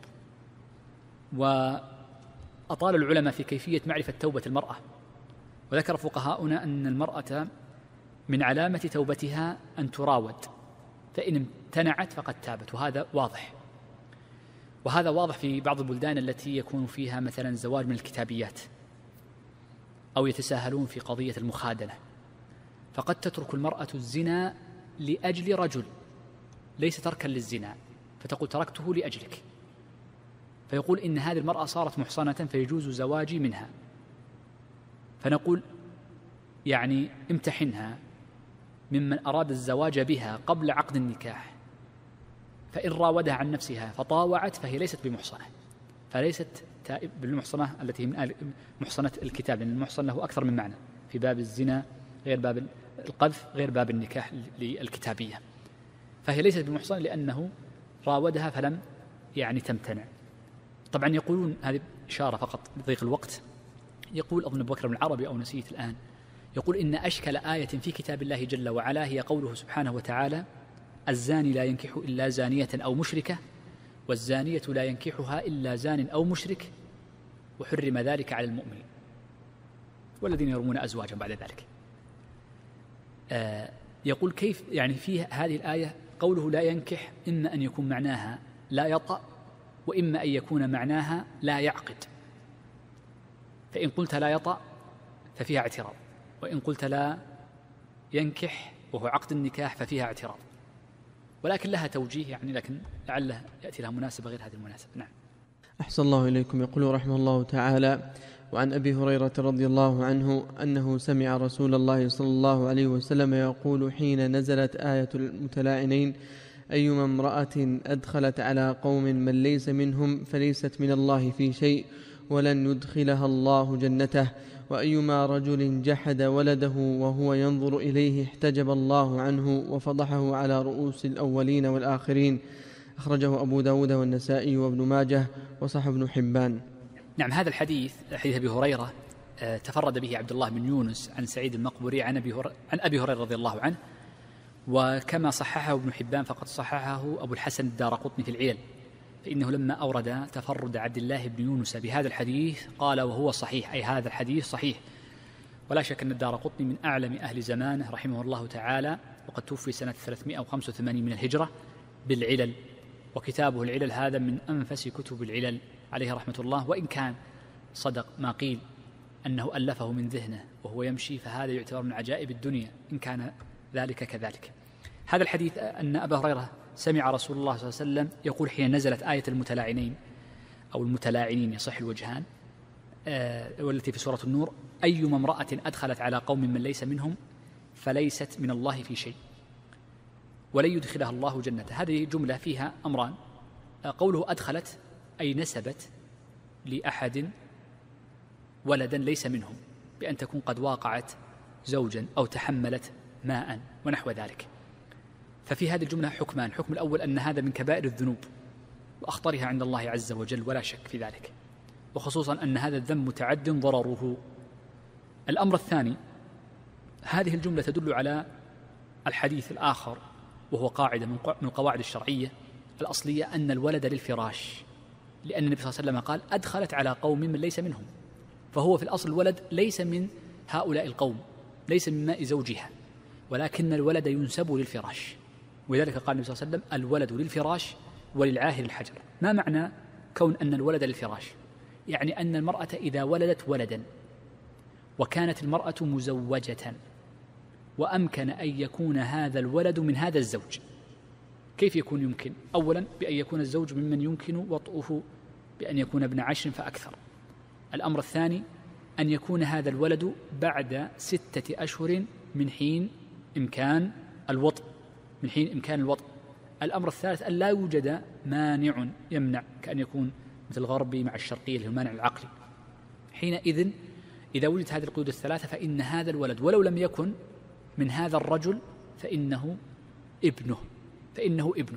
وأطال العلماء في كيفية معرفة توبة المرأة، وذكر فقهاؤنا أن المرأة من علامة توبتها أن تراود، فإن امتنعت فقد تابت، وهذا واضح. وهذا واضح في بعض البلدان التي يكون فيها مثلا زواج من الكتابيات أو يتساهلون في قضية المخادنة، فقد تترك المرأة الزنا لأجل رجل ليس تركا للزنا، فتقول تركته لأجلك، فيقول إن هذه المرأة صارت محصنة فيجوز زواجي منها، فنقول يعني امتحنها ممن أراد الزواج بها قبل عقد النكاح، فإن راودها عن نفسها فطاوعت فهي ليست بمحصنة، فليست بالمحصنة التي من محصنة الكتاب، لأن المحصن له أكثر من معنى في باب الزنا غير باب القذف غير باب النكاح للكتابية، فهي ليست بمحصنة لأنه راودها فلم يعني تمتنع. طبعا يقولون هذه إشارة فقط لضيق الوقت، يقول أظن أبو بكر بن العربي أو نسيت الآن، يقول إن أشكل آية في كتاب الله جل وعلا هي قوله سبحانه وتعالى الزاني لا ينكح إلا زانية أو مشركة والزانية لا ينكحها إلا زان أو مشرك وحرم ذلك على المؤمنين والذين يرمون أزواجهم بعد ذلك. يقول كيف يعني في هذه الآية قوله لا ينكح إما أن يكون معناها لا يطأ، وإما أن يكون معناها لا يعقد. فإن قلت لا يطأ ففيها اعتراض، وإن قلت لا ينكح وهو عقد النكاح ففيها اعتراض، ولكن لها توجيه يعني، لكن لعله يأتي لها مناسبة غير هذه المناسبة. نعم. أحسن الله إليكم. يقول رحمه الله تعالى: وعن أبي هريرة رضي الله عنه أنه سمع رسول الله صلى الله عليه وسلم يقول حين نزلت آية المتلاعنين: أيما امرأة أدخلت على قوم من ليس منهم فليست من الله في شيء ولن يدخلها الله جنته، وأيما رجل جحد ولده وهو ينظر إليه احتجب الله عنه وفضحه على رؤوس الأولين والآخرين. أخرجه أبو داود والنسائي وابن ماجه وصححه ابن حبان. نعم، هذا الحديث حديث أبي هريرة تفرد به عبد الله بن يونس عن سعيد المقبري عن أبي هريرة رضي الله عنه، وكما صححه ابن حبان فقد صححه أبو الحسن الدارقطني في العلل، فإنه لما أورد تفرد عبد الله بن يونس بهذا الحديث قال وهو صحيح، أي هذا الحديث صحيح. ولا شك أن الدارقطني من أعلم أهل زمانه رحمه الله تعالى، وقد توفي سنة 385 من الهجرة بالعلل، وكتابه العلل هذا من أنفس كتب العلل عليه رحمة الله. وإن كان صدق ما قيل أنه ألفه من ذهنه وهو يمشي، فهذا يعتبر من عجائب الدنيا إن كان ذلك كذلك. هذا الحديث أن أبا هريرة سمع رسول الله صلى الله عليه وسلم يقول حين نزلت آية المتلاعنين أو المتلاعنين يصح الوجهان، والتي في سورة النور: أيما امرأة أدخلت على قوم من ليس منهم فليست من الله في شيء ولن يدخلها الله جنته. هذه جملة فيها أمران: قوله أدخلت أي نسبت لأحد ولدا ليس منهم، بأن تكون قد واقعت زوجا أو تحملت ماء ونحو ذلك. ففي هذه الجملة حكمان: الحكم الأول أن هذا من كبائر الذنوب وأخطرها عند الله عز وجل ولا شك في ذلك، وخصوصا أن هذا الذنب متعد ضرره. الأمر الثاني: هذه الجملة تدل على الحديث الآخر، وهو قاعدة من القواعد الشرعية الأصلية، أن الولد للفراش، لأن النبي صلى الله عليه وسلم قال أدخلت على قوم من ليس منهم، فهو في الأصل الولد ليس من هؤلاء القوم، ليس من ماء زوجها، ولكن الولد ينسب للفراش. ولذلك قال النبي صلى الله عليه وسلم الولد للفراش وللعاهر الحجر. ما معنى كون أن الولد للفراش؟ يعني أن المرأة إذا ولدت ولدا وكانت المرأة مزوجة وأمكن أن يكون هذا الولد من هذا الزوج، كيف يكون يمكن؟ أولا بأن يكون الزوج ممن يمكن وطئه بأن يكون ابن 10 فأكثر. الأمر الثاني أن يكون هذا الولد بعد 6 أشهر من حين إمكان الوطء، الأمر الثالث أن لا يوجد مانع يمنع، كأن يكون مثل الغربي مع الشرقي اللي هو المانع العقلي. حينئذ إذا وجدت هذه القيود الثلاثة فإن هذا الولد ولو لم يكن من هذا الرجل فإنه ابنه،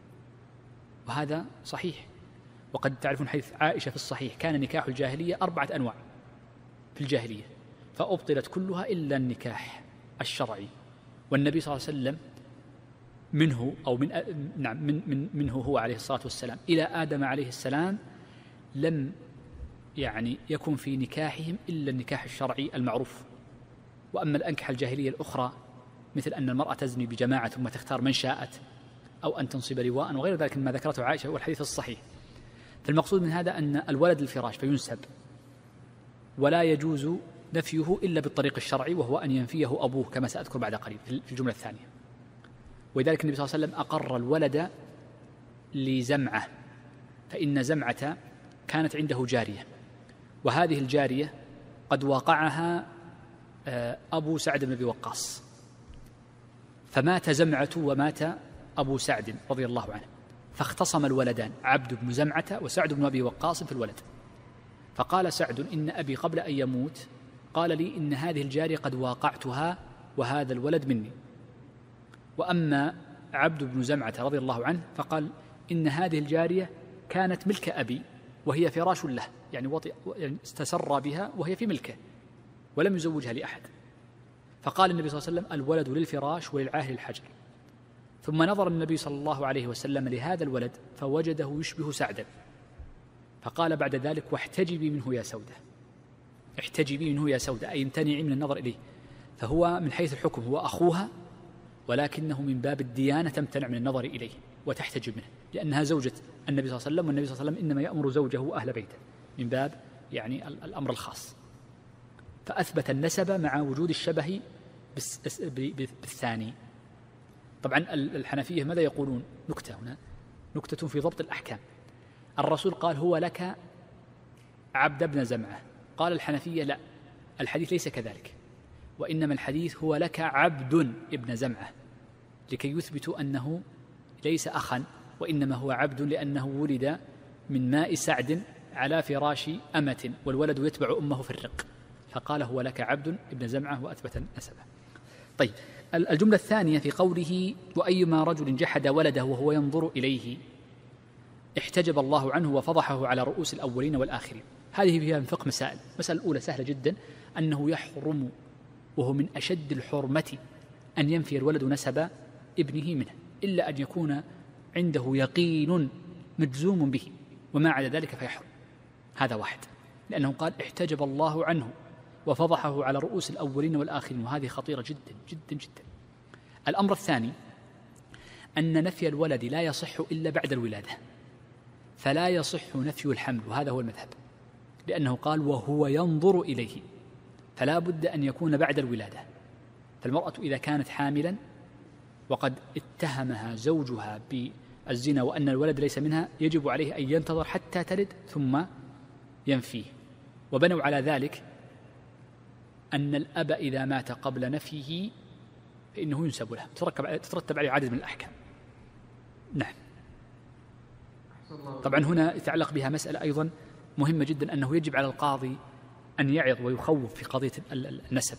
وهذا صحيح. وقد تعرفون حديث عائشة في الصحيح: كان نكاح الجاهلية 4 أنواع في الجاهلية فأبطلت كلها إلا النكاح الشرعي. والنبي صلى الله عليه وسلم منه هو عليه الصلاة والسلام إلى آدم عليه السلام لم يكن في نكاحهم إلا النكاح الشرعي المعروف. وأما الأنكحة الجاهلية الأخرى مثل أن المرأة تزني بجماعة ثم تختار من شاءت، أو أن تنصب لواء وغير ذلك مما ذكرته عائشة والحديث الصحيح. فالمقصود من هذا أن الولد للفراش فينسب، ولا يجوز نفيه إلا بالطريق الشرعي، وهو أن ينفيه أبوه كما سأذكر بعد قليل في الجملة الثانية. ولذلك النبي صلى الله عليه وسلم أقر الولد لزمعة، فإن زمعة كانت عنده جارية، وهذه الجارية قد واقعها أبو سعد بن أبي وقاص، فمات زمعة ومات أبو سعد رضي الله عنه، فاختصم الولدان عبد بن زمعة وسعد بن أبي وقاص في الولد. فقال سعد: إن أبي قبل أن يموت قال لي إن هذه الجارية قد واقعتها وهذا الولد مني. وأما عبد بن زمعة رضي الله عنه فقال: إن هذه الجارية كانت ملك أبي وهي فراش له، يعني استسر بها وهي في ملكه ولم يزوجها لأحد. فقال النبي صلى الله عليه وسلم: الولد للفراش وللعاهر الحجر. ثم نظر النبي صلى الله عليه وسلم لهذا الولد فوجده يشبه سعدا، فقال بعد ذلك: واحتجبي منه يا سودة، احتجبي منه يا سودة، أي امتنعي من النظر إليه. فهو من حيث الحكم هو أخوها، ولكنه من باب الديانة تمتنع من النظر إليه وتحتجب منه، لأنها زوجة النبي صلى الله عليه وسلم، والنبي صلى الله عليه وسلم إنما يأمر زوجه وأهل بيته من باب الأمر الخاص. فأثبت النسب مع وجود الشبه بالثاني. طبعا الحنفية ماذا يقولون؟ نكتة هنا، نكتة في ضبط الأحكام. الرسول قال هو لك عبد ابن زمعة، قال الحنفية لا، الحديث ليس كذلك، وإنما الحديث هو لك عبد ابن زمعة، لكي يثبتوا أنه ليس أخا، وإنما هو عبد لأنه ولد من ماء سعد على فراش أمة، والولد يتبع أمه في الرق، فقال هو لك عبد ابن زمعة وأثبت نسبه. طيب، الجملة الثانية في قوله وأيما رجل جحد ولده وهو ينظر إليه احتجب الله عنه وفضحه على رؤوس الأولين والآخرين. هذه فيها من فقه مسائل. المسألة الأولى سهلة جدا، أنه يحرم وهو من أشد الحرمة أن ينفي الولد نسب ابنه منه، إلا أن يكون عنده يقين مجزوم به، وما عدا ذلك فيحرم. هذا واحد، لأنه قال احتجب الله عنه وفضحه على رؤوس الأولين والآخرين، وهذه خطيرة جدا جدا جدا. الأمر الثاني أن نفي الولد لا يصح إلا بعد الولادة، فلا يصح نفي الحمل، وهذا هو المذهب، لأنه قال وهو ينظر إليه، فلا بد أن يكون بعد الولادة. فالمرأة إذا كانت حاملا وقد اتهمها زوجها بالزنا وأن الولد ليس منها، يجب عليه أن ينتظر حتى تلد ثم ينفيه. وبنوا على ذلك أن الأب إذا مات قبل نفيه فإنه ينسب له، تترتب عليه عدد من الأحكام. نعم. طبعا هنا يتعلق بها مسألة أيضا مهمة جدا، أنه يجب على القاضي أن يعظ ويخوف في قضية النسب.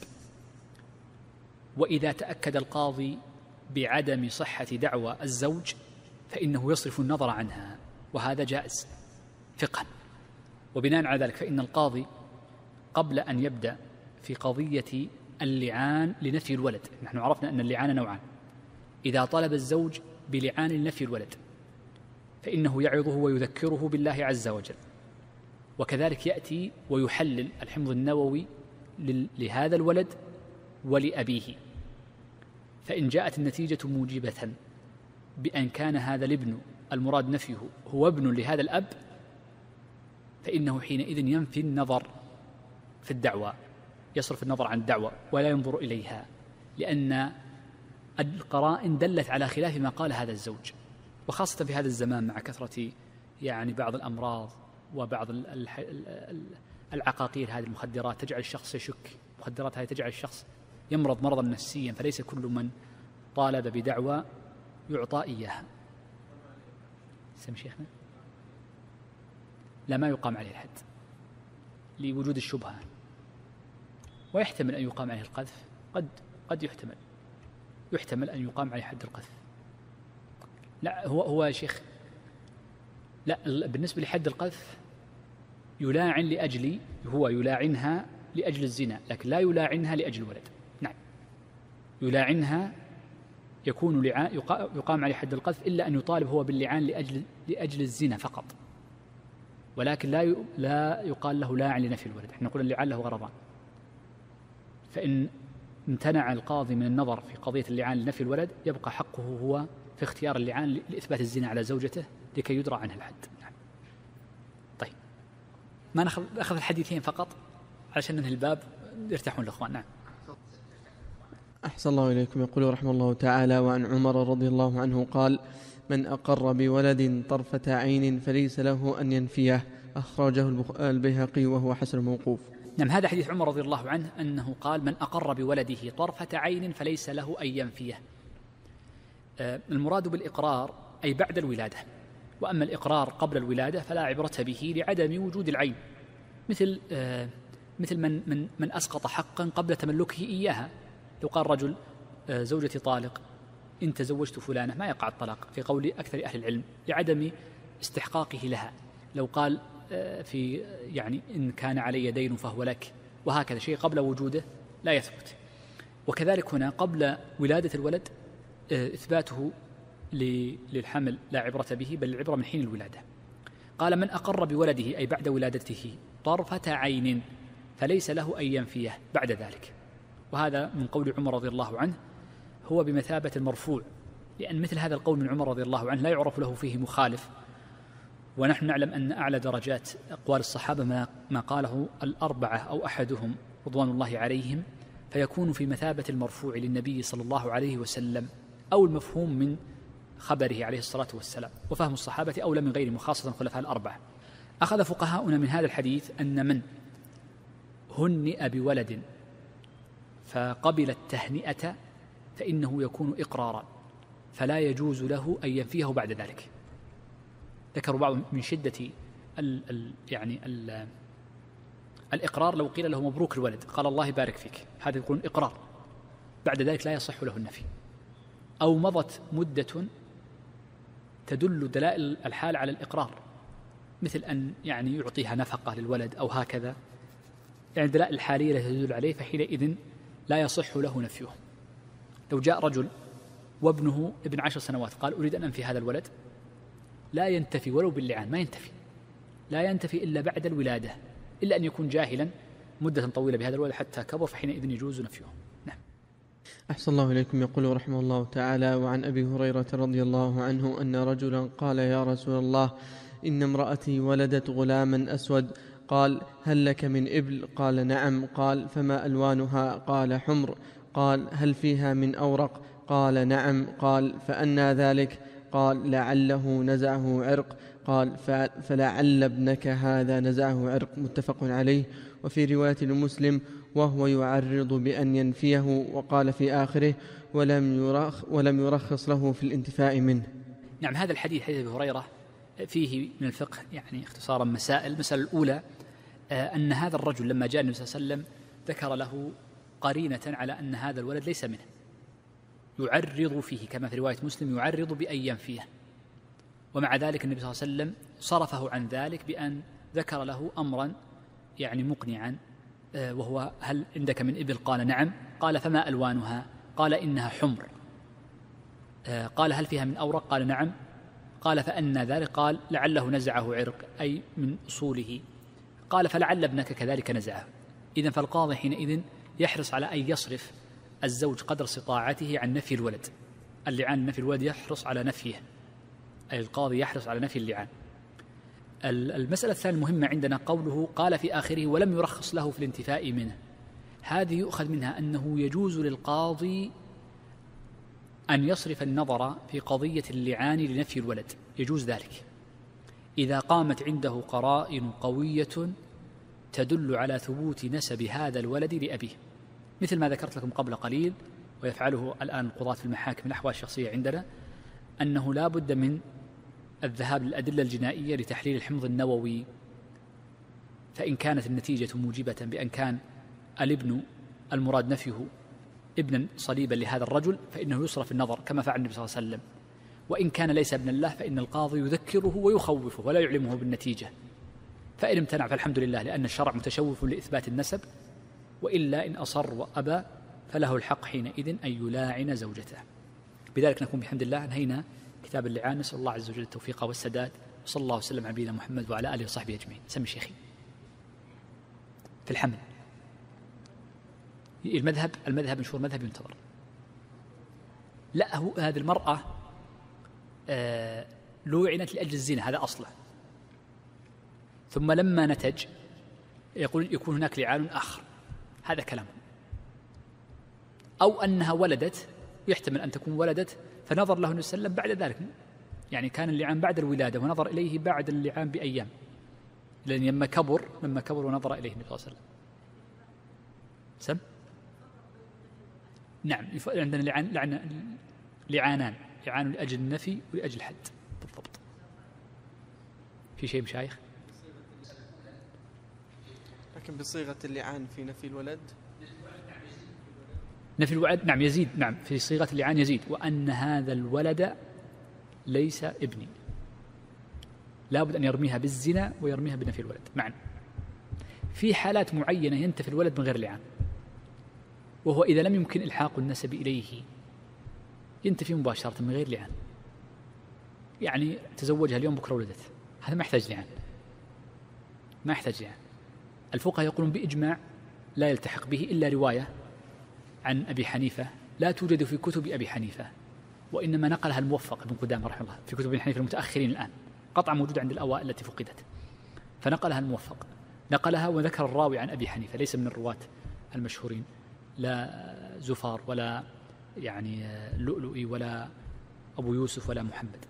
وإذا تأكد القاضي بعدم صحة دعوى الزوج فإنه يصرف النظر عنها، وهذا جائز فقها. وبناء على ذلك فإن القاضي قبل أن يبدأ في قضية اللعان لنفي الولد، نحن عرفنا أن اللعان نوعان، إذا طلب الزوج بلعان لنفي الولد فإنه يعظه ويذكره بالله عز وجل، وكذلك يأتي ويحلل الحمض النووي لهذا الولد ولأبيه. فإن جاءت النتيجة موجبة بأن كان هذا الابن المراد نفيه هو ابن لهذا الأب، فإنه حينئذ ينفي النظر في الدعوى، يصرف النظر عن الدعوى ولا ينظر إليها، لأن القرائن دلت على خلاف ما قال هذا الزوج، وخاصة في هذا الزمان مع كثرة بعض الأمراض وبعض العقاقير. هذه المخدرات تجعل الشخص يشك، المخدرات هذه تجعل الشخص يمرض مرضا نفسيا، فليس كل من طالب بدعوى يعطى إياها. سمع شيخنا؟ لا، ما يقام عليه الحد لوجود الشبهة، ويحتمل أن يقام عليه القذف، قد يحتمل أن يقام عليه حد القذف. لا، هو يا شيخ، لا، بالنسبة لحد القذف يلاعن هو يلاعنها لأجل الزنا، لكن لا يلاعنها لأجل الولد. نعم، يلاعنها يكون يقام عليه حد القذف، إلا أن يطالب هو باللعان لأجل الزنا فقط، ولكن لا يقال له لاعن لنفي الولد. احنا نقول اللعان له غرضان، فإن امتنع القاضي من النظر في قضية اللعان لنفي الولد يبقى حقه هو في اختيار اللعان لإثبات الزنا على زوجته لكي يدرى عنها الحد. نعم. طيب، ما نأخذ الحديثين فقط علشان ننهي الباب يرتاحون الأخوان. نعم. أحسن الله إليكم. يقول رحمه الله تعالى: وعن عمر رضي الله عنه قال: من أقر بولد طرفة عين فليس له أن ينفيه، أخرجه البيهقي وهو حسن موقوف. نعم، هذا حديث عمر رضي الله عنه أنه قال: من أقر بولده طرفة عين فليس له أن ينفيه. المراد بالإقرار أي بعد الولادة، وأما الإقرار قبل الولادة فلا عبرة به لعدم وجود العين، مثل من أسقط حقا قبل تملكه إياها. لو قال رجل زوجتي طالق إن تزوجت فلانة، ما يقع الطلاق في قول أكثر أهل العلم لعدم استحقاقه لها. لو قال إن كان علي دين فهو لك، وهكذا شيء قبل وجوده لا يثبت. وكذلك هنا قبل ولادة الولد إثباته للحمل لا عبرة به، بل العبرة من حين الولادة. قال: من أقر بولده أي بعد ولادته طرفة عين فليس له أن ينفيه بعد ذلك. وهذا من قول عمر رضي الله عنه هو بمثابة المرفوع، لأن مثل هذا القول من عمر رضي الله عنه لا يعرف له فيه مخالف، ونحن نعلم أن أعلى درجات أقوال الصحابة ما قاله الأربعة أو أحدهم رضوان الله عليهم، فيكون في مثابة المرفوع للنبي صلى الله عليه وسلم، أو المفهوم من خبره عليه الصلاة والسلام، وفهم الصحابة أولى من غيرهم، خاصة الخلفاء الأربعة. أخذ فقهاؤنا من هذا الحديث أن من هنئ بولد فقبل التهنئة فإنه يكون إقرارا، فلا يجوز له أن ينفيه بعد ذلك. ذكروا بعض من شدة الإقرار لو قيل له مبروك الولد قال الله يبارك فيك، هذا يكون إقرار، بعد ذلك لا يصح له النفي. أو مضت مدة تدل دلائل الحال على الإقرار، مثل أن يعطيها نفقة للولد أو هكذا، دلائل الحالية التي تدل عليه، فحينئذ لا يصح له نفيه. لو جاء رجل وابنه ابن 10 سنوات قال أريد أن أنفي هذا الولد، لا ينتفي ولو باللعان، ما ينتفي، لا ينتفي إلا بعد الولادة، إلا أن يكون جاهلا مدة طويلة بهذا الولد حتى كبر، فحينئذ يجوز نفيه. نعم. أحسن الله إليكم. يقول رحمه الله تعالى: وعن أبي هريرة رضي الله عنه أن رجلا قال: يا رسول الله، إن امرأتي ولدت غلاما أسود. قال: هل لك من إبل؟ قال: نعم. قال: فما ألوانها؟ قال: حمر. قال: هل فيها من أورق؟ قال: نعم. قال: فأنى ذلك؟ قال: لعله نزعه عرق. قال: فلعل ابنك هذا نزعه عرق. متفق عليه. وفي رواية لمسلم: وهو يعرض بأن ينفيه، وقال في آخره: ولم يرخص له في الانتفاء منه. نعم. هذا الحديث حديث أبي هريرة فيه من الفقه اختصارا مسائل. المسألة الأولى أن هذا الرجل لما جاء النبي صلى الله عليه وسلم ذكر له قرينة على أن هذا الولد ليس منه، يعرض فيه كما في رواية مسلم يعرض بأن ينفيه، ومع ذلك النبي صلى الله عليه وسلم صرفه عن ذلك بأن ذكر له أمرا مقنعا، وهو: هل عندك من إبل؟ قال: نعم. قال: فما ألوانها؟ قال: إنها حمر. قال: هل فيها من أورق؟ قال: نعم. قال: فأنى ذلك؟ قال: لعله نزعه عرق، أي من أصوله. قال: فلعل ابنك كذلك نزعه. إذن فالقاضي حينئذ يحرص على أن يصرف الزوج قدر استطاعته عن نفي الولد. اللعان نفي الولد يحرص على نفيه، أي القاضي يحرص على نفي اللعان. المسألة الثانية المهمة عندنا قوله قال في آخره: ولم يرخص له في الانتفاء منه. هذه يؤخذ منها أنه يجوز للقاضي أن يصرف النظر في قضية اللعان لنفي الولد، يجوز ذلك إذا قامت عنده قرائن قوية تدل على ثبوت نسب هذا الولد لأبيه، مثل ما ذكرت لكم قبل قليل ويفعله الآن القضاة في المحاكم الأحوال الشخصية عندنا، أنه لا بد من الذهاب للأدلة الجنائية لتحليل الحمض النووي، فإن كانت النتيجة موجبة بأن كان الابن المراد نفيه ابنا صليبا لهذا الرجل فإنه يصرف النظر كما فعل النبي صلى الله عليه وسلم، وإن كان ليس ابنا له فإن القاضي يذكره ويخوفه ولا يعلمه بالنتيجة، فإن امتنع فالحمد لله لأن الشرع متشوف لإثبات النسب، وإلا إن أصر وأبى فله الحق حينئذ أن يلاعن زوجته. بذلك نكون بحمد الله انهينا كتاب اللعان، نسأل الله عز وجل التوفيق والسداد، وصلى الله وسلم على نبينا محمد وعلى آله وصحبه أجمعين. سمي شيخي. في الحمل المذهب مشهور، مذهب ينتظر. لا، هذه المرأة لوعنت لأجل الزنا، هذا أصله، ثم لما نتج يكون هناك لعان آخر، هذا كلام. أو أنها ولدت، يحتمل أن تكون ولدت فنظر له النبي صلى الله عليه وسلم بعد ذلك، كان اللعان بعد الولادة ونظر إليه بعد اللعان بأيام، لأن لما كبر ونظر إليه النبي صلى الله عليه وسلم. سم؟ نعم، عندنا لعانان، لعان لأجل النفي ولأجل الحد بالضبط. في شيء مشايخ؟ لكن بصيغة اللعان في نفي الولد، نفي الولد نعم يزيد، نعم في صيغة اللعان يزيد، وأن هذا الولد ليس ابني، لا بد أن يرميها بالزنا ويرميها بنفي الولد معا. في حالات معينة ينتفي الولد من غير لعان، وهو إذا لم يمكن إلحاق النسب إليه ينتفي مباشرة من غير لعان، تزوجها اليوم بكرة ولدت، هذا ما يحتاج لعان، ما يحتاج لعان. الفقهاء يقولون بإجماع لا يلتحق به إلا رواية عن أبي حنيفة لا توجد في كتب أبي حنيفة، وإنما نقلها الموفق ابن قدامة رحمه الله في كتب أبي حنيفة المتأخرين الآن، قطعا موجودة عند الأوائل التي فقدت، فنقلها الموفق، نقلها وذكر الراوي عن أبي حنيفة ليس من الرواة المشهورين، لا زفار ولا يعني لؤلؤي ولا أبو يوسف ولا محمد.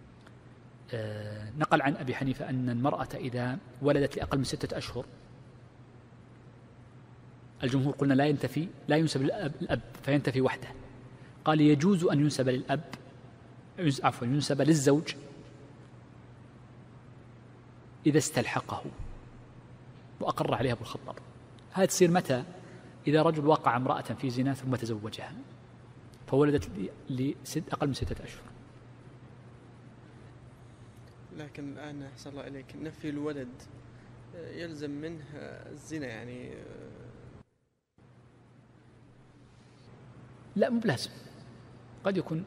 نقل عن أبي حنيفة أن المرأة إذا ولدت لأقل من 6 أشهر، الجمهور قلنا لا ينسب الأب فينتفي وحده، قال يجوز أن ينسب للأب، عفوا ينسب للزوج إذا استلحقه، وأقر عليها أبو الخطاب. هذا تصير متى؟ إذا رجل وقع امرأة في زنا ثم تزوجها فولدت أقل من 6 أشهر. لكن الآن أحسن الله إليك، نفي الولد يلزم منه الزنا يعني؟ لا مو بلازم، قد يكون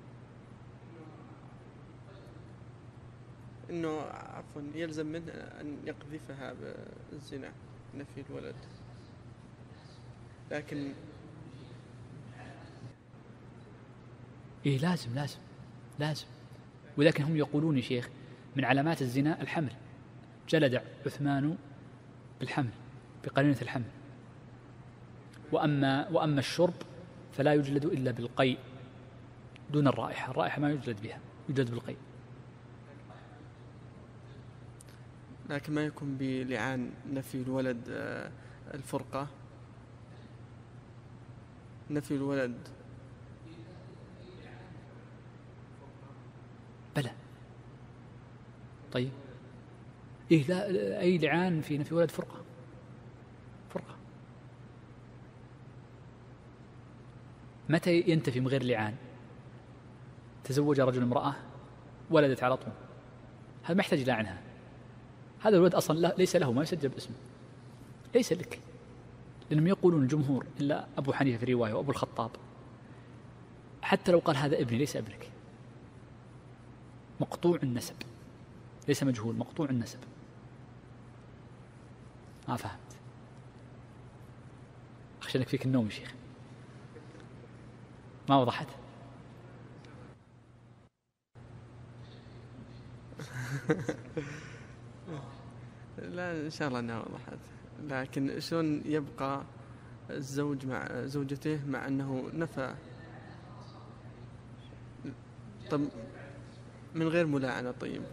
إنه عفوا يلزم منه أن يقذفها بالزنا، نفي الولد. لكن إيه لازم. ولكن هم يقولون يا شيخ من علامات الزنا الحمل، جلد عثمان بالحمل بقرينة الحمل. وأما الشرب فلا يجلد إلا بالقيء دون الرائحة، الرائحة ما يجلد بها، يجلد بالقيء. لكن ما يكون بلعان نفي الولد الفرقة، نفي الولد بلى. طيب إيه لا أي لعان في نفي ولد فرقة. متى ينتفي من غير لعان؟ تزوج رجل امرأة ولدت على طول، هذا ما يحتاج لعنها، هذا الولد أصلا ليس له، ما يسجل باسمه، ليس لك. لأنهم يقولون الجمهور إلا أبو حنيفة في رواية وأبو الخطاب حتى لو قال هذا ابني ليس ابنك، مقطوع النسب، ليس مجهول، مقطوع النسب. ما فهمت؟ أخشى أنك فيك النوم يا شيخ، ما وضحت؟ لا إن شاء الله أنها وضحت. لكن شلون يبقى الزوج مع زوجته مع أنه نفى؟ طب من غير ملاعنة؟ طيب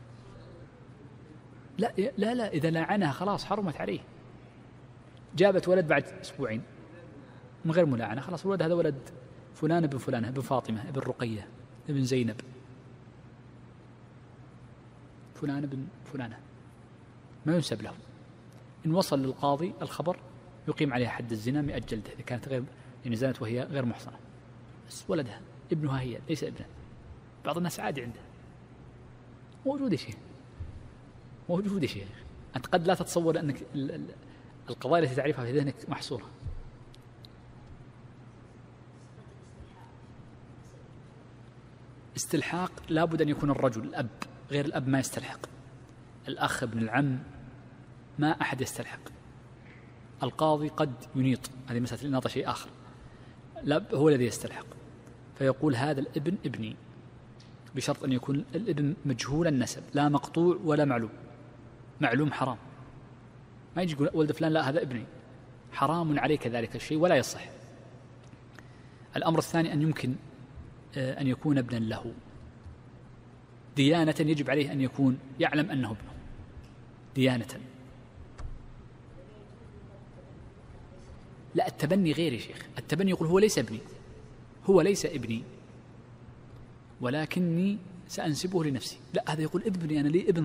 لا إذا لعنها خلاص حرمت عليه. جابت ولد بعد 2 أسبوع من غير ملاعنة، خلاص الولد هذا ولد فلان ابن فلانة ابن فاطمة ابن رقية ابن زينب فلان ابن فلانة، ما ينسب له. إن وصل للقاضي الخبر يقيم عليها حد الزنا 100 جلدة إذا كانت غير، يعني زنت وهي غير محصنة، بس ولدها ابنها هي ليس ابنه. بعض الناس عادي عنده، موجود يا شيخ. أنت قد لا تتصور أنك القضايا التي تعرفها في ذهنك محصورة. استلحاق لابد أن يكون الرجل الأب، غير الأب ما يستلحق. الأخ ابن العم ما أحد يستلحق. القاضي قد ينيط، هذه مسألة الإناطة شيء آخر، لا هو الذي يستلحق، فيقول هذا الابن ابني، بشرط أن يكون الابن مجهول النسب، لا مقطوع ولا معلوم حرام. ما يجي يقول ولد فلان لا هذا ابني، حرام عليك ذلك الشيء ولا يصح. الأمر الثاني أن يمكن أن يكون ابنا له ديانة، يجب عليه أن يكون يعلم أنه ابنه ديانة. لا التبني غير يا شيخ، التبني يقول هو ليس ابني ولكني سأنسبه لنفسي. لا هذا يقول ابني، أنا لي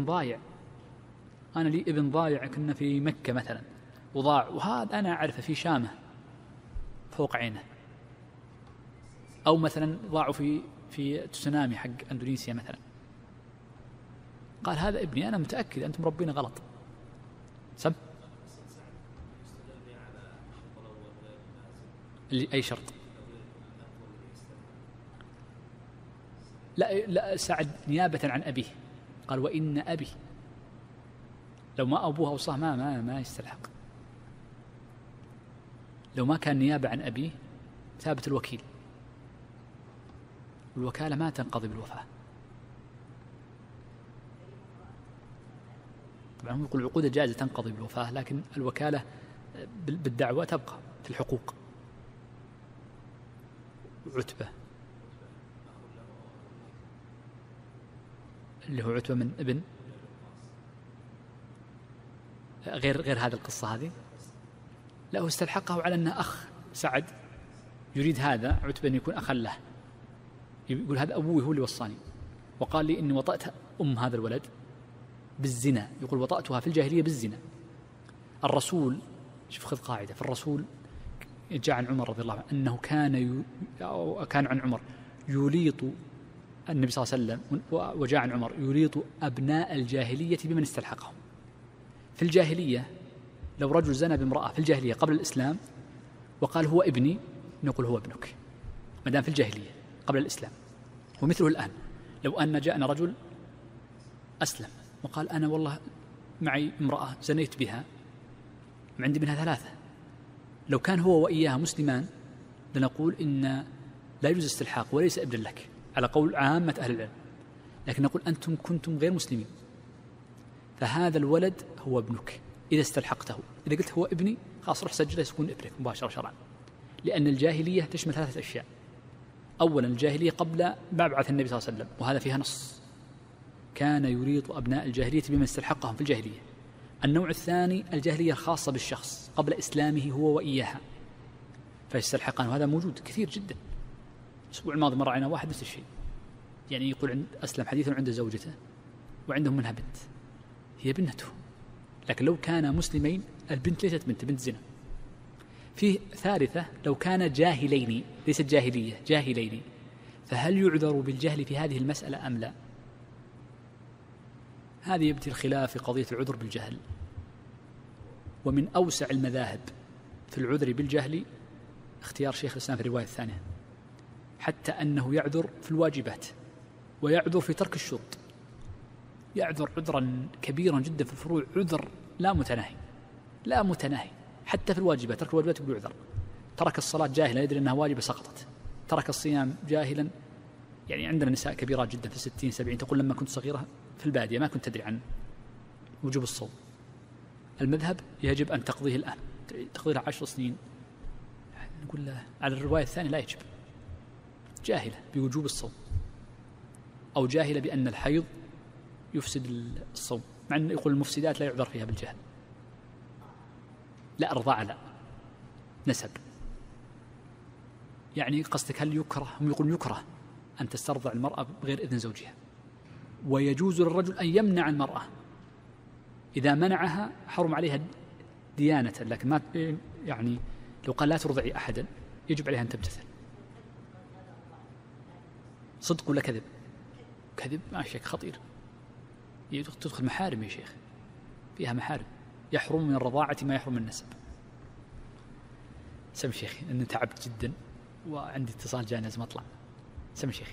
ابن ضايع كنا في مكة مثلا وضاع، وهذا أنا أعرفه في شامة فوق عينه، أو مثلا ضاعوا في تسونامي حق أندونيسيا مثلا، قال هذا ابني أنا متأكد أنتم مربين غلط. سم أي شرط؟ لا سعد نيابة عن أبيه، قال وإن أبي، لو ما أبوه أوصاه ما يستلحق. لو ما كان نيابة عن أبيه ثابت الوكيل، والوكالة ما تنقضي بالوفاة. طبعا هم يقول العقود الجائزة تنقضي بالوفاة، لكن الوكالة بالدعوة تبقى. في الحقوق. عتبة اللي هو عتبة من ابن غير هذه القصة هذه. لا، هو استلحقه على أنه أخ سعد، يريد هذا عتبة أن يكون أخا له، يقول هذا أبوي هو اللي وصاني وقال لي إني وطأت هذا الولد بالزنا. يقول وطأتها في الجاهلية بالزنا. الرسول، شوف خذ قاعدة، في الرسول جاء عن عمر رضي الله عنه أنه كان عن عمر يليط النبي صلى الله عليه وسلم، وجاء عن عمر يليط أبناء الجاهلية بمن استلحقهم. في الجاهلية لو رجل زنى بامرأة في الجاهلية قبل الإسلام وقال هو ابني، نقول هو ابنك ما دام في الجاهلية قبل الإسلام. ومثله الآن، لو أن جاءنا رجل أسلم وقال أنا والله معي امرأة زنيت بها، عندي منها 3، لو كان هو وإياها مسلمان لنقول إن لا يجوز استلحاق وليس ابن لك على قول عامة أهل العلم، لكن نقول أنتم كنتم غير مسلمين، فهذا الولد هو ابنك إذا استلحقته. إذا قلت هو ابني خلاص روح سجله يكون ابنك مباشرة شرعا، لأن الجاهلية تشمل 3 أشياء. أولا الجاهلية قبل مبعث النبي صلى الله عليه وسلم، وهذا فيها نص، كان يريط أبناء الجاهلية بمن استلحقهم في الجاهلية. النوع الثاني الجاهلية الخاصة بالشخص قبل إسلامه هو وإياها فيستلحقان، وهذا موجود كثير جدا. الأسبوع الماضي مر علينا واحد نفس الشيء، يعني يقول أسلم حديثا عنده زوجته وعندهم منها بنت هي بنته، لكن لو كان مسلمين البنت ليست بنت زنا. فيه ثالثة لو كان جاهلين، ليست جاهلية، جاهلين، فهل يعذر بالجهل في هذه المسألة أم لا؟ هذه يبدي الخلاف في قضية العذر بالجهل. ومن أوسع المذاهب في العذر بالجهل اختيار شيخ الإسلام في الرواية الثانية، حتى أنه يعذر في الواجبات ويعذر في ترك الشروط، يعذر عذرا كبيرا جدا في الفروع، عذر لا متناهي حتى في الواجبات. ترك الواجبات يقول يعذر، ترك الصلاة جاهلا يدري أنها واجبة سقطت، ترك الصيام جاهلا. يعني عندنا نساء كبيرات جدا في 60 70 تقول لما كنت صغيرة في البادية ما كنت تدري عن وجوب الصوم، المذهب يجب أن تقضيه الآن، تقضيه 10 سنين. نقول له على الرواية الثانية لا يجب، جاهلة بوجوب الصوم أو جاهلة بأن الحيض يفسد الصوم، مع أن يقول المفسدات لا يعذر فيها بالجهل. لا، الرضاعة لا، نسب. يعني قصدك هل يكره؟ هم يقولون يكره أن تسترضع المرأة بغير إذن زوجها، ويجوز للرجل أن يمنع المرأة، إذا منعها حرم عليها ديانة، لكن ما يعني لو قال لا ترضعي أحدا يجب عليها أن تمتثل. صدق ولا كذب؟ كذب، ما شك خطير، تدخل محارم يا شيخ، فيها محارم، يحرم من الرضاعة ما يحرم من النسب. سم شيخي أني تعبت جدا وعندي اتصال جاء لازم أطلع. سم شيخي.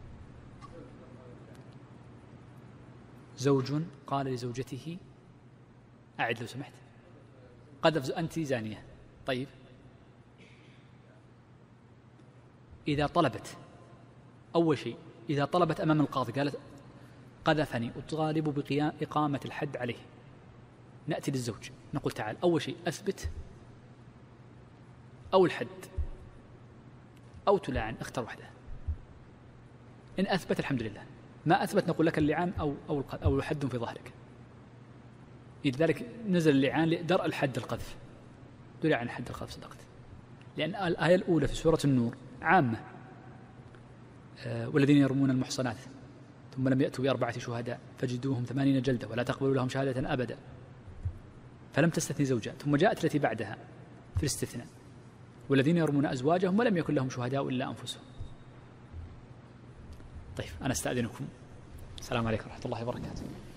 زوج قال لزوجته أعد لو سمحت، قذف أنت زانية. طيب إذا طلبت، أول شيء إذا طلبت أمام القاضي قالت قذفني أطالب بإقامة الحد عليه، نأتي للزوج نقول تعال أول شيء أثبت أو الحد أو تلعن، اختر واحدة. إن أثبت الحمد لله، ما أثبت نقول لك اللعان أو حد في ظهرك. لذلك نزل اللعان لدرء الحد القذف، دل عن حد القذف صدقت، لأن الآية الأولى في سورة النور عامة، والذين يرمون المحصنات ثم لم يأتوا ب4 شهداء فجلدوهم 80 جلدة ولا تقبلوا لهم شهادة أبدا، فلم تستثني زوجات. ثم جاءت التي بعدها في الاستثناء والذين يرمون أزواجهم ولم يكن لهم شهداء إلا أنفسهم. طيب أنا أستأذنكم، السلام عليكم ورحمة الله وبركاته.